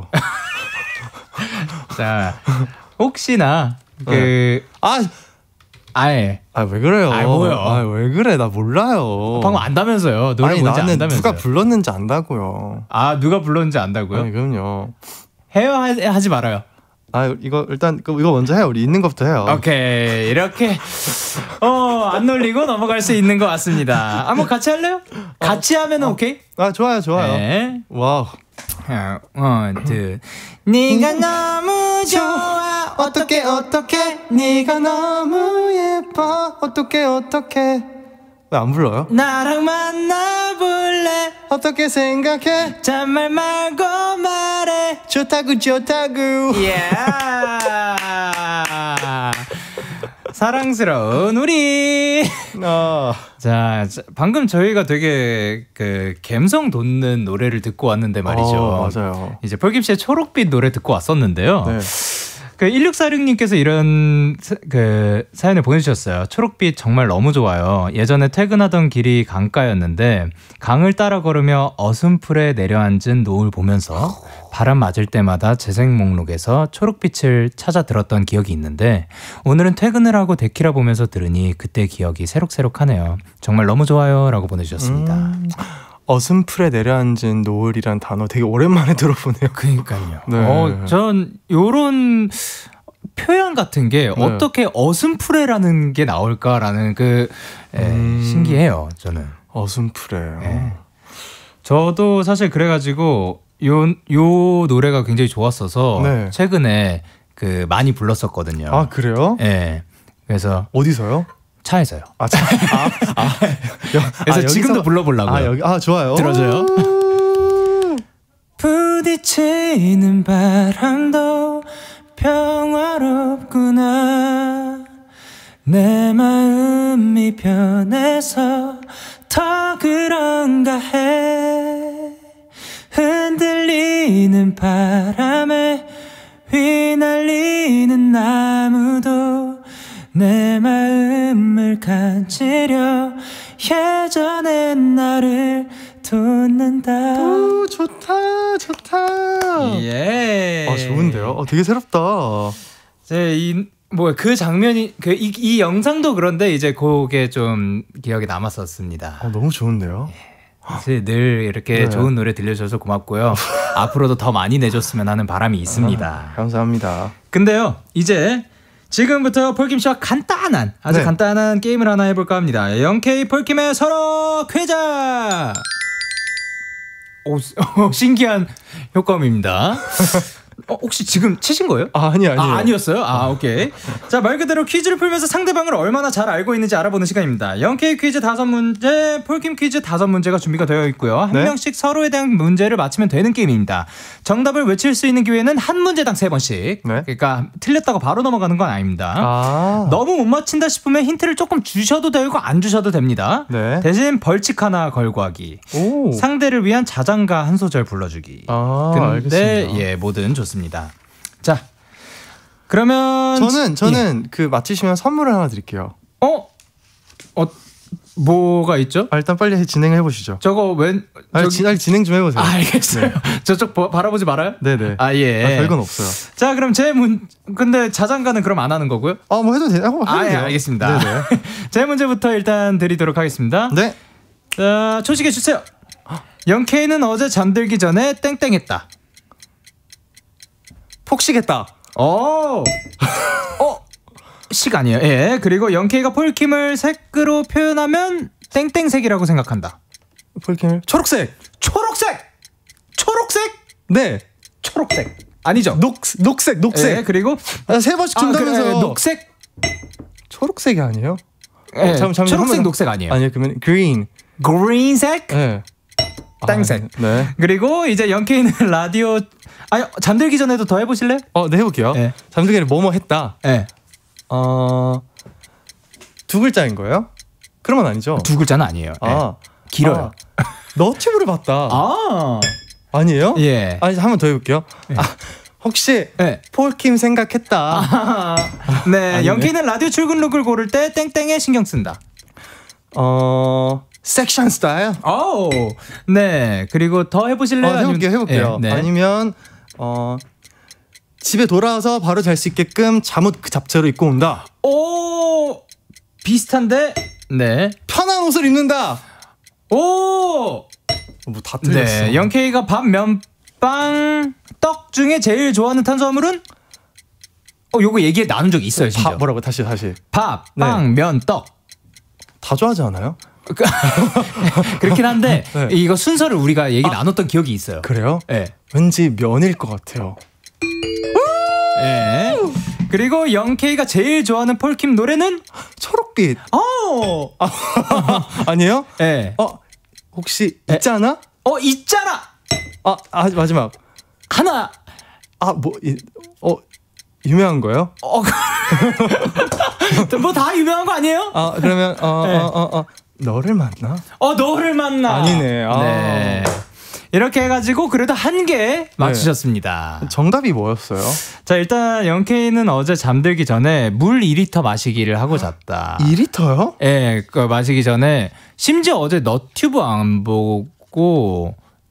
자 혹시나 그 왜 그래요? 뭐야? 왜 그래? 나 몰라요. 방금 안다면서요? 노래 아니, 뭔지 나는 안다면서요? 누가 불렀는지 안다고요. 아 누가 불렀는지 안다고요? 아니, 그럼요. 해요 하지 말아요. 이거 일단 이거 먼저 해요. 우리 있는 것부터 해요. 오케이 이렇게 안 놀리고 넘어갈 수 있는 것 같습니다. 한번 같이 할래요? 같이 하면은 오케이? 좋아요. 네. 와우. 네가 너무 좋아 어떡해 네가 너무 예뻐 어떡해 왜 안 불러요? 나랑 만나볼래 어떻게 생각해 잔말 말고 말해 좋다고 사랑스러운 우리. 자, 방금 저희가 되게 그 감성 돋는 노래를 듣고 왔는데 말이죠. 맞아요. 이제 펄김씨의 초록빛 노래 듣고 왔었는데요. 네. 그 1646님께서 이런 그 사연을 보내주셨어요. 초록빛 정말 너무 좋아요. 예전에 퇴근하던 길이 강가였는데 강을 따라 걸으며 어슴풀에 내려앉은 노을 보면서 바람 맞을 때마다 재생 목록에서 초록빛을 찾아 들었던 기억이 있는데 오늘은 퇴근을 하고 데키라 보면서 들으니 그때 기억이 새록새록하네요. 정말 너무 좋아요 라고 보내주셨습니다. 어슴풀에 내려앉은 노을이란 단어 되게 오랜만에 들어보네요. 그러니까요. 네. 전 요런 표현 같은 게 어떻게 어슴풀에라는 게 나올까라는 신기해요. 저는 어슴풀에. 네. 저도 사실 그래가지고 요 노래가 굉장히 좋았어서 최근에 그 많이 불렀었거든요. 아 그래요? 네. 그래서 어디서요? 차에서요. 그래서 여기서? 지금도 불러보려고요. 좋아요. 들어줘요. 부딪히는 바람도 평화롭구나 내 마음이 변해서 더 그런가 해 흔들리는 바람에 휘날리는 나무도 내 마음을 간지려 예전엔 나를 돋는다. 오, 좋다. 예. 좋은데요? 되게 새롭다. 그 장면이 이 영상도 그런데 이제 그게 좀 기억에 남았었습니다. 너무 좋은데요? 늘 이렇게 좋은 노래 들려줘서 고맙고요. 앞으로도 더 많이 내줬으면 하는 바람이 있습니다. 감사합니다. 근데요, 이제 지금부터 폴킴씨와 아주 간단한 게임을 하나 해볼까 합니다. 영케이 폴킴의 서로 퀴즈! 신기한 효과음입니다. 혹시 지금 치신 거예요? 아니요. 아니었어요? 오케이. 자, 말 그대로 퀴즈를 풀면서 상대방을 얼마나 잘 알고 있는지 알아보는 시간입니다. 영케이 퀴즈 5문제, 폴킴 퀴즈 5문제가 준비가 되어 있고요. 한 명씩 서로에 대한 문제를 맞히면 되는 게임입니다. 정답을 외칠 수 있는 기회는 한 문제당 3번씩. 그러니까 틀렸다고 바로 넘어가는 건 아닙니다. 너무 못 맞힌다 싶으면 힌트를 조금 주셔도 되고 안 주셔도 됩니다. 대신 벌칙 하나 걸고 하기. 상대를 위한 자장가 한 소절 불러주기. 근데 알겠습니다. 뭐든 좋습니다. 자, 그러면 저는 그 맞히시면 선물을 하나 드릴게요. 뭐가 있죠? 일단 빨리 진행해 보시죠. 저거 진행 좀 해보세요. 알겠어요. 저쪽 바라보지 말아요? 네네. 예. 별건 없어요. 자, 그럼 근데 자장가는 그럼 안 하는 거고요? 뭐 해도 돼요. 예, 알겠습니다. 제 문제부터 일단 드리도록 하겠습니다. 네. 자, 초식해 주세요. 영케이는 어제 잠들기 전에 땡땡했다. 폭식했다. 식 아니에요. 예. 그리고 영케이가 폴킴을 색으로 표현하면 땡땡색이라고 생각한다. 폴킴을 초록색. 네. 초록색. 아니죠. 녹색. 예. 그리고 세 번씩 준다면서요. 녹색. 초록색이 아니에요? 네, 초록색, 녹색 아니에요? 아니요, 그러면 green. green색? 네. 땡색. 네. 그리고 이제 영케이는 라디오 잠들기 전에도 더 해보실래? 네, 해볼게요. 네. 잠들기 전에 뭐뭐 했다. 네. 두 글자인 거예요? 그런 건 아니죠? 두 글자는 아니에요. 네. 길어요. 너튜브를 봤다. 아니에요? 예. 아니, 한 번 더 해볼게요. 네. 혹시 폴킴 생각했다. 네, 영케이는 라디오 출근 룩을 고를 때 땡땡에 신경 쓴다. 섹션 스타일. 네. 그리고 더 해보실래요? 해볼게요. 네. 아니면 집에 돌아와서 바로 잘 수 있게끔 잠옷 그 잡채로 입고 온다. 오, 비슷한데. 네. 편한 옷을 입는다. 오, 뭐 다 틀렸어. 네. 영케이가 밥, 면빵, 떡 중에 제일 좋아하는 탄수화물은? 요거 얘기 나눈 적이 있어요, 진짜. 뭐라고? 다시. 밥, 빵, 면, 떡. 다 좋아하지 않아요? 그렇긴 한데 네. 이거 순서를 우리가 얘기 나눴던 기억이 있어요. 그래요? 네. 왠지 면일 것 같아요. 네. 그리고 영케이가 제일 좋아하는 폴킴 노래는 초록빛. 아니에요? 네. 혹시 있잖아? 있잖아. 마지막 하나. 유명한 거요? 뭐 다 유명한 거 아니에요? 그러면 너를 만나? 너를 만나. 아니네. 네. 이렇게 해가지고 그래도 한 개 맞추셨습니다. 정답이 뭐였어요? 자, 일단 영케이는 어제 잠들기 전에 물 2리터 마시기를 하고 잤다. 2리터요? 네, 마시기 전에 심지어 어제 너튜브 안 보고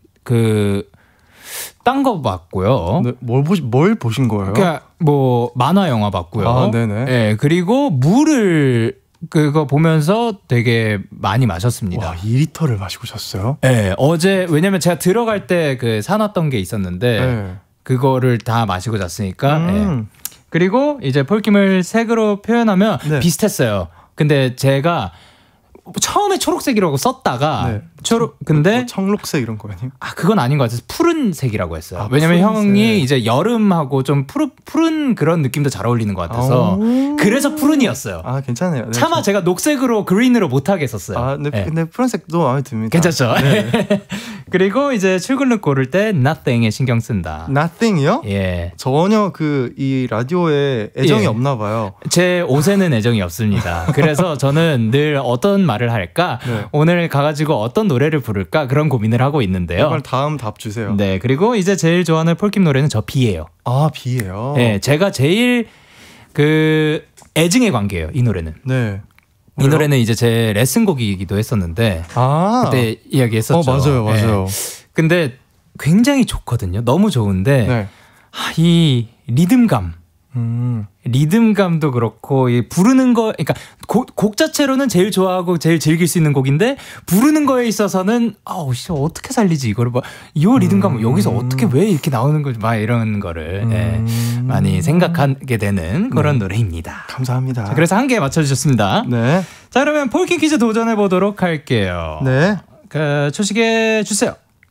딴 거 봤고요. 네, 뭘 보신 거예요? 그러니까 뭐 만화 영화 봤고요. 네네. 네, 그리고 물을 그거 보면서 되게 많이 마셨습니다. 2리터를 마시고 잤어요? 네, 어제 왜냐면 제가 들어갈 때 사놨던 게 있었는데 그거를 다 마시고 잤으니까. 네. 그리고 이제 폴킴을 색으로 표현하면 비슷했어요. 근데 제가 처음에 초록색이라고 썼다가 근데 청록색 이런 거 아니에요? 그건 아닌 것 같아서 푸른색이라고 했어요. 왜냐면 형이 이제 여름하고 좀 푸른 그런 느낌도 잘 어울리는 것 같아서 그래서 푸른이었어요. 괜찮아요. 네, 차마 제가 녹색으로 그린으로 못하게 썼어요. 근데 푸른색도 마음에 듭니다. 괜찮죠? 네. 그리고 이제 출근룩 고를 때 nothing에 신경 쓴다. nothing이요? 예. 전혀 이 라디오에 애정이 없나 봐요. 제 옷에는 애정이 없습니다. 그래서 저는 늘 어떤 말을 할까? 오늘 가가지고 어떤 노래를 부를까? 그런 고민을 하고 있는데요. 이걸 다음 답 주세요. 네, 그리고 이제 제일 좋아하는 폴킴 노래는 저 비예요. 비예요? 네, 제가 제일 애증의 관계예요, 이 노래는. 네. 이 노래는 이제 제 레슨곡이기도 했었는데 그때 이야기했었죠. 맞아요. 근데 굉장히 좋거든요. 너무 좋은데 이 리듬감. 리듬감도 그렇고 부르는 거, 그러니까 곡 자체로는 제일 좋아하고 제일 즐길 수 있는 곡인데 부르는 거에 있어서는 어떻게 살리지 이거를 이 리듬감 여기서 어떻게 왜 이렇게 나오는 거지 막 이런 거를 많이 생각하게 되는 그런 노래입니다. 감사합니다. 자, 그래서 한 개 맞춰주셨습니다. 네. 자, 그러면 폴킴 퀴즈 도전해 보도록 할게요. 네. 초식에 주세요.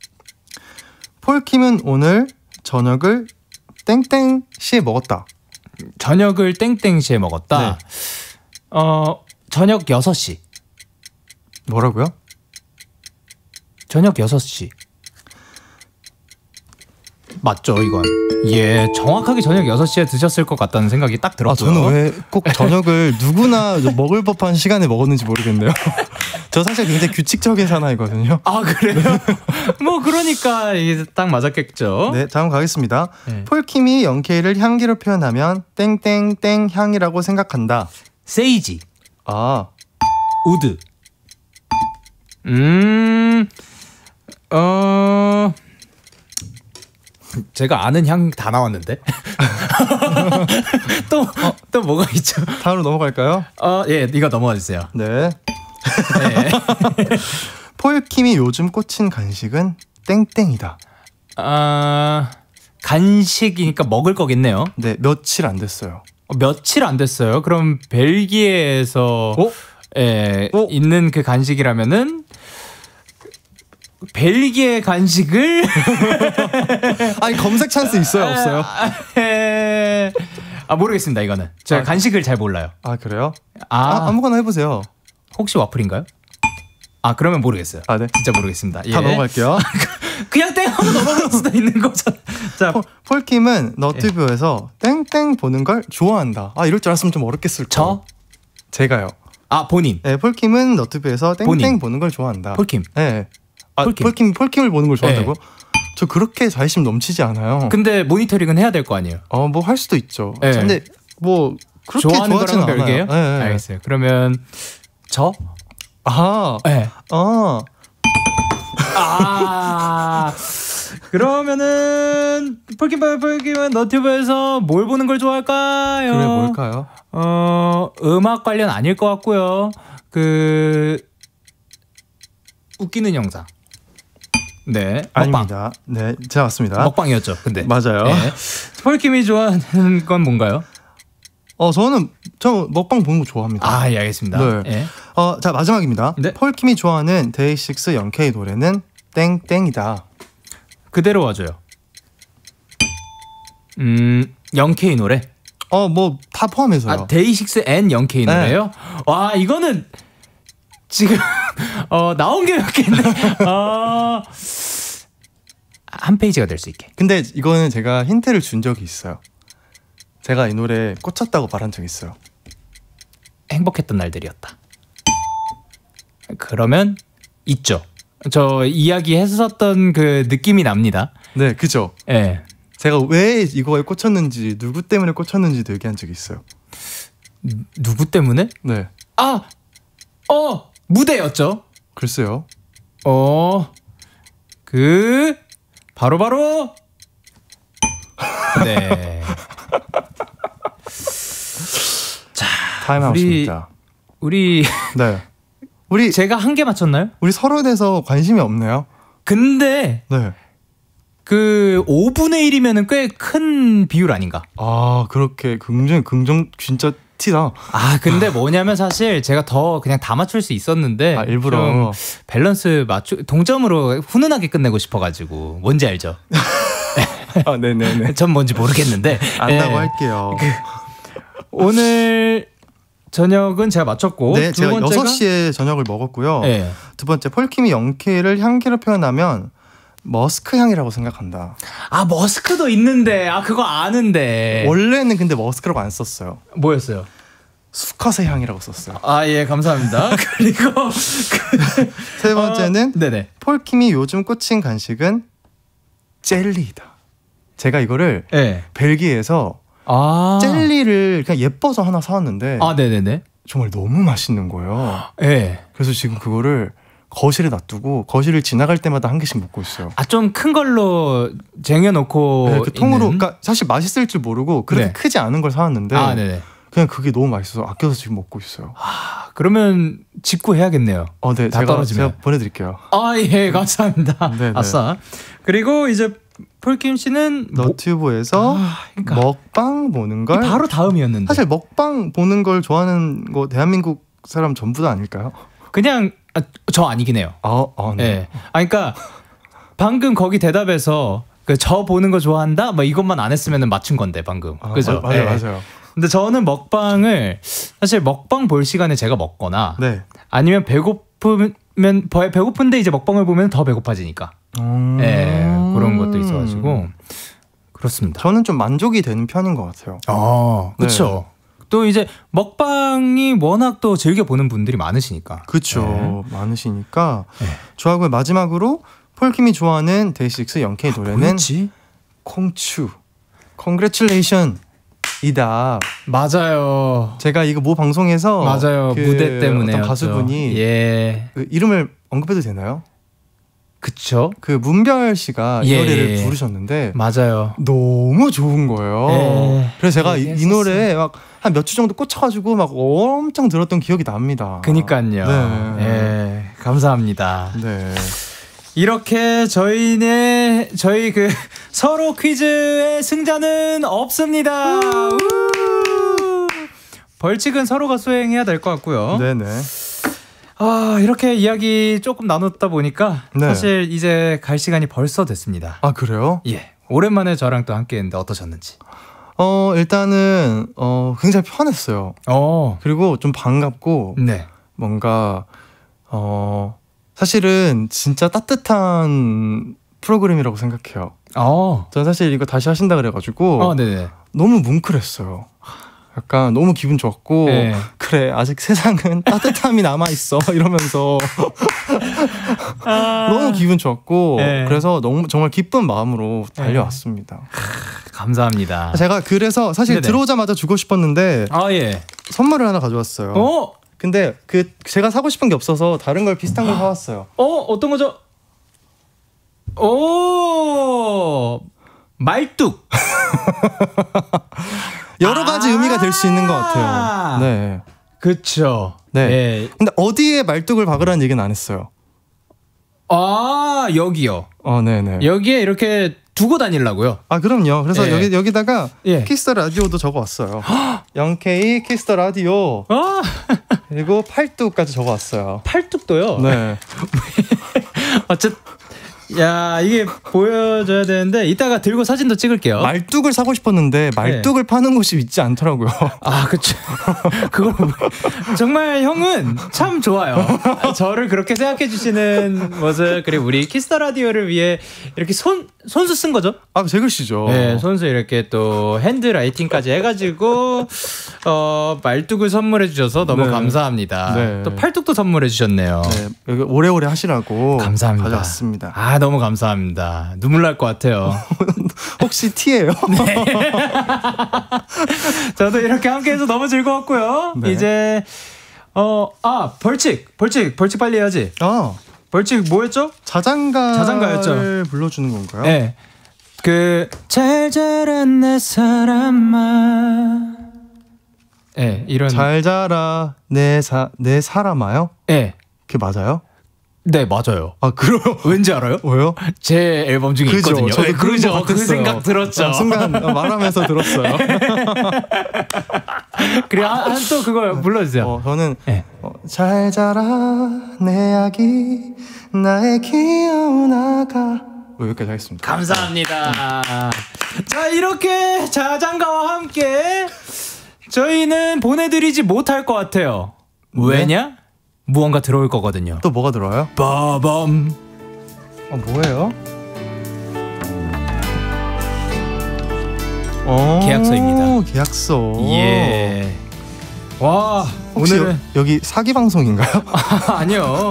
폴킴은 오늘 저녁을 땡땡 시에 먹었다. 저녁을 땡땡시에 먹었다. 네. 저녁 6시. 뭐라고요? 저녁 6시. 맞죠, 이건? 예, 정확하게 저녁 6시에 드셨을 것 같다는 생각이 딱 들었고요. 저는 왜 꼭 저녁을 누구나 먹을 법한 시간에 먹었는지 모르겠네요. 저 사실 굉장히 규칙적인 사나이거든요. 그래요? 뭐 그러니까 이게 딱 맞았겠죠. 네, 다음 가겠습니다. 폴킴이 영케이를 향기로 표현하면 땡땡땡 향이라고 생각한다. 세이지. 우드. 제가 아는 향 다 나왔는데. 또 뭐가 있죠? 다음으로 넘어갈까요? 예, 이거 넘어가 주세요. 네. 폴킴이 요즘 꽂힌 간식은 땡땡이다. 간식이니까 먹을 거겠네요. 네, 며칠 안 됐어요. 며칠 안 됐어요. 그럼 벨기에에서 있는 그 간식이라면은 벨기에 간식을 아니 검색 찬스 있어요, 없어요? 아 모르겠습니다. 이거는 제가 간식을 잘 몰라요. 아 그래요? 아무거나 해보세요. 혹시 와플인가요? 아 그러면 모르겠어요. 아 네, 진짜 모르겠습니다. 다 넘어갈게요. 그냥 땡하고 넘어갈 수도 있는 거죠. 자, 폴킴은 너튜브에서 땡땡 보는 걸 좋아한다. 아 이럴 줄 알았으면 좀 어렵겠을 거예요. 제가요. 아 본인. 네, 폴킴은 너튜브에서 땡땡 본인. 보는 걸 좋아한다. 폴킴. 네. 아 폴킴을 보는 걸 좋아한다고? 네. 저 그렇게 자신심 넘치지 않아요. 근데 모니터링은 해야 될 거 아니에요? 뭐 할 수도 있죠. 네. 근데 뭐 그렇게 좋아하는 좋아하진 거랑 않아요. 별개예요? 네. 알겠어요. 그러면 저? 네. 그러면은 폴킴은 너튜브에서 뭘 보는 걸 좋아할까요? 그래 뭘까요? 음악 관련 아닐 것 같고요. 웃기는 영상. 네, 아닙니다. 네, 제가 맞습니다. 먹방이었죠. 근데 맞아요. 네. 폴킴이 좋아하는 건 뭔가요? 저 먹방 보는 거 좋아합니다. 아, 예, 알겠습니다. 네. 네. 자 마지막입니다. 네. 폴킴이 좋아하는 데이식스 영케이 노래는 땡땡이다. 그대로 와줘요. 영케이 노래? 뭐 다 포함해서요. 데이식스 앤 영케이 노래요? 네. 와 이거는 지금 나온 게 몇 개인데 한 페이지가 될 수 있게. 근데 이거는 제가 힌트를 준 적이 있어요. 제가 이 노래에 꽂혔다고 말한 적이 있어요. 행복했던 날들이었다. 그러면 있죠. 저 이야기 했었던 그 느낌이 납니다. 네, 그죠. 네. 제가 왜 이거에 꽂혔는지, 누구 때문에 꽂혔는지도 얘기한 적이 있어요. 누구 때문에? 네. 무대였죠. 글쎄요. 바로 네. 자, 타임아웃입니다. 우리 제가 한 개 맞췄나요? 우리 서로에 대해서 관심이 없네요. 근데 네. 5분의 1이면은 꽤 큰 비율 아닌가? 그렇게 굉장히 진짜 티다. 근데 뭐냐면 사실 제가 더 그냥 다 맞출 수 있었는데 일부러 밸런스 동점으로 훈훈하게 끝내고 싶어가지고 뭔지 알죠? 네네네. 전 뭔지 모르겠는데 안다고 할게요. 오늘 저녁은 제가 맞췄고 네, 제가 6시에 저녁을 먹었고요. 네. 두 번째 폴킴이 영케이를 향기로 표현하면 머스크 향이라고 생각한다. 머스크도 있는데 그거 아는데 원래는 근데 머스크라고 안 썼어요. 뭐였어요? 수컷의 향이라고 썼어요. 예, 감사합니다. 그리고 세 번째는 네네. 폴킴이 요즘 꽂힌 간식은 젤리이다. 제가 이거를 벨기에에서 젤리를 그냥 예뻐서 하나 사왔는데 네네네. 정말 너무 맛있는 거예요. 네. 그래서 지금 그거를 거실에 놔두고 거실을 지나갈 때마다 한 개씩 먹고 있어요. 좀 큰 걸로 쟁여놓고 그 통으로. 그러니까 사실 맛있을 줄 모르고 그렇게 크지 않은 걸 사왔는데 네네. 그냥 그게 너무 맛있어서 아껴서 지금 먹고 있어요. 그러면 직구해야겠네요. 네, 제가 보내드릴게요. 예, 감사합니다. 아싸. 그리고 이제 폴킴 씨는 너튜브에서 먹방 보는 걸 바로 다음이었는데 사실 먹방 보는 걸 좋아하는 거 대한민국 사람 전부 다 아닐까요? 그냥 저 아니긴 해요. 네. 그러니까 방금 거기 대답에서 저 보는 거 좋아한다? 이것만 안 했으면 맞춘 건데 방금. 그죠? 맞아요. 근데 저는 먹방을 사실 먹방 볼 시간에 제가 먹거나 아니면 배고픈데 이제 먹방을 보면 더 배고파지니까. 그런 것도 있어가지고 그렇습니다. 저는 좀 만족이 되는 편인 것 같아요. 그렇죠. 또 이제 먹방이 워낙 또 즐겨 보는 분들이 많으시니까. 그렇죠. 많으시니까. 좋아하고 마지막으로 폴킴이 좋아하는 데이식스 영케이 노래는 콩추. Congratulation 이다. 맞아요. 제가 이거 모 방송에서 무대 때문에 어떤 가수분이 이름을 언급해도 되나요? 그쵸. 문별 씨가 이 노래를 부르셨는데 맞아요. 너무 좋은 거예요. 그래서 제가 이 노래에 막 한 몇 주 정도 꽂혀가지고 막 엄청 들었던 기억이 납니다. 그니까요. 감사합니다. 네. 이렇게 저희 서로 퀴즈의 승자는 없습니다. 벌칙은 서로가 수행해야 될 것 같고요. 네네. 이렇게 이야기 조금 나눴다 보니까 사실 이제 갈 시간이 벌써 됐습니다. 그래요? 예. 오랜만에 저랑 또 함께 했는데 어떠셨는지? 일단은 굉장히 편했어요. 그리고 좀 반갑고 네. 뭔가 사실은 진짜 따뜻한 프로그램이라고 생각해요. 전 사실 이거 다시 하신다 그래가지고 너무 뭉클했어요. 약간 너무 기분 좋았고 네. 그래 아직 세상은 따뜻함이 남아있어 이러면서 너무 기분 좋았고 그래서 너무 정말 기쁜 마음으로 달려왔습니다. 감사합니다. 제가 그래서 사실 들어오자마자 주고 싶었는데 선물을 하나 가져왔어요. 근데 제가 사고 싶은 게 없어서 다른 걸 비슷한 걸 사왔어요. 어떤 거죠? 말뚝. 여러 가지 의미가 될 수 있는 것 같아요. 네, 그렇죠. 네. 근데 어디에 말뚝을 박으라는 얘기는 안 했어요. 여기요. 네네. 여기에 이렇게 두고 다니려고요. 그럼요. 그래서 여기다가 키스 더 라디오도 적어왔어요. 0K 키스 더 라디오. 그리고 팔뚝까지 적어왔어요. 팔뚝도요? 네. 어쨌든 야, 이게 보여줘야 되는데 이따가 들고 사진도 찍을게요. 말뚝을 사고 싶었는데 말뚝을 파는 곳이 있지 않더라고요. 그쵸. 그걸 정말 형은 참 좋아요. 저를 그렇게 생각해 주시는 모습. 그리고 우리 키스 더 라디오를 위해 이렇게 손수 쓴 거죠? 제 글씨죠. 네, 손수 이렇게 또 핸드 라이팅까지 해가지고 말뚝을 선물해 주셔서 너무 감사합니다. 네. 또 팔뚝도 선물해 주셨네요. 네, 여기 오래오래 하시라고 감사합니다. 가져왔습니다. 너무 감사합니다. 눈물 날 것 같아요. 혹시 티예요? 네. 저도 이렇게 함께해서 너무 즐거웠고요. 네. 이제 벌칙 빨리 해야지. 벌칙 뭐였죠? 자장가였죠. 불러주는 건가요? 네. 잘 자란 내 사람아. 네, 이런. 잘 자라 내 사람아요? 네. 그게 맞아요? 네, 맞아요. 그래요? 왠지 알아요? 왜요? 제 앨범 중에 있거든요. 저도 그죠? 그 생각 들었죠. 순간 말하면서 들었어요. 그래, 또 그거 불러주세요. 저는 잘 자라 내 아기 나의 귀여운 아가 여기까지 하겠습니다. 감사합니다. 자, 이렇게 자장가와 함께 저희는 보내드리지 못할 것 같아요. 왜냐? 무언가 들어올 거거든요. 또 뭐가 들어와요? 빠밤. 뭐예요? 계약서입니다. 계약서. 예. 와, 혹시 오늘은 여기 사기 방송인가요? 아니요.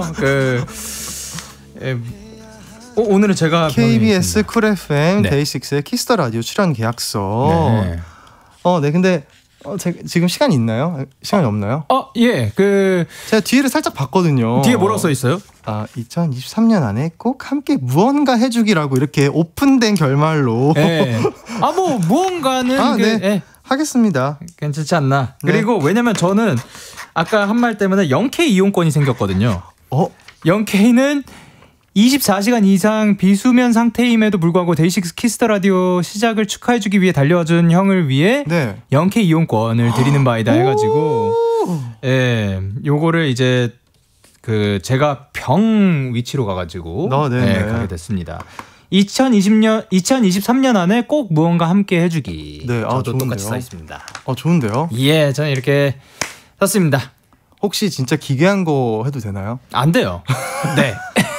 오늘은 제가 KBS 쿨 FM 데이식스의 키스 더 라디오 출연 계약서. 네, 근데 지금 시간이 있나요? 시간이 없나요? 예. 제가 뒤를 살짝 봤거든요. 뒤에 뭐라고 써 있어요? 2023년 안에 꼭 함께 무언가 해주기라고 이렇게 오픈된 결말로. 네. 무언가는 네. 하겠습니다. 괜찮지 않나? 네. 그리고 왜냐면 저는 아까 한 말 때문에 0K 이용권이 생겼거든요. 0K는 24시간 이상 비수면 상태임에도 불구하고 데이식스 키스 더 라디오 시작을 축하해주기 위해 달려와준 형을 위해 0K 이용권을 드리는 바이다 해가지고 요거를 이제 제가 병 위치로 가가지고 가게 됐습니다. 2023년 안에 꼭 무언가 함께 해주기. 저도 좋은데요. 똑같이 써 있습니다. 좋은데요? 예, 저는 이렇게 썼습니다. 혹시 진짜 기괴한 거 해도 되나요? 안 돼요. 네.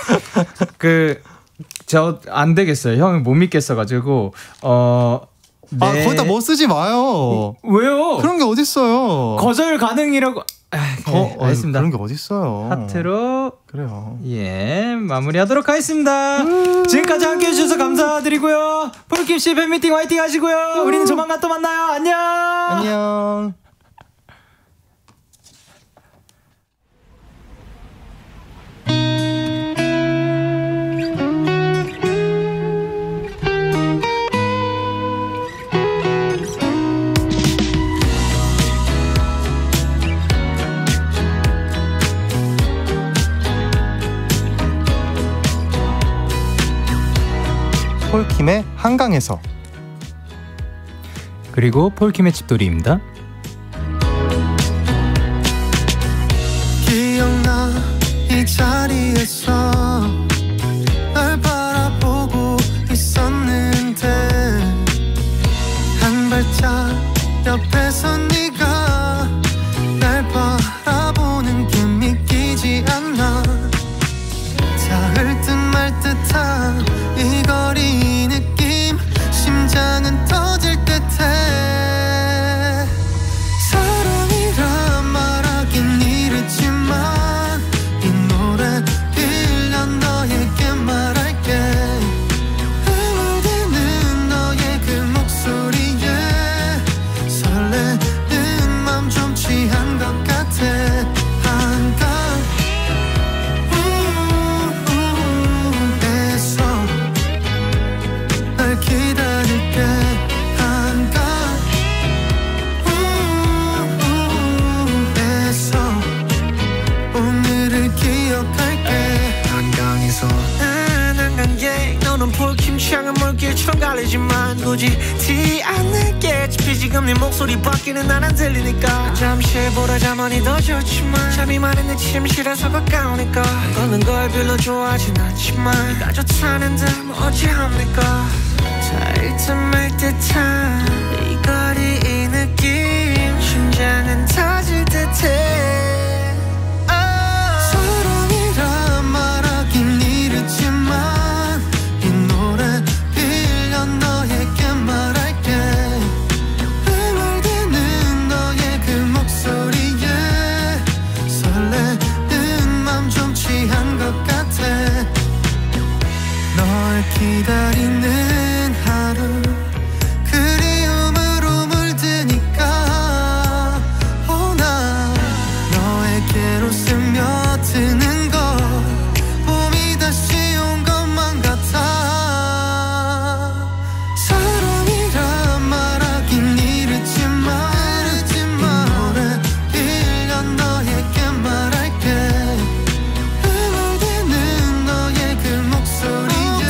저 안 되겠어요. 형을 못 믿겠어가지고 거기다 뭐 쓰지 마요. 왜요? 그런 게 어딨어요. 거절 가능이라고. 알겠습니다. 그런 게 어딨어요. 하트로. 그래요. 예, 마무리하도록 하겠습니다. 지금까지 함께해 주셔서 감사드리고요. 폴킴씨 팬미팅 화이팅 하시고요. 우리는 조만간 또 만나요. 안녕. 안녕. 폴킴의 한강에서. 그리고 폴킴의 집돌이입니다. 기억나 이 자리에서 널 바라보고 있었는데 한 발짝 불킴창은 물길처럼 갈리지만 굳이 티 안 낼게 어차피 지금 네 목소리 밖에는 난 안 들리니까 잠시 보라자만이 더 좋지만 잠이 많은 내 침실에서 가까우니까 걷는 걸 별로 좋아하진 않지만 네가 좋다는데 뭐 어찌합니까 닿을 듯 말 듯한 이 거리 이 느낌 심장은 터질 듯해 사랑이란 말하긴 이르지만 이 노래 빌려 너에게 말할게 흥얼대는 너의 그 목소리에 설레는 맘 좀 취한 것 같아 널 기다리는 하루 그리움으로 물드니까 나 너에게로 스며드는 걸 봄이 다시 온 것만 같아 사랑이란 말하긴 이르지만 이 노래 빌려 너에게 말할게 흥얼대는 너의 그 목소리에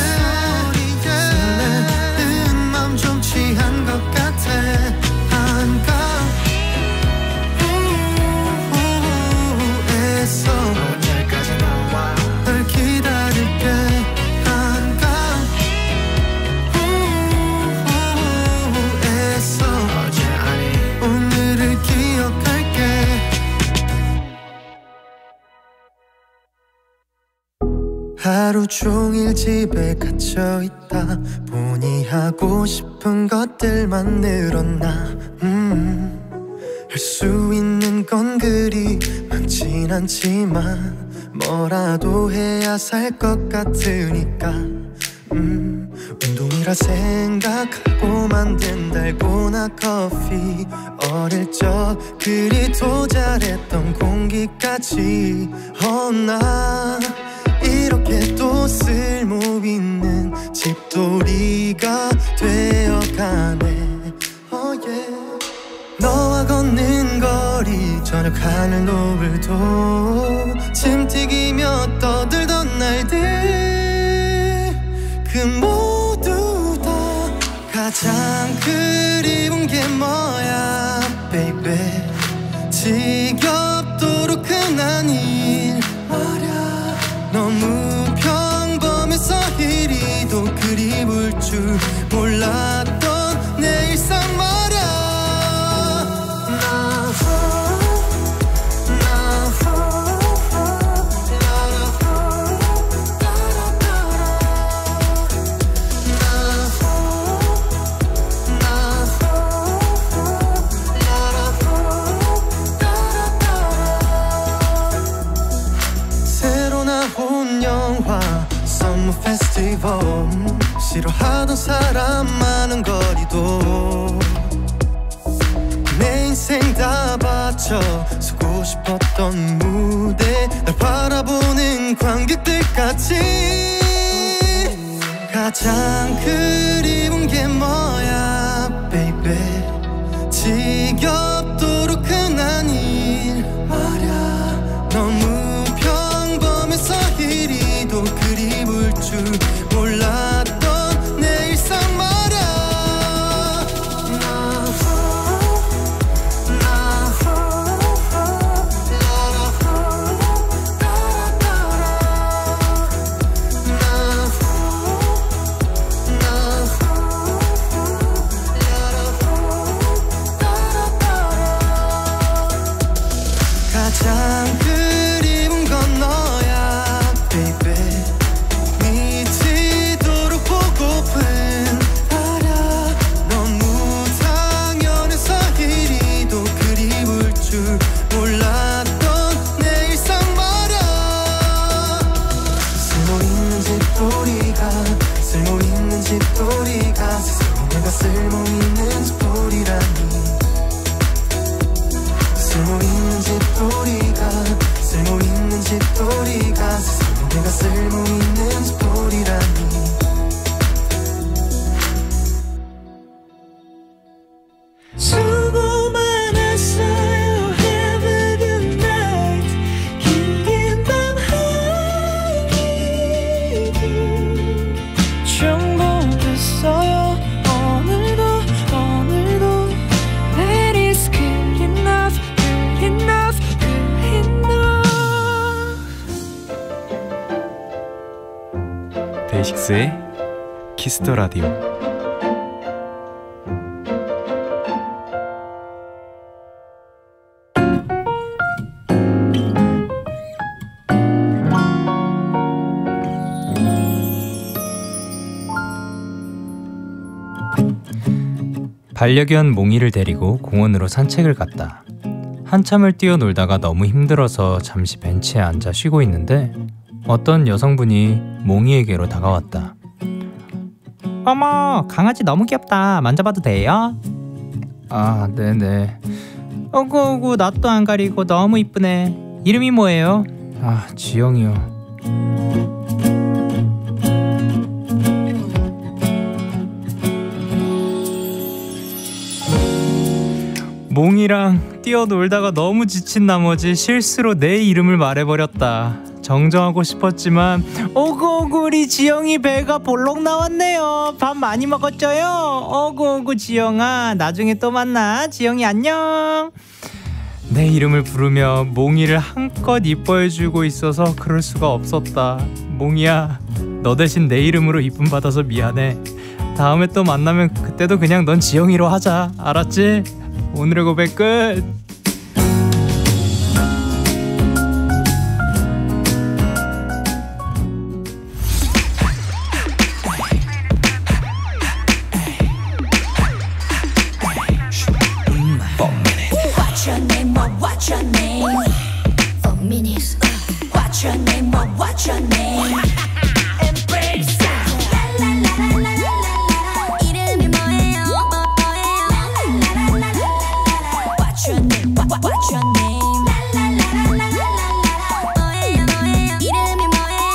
설레는 맘 좀 취한 것 같아 한가운에서 언제까지 나와 널 기다릴게 한가운에서 어제 아니 오늘을 기억할게 하루 종일 집에 갇혀있다 보니 하고 싶은 것들만 늘어나 할 수 있는 건 그리 많진 않지만 뭐라도 해야 살 것 같으니까 운동이라 생각하고 만든 달고나 커피 어릴 적 그리 도 잘했던 공기까지 나 이렇게 또 쓸모 있는 집돌이가 되어가네 너와 걷는 거리 저녁 하늘 노을도 침 튀기며 떠들던 날들 그 모두 다 가장 그리운 게 뭐야 baby 지겹도록 흔한 일 말야 너무 평범해서 이리도 그리울 줄 몰랐던 내 일상 말야 페스티벌 싫어하던 사람 많은 거리도 내 인생 다 바쳐 서고 싶었던 무대 날 바라보는 관객들까지 가장 그리운 게 뭐야 baby 지겹도록 흔한 일 말야 너무 평범해서 이리도 그리울 줄 몰랐던 내 일상 말야 데이식스의 키스더 라디오. 반려견 몽이를 데리고 공원으로 산책을 갔다. 한참을 뛰어놀다가 너무 힘들어서 잠시 벤치에 앉아 쉬고 있는데 어떤 여성분이 몽이에게로 다가왔다. 어머, 강아지 너무 귀엽다. 만져봐도 돼요? 아, 네네. 어구, 낯도 안 가리고 너무 이쁘네. 이름이 뭐예요? 아, 지영이요. 몽이랑 뛰어놀다가 너무 지친 나머지 실수로 내 이름을 말해버렸다. 정정하고 싶었지만 오구 우리 지영이 배가 볼록 나왔네요. 밥 많이 먹었죠요? 오구 지영아, 나중에 또 만나. 지영이 안녕. 내 이름을 부르며 몽이를 한껏 이뻐해주고 있어서 그럴 수가 없었다. 몽이야, 너 대신 내 이름으로 이쁨 받아서 미안해. 다음에 또 만나면 그때도 그냥 넌 지영이로 하자. 알았지? 오늘의 고백 끝. What's your name? What's your name? For minutes. What's your name? What's your name? Embrace. 이름이 뭐예요? What's your name? What's your name? 이름이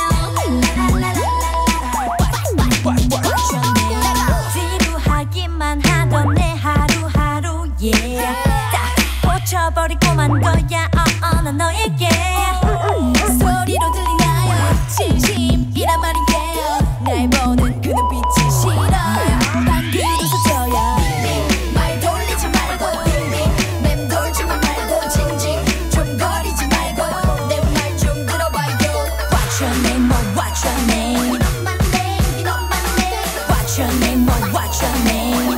뭐예요? What's your name? 지루하기만 하던 내 하루하루 yeah. 꽂혀버리고만 거야 난 너에게 소리로 들리나요? 진심이란 말인데요. 날 보는 그 눈빛이 싫어요. 방귀도 서져요. 말 돌리지 말고 맴돌지만 말고 징징 좀 거리지 말고 내 말 좀 들어봐요. What's your name? What's your name? What's your name? What's your name?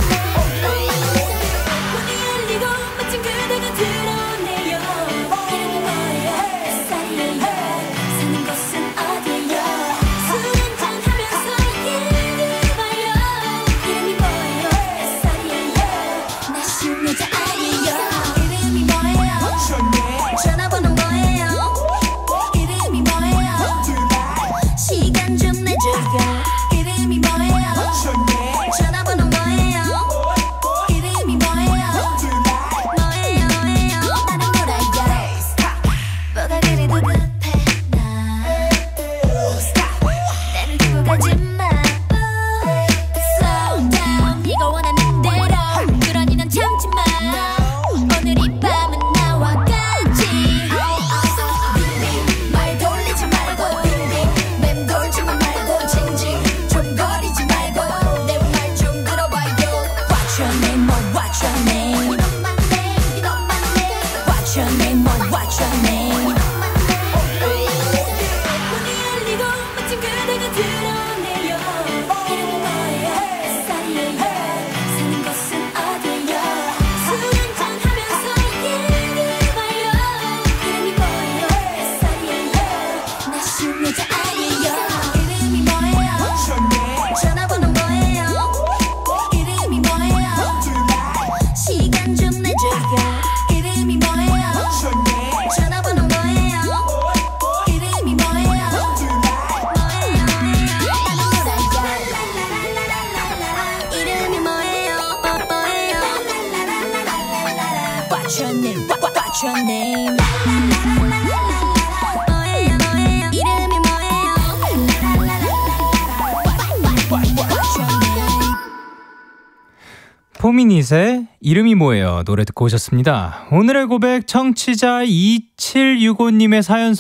포미닛의 이름이 뭐예요? 노래 않습니다. 오늘의 고백 청취자 2765님의 사연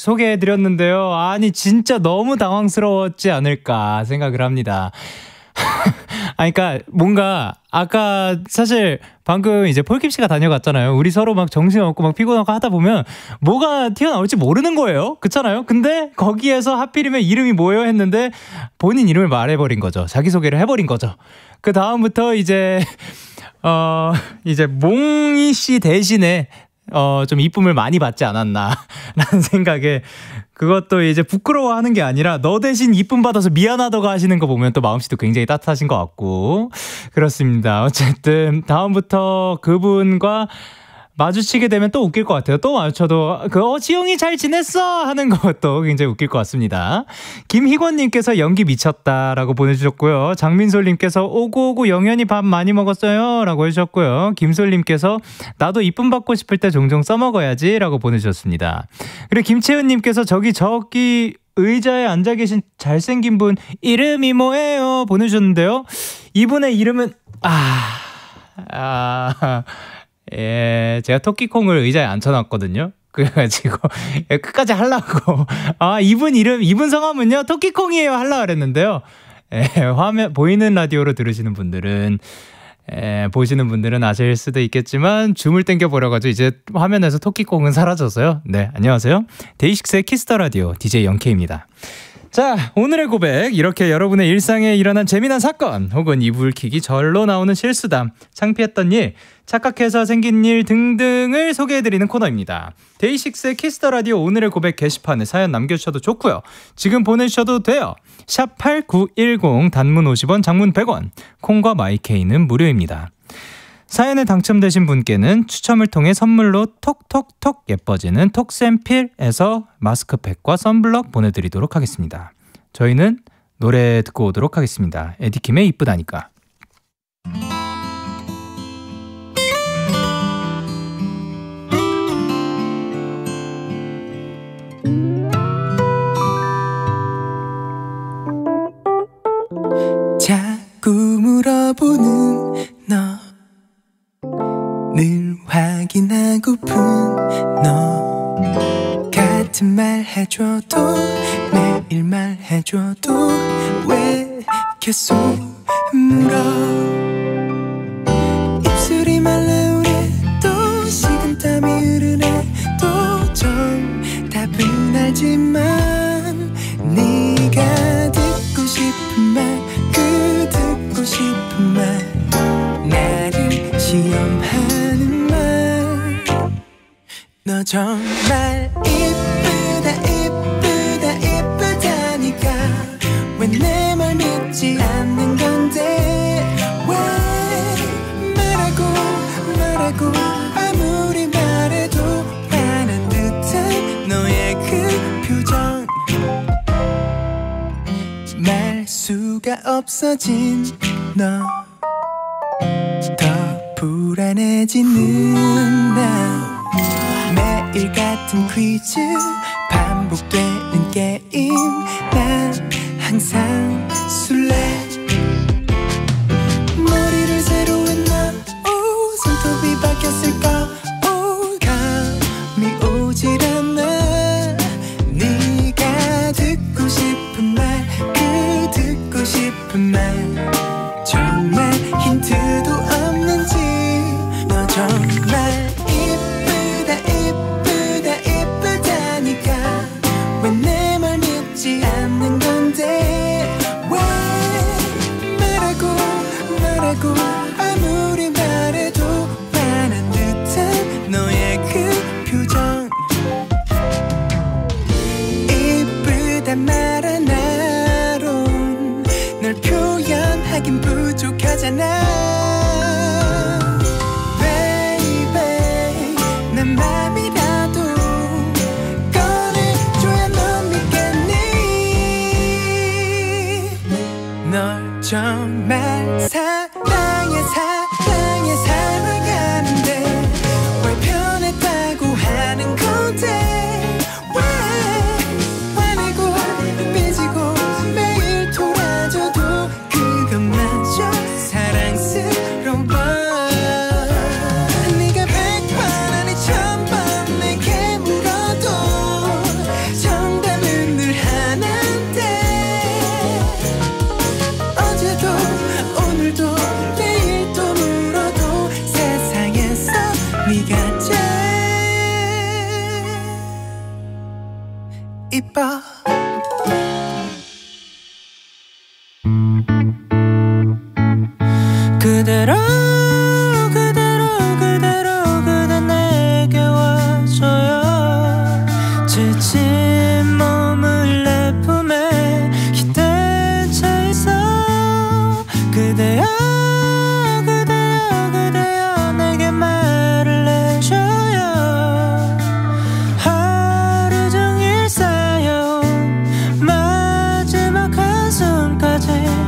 소개해드렸는데요. 아니 진짜 너무 당황스러웠지 않을까 생각을 합니다. 그러니까 뭔가 아까 사실 방금 이제 폴킴 씨가 다녀갔잖아요. 우리 서로 막 정신없고 막 피곤하고 하다 보면 뭐가 튀어나올지 모르는 거예요. 그렇잖아요. 근데 거기에서 하필이면 이름이 뭐예요 했는데 본인 이름을 말해버린 거죠. 자기소개를 해버린 거죠. 그 다음부터 이제 몽이 씨 대신에 좀 이쁨을 많이 받지 않았나라는 생각에, 그것도 이제 부끄러워하는 게 아니라 너 대신 이쁨 받아서 미안하다고 하시는 거 보면 또 마음씨도 굉장히 따뜻하신 것 같고 그렇습니다. 어쨌든 다음부터 그분과 마주치게 되면 또 웃길 것 같아요. 또 마주쳐도 지영이 잘 지냈어 하는 것도 굉장히 웃길 것 같습니다. 김희권님께서 연기 미쳤다라고 보내주셨고요. 장민솔님께서 오구오구 영현이 밥 많이 먹었어요 라고 해주셨고요. 김솔님께서 나도 이쁨 받고 싶을 때 종종 써먹어야지 라고 보내주셨습니다. 그리고 김채은님께서 저기 의자에 앉아 계신 잘생긴 분 이름이 뭐예요 보내주셨는데요. 이분의 이름은 예, 제가 토끼콩을 의자에 앉혀놨거든요. 그래가지고 끝까지 하려고 이분 성함은요 토끼콩이에요 하려고 그랬는데요. 화면 보이는 라디오로 들으시는 분들은 보시는 분들은 아실 수도 있겠지만 줌을 당겨버려가지고 이제 화면에서 토끼콩은 사라졌어요. 네, 안녕하세요. 데이식스의 키스더라디오 DJ 영케이입니다. 자, 오늘의 고백, 이렇게 여러분의 일상에 일어난 재미난 사건 혹은 이불킥이 절로 나오는 실수담, 창피했던 일, 착각해서 생긴 일 등등을 소개해드리는 코너입니다. 데이식스의 키스더라디오 오늘의 고백 게시판에 사연 남겨주셔도 좋고요. 지금 보내주셔도 돼요. 샵 8910 단문 50원 장문 100원, 콩과 마이케이는 무료입니다. 사연에 당첨되신 분께는 추첨을 통해 선물로 톡톡톡 예뻐지는 톡센필에서 마스크팩과 선블럭 보내드리도록 하겠습니다. 저희는 노래 듣고 오도록 하겠습니다. 에디킴의 이쁘다니까. 자꾸 물어보는 너, 늘 확인하고픈 너, 같은 말 해줘도 매일 말해줘도 왜 계속 물어. 입술이 말라오네 또 식은땀이 흐르네 또 정답은 알지만 네가 듣고 싶은 말 그 듣고 싶은 말 나를 시험하는 말. 너 정말 이쁘다 이쁘다 이쁘다니까 왜 내 말 믿지 않는 건데 왜 말하고 아무리 말해도 화난 듯한 너의 그 표정. 말 수가 없어진 너, 더 불안해지는 나. 매일 같은 퀴즈 반복되는 게임 난 항상 술래. 머리를 새로 했나 손톱이 바뀌었을까 감이 오질 않아. 네가 듣고 싶은 말 그 듣고 싶은 말 정말 힌트도 없는지. 너 정말 이쁘다 이쁘다 이쁘다니까 왜 내 말 믿지 않는 건데 왜 말하고 아무리 말해도 화난 듯한 너의 그 표정. 이쁘다 말 하나론 널 표현하긴 부족하잖아. 정말 사랑해 사랑하는데 왜 변했다고 하는 건데 왜 화내고 삐지고 매일 돌아줘도 그것마저 사랑스러워. 네가 100번 아니 1000번 내게 물어도 정답은 늘 하나인데 어제도 그대로 그대로 그대로 그대 내게 와줘요. 지친 몸을 내 품에 기댄 채 있어. 그대여 그대여 그대여 내게 말을 해줘요. 하루 종일 쌓여온 마지막 한숨까지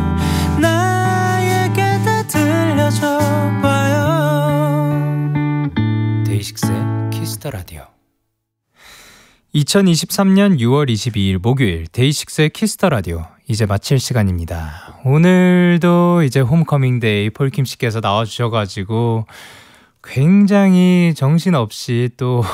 나에게 다 들려줘봐요. 데이식스의 키스더라디오. 2023년 6월 22일 목요일 데이식스의 키스더라디오 이제 마칠 시간입니다. 오늘도 이제 홈커밍데이 폴킴씨께서 나와주셔가지고 굉장히 정신없이 또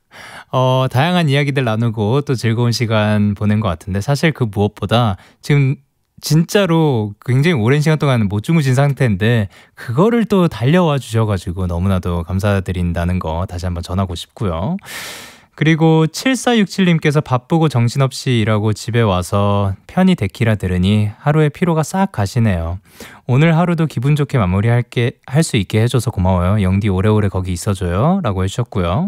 다양한 이야기들 나누고 또 즐거운 시간 보낸 것 같은데, 사실 그 무엇보다 지금 진짜로 굉장히 오랜 시간 동안 못 주무신 상태인데 그거를 또 달려와 주셔가지고 너무나도 감사드린다는 거 다시 한번 전하고 싶고요. 그리고 7467님께서 바쁘고 정신없이 일하고 집에 와서 편히 데키라 들으니 하루의 피로가 싹 가시네요. 오늘 하루도 기분 좋게 마무리할 수 있게 해줘서 고마워요. 영디 오래오래 거기 있어줘요 라고 해주셨고요.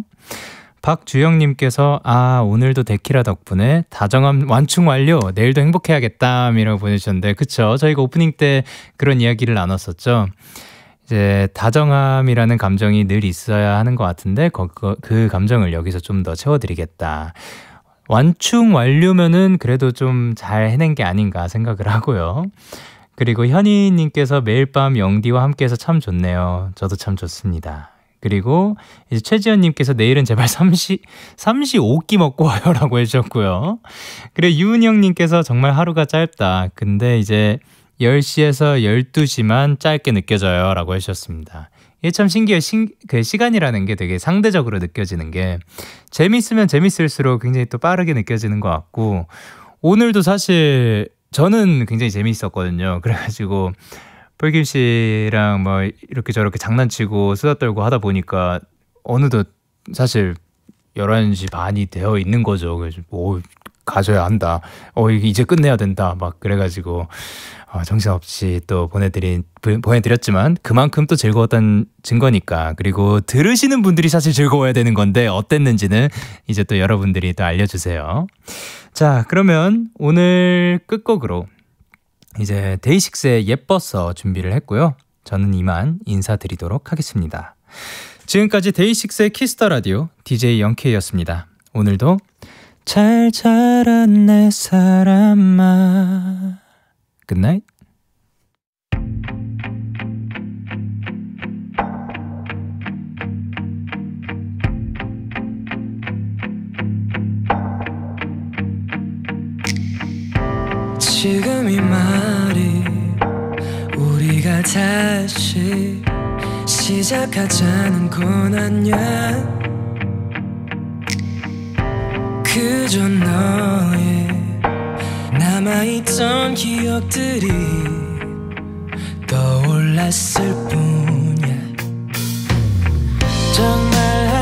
박주영님께서 오늘도 데키라 덕분에 다정함 완충 완료, 내일도 행복해야겠다 이라고 보내주셨는데, 그쵸, 저희가 오프닝 때 그런 이야기를 나눴었죠. 이제 다정함이라는 감정이 늘 있어야 하는 것 같은데 그 감정을 여기서 좀 더 채워드리겠다. 완충 완료면은 그래도 좀 잘 해낸 게 아닌가 생각을 하고요. 그리고 현희님께서 매일 밤 영디와 함께해서 참 좋네요. 저도 참 좋습니다. 그리고 이제 최지연님께서 내일은 제발 35끼 먹고 와요 라고 해주셨고요. 그리고 유은영님께서 정말 하루가 짧다. 근데 이제 10시에서 12시만 짧게 느껴져요 라고 해주셨습니다. 이게 참 신기해요. 그 시간이라는 게 되게 상대적으로 느껴지는 게 재밌으면 재밌을수록 굉장히 또 빠르게 느껴지는 것 같고, 오늘도 사실 저는 굉장히 재미있었거든요. 그래가지고 폴김 씨랑 뭐 이렇게 저렇게 장난치고 수다 떨고 하다 보니까 어느덧 사실 11시 반이 되어 있는 거죠. 그래서 가져야 한다. 이제 끝내야 된다. 막 그래가지고 정신없이 또 보내드렸지만 그만큼 또 즐거웠던 증거니까. 그리고 들으시는 분들이 사실 즐거워야 되는 건데 어땠는지는 이제 또 여러분들이 또 알려주세요. 자, 그러면 오늘 끝곡으로 이제 데이식스의 예뻤어 준비를 했고요. 저는 이만 인사드리도록 하겠습니다. 지금까지 데이식스의 키스더라디오 DJ 영케이였습니다. 오늘도 잘 자란 내 사람아. 굿나잇. 지금 이 말이 우리가 다시 시작하자는 건 아니야. 그저 너의 남아있던 기억들이 떠올랐을 뿐이야. 정말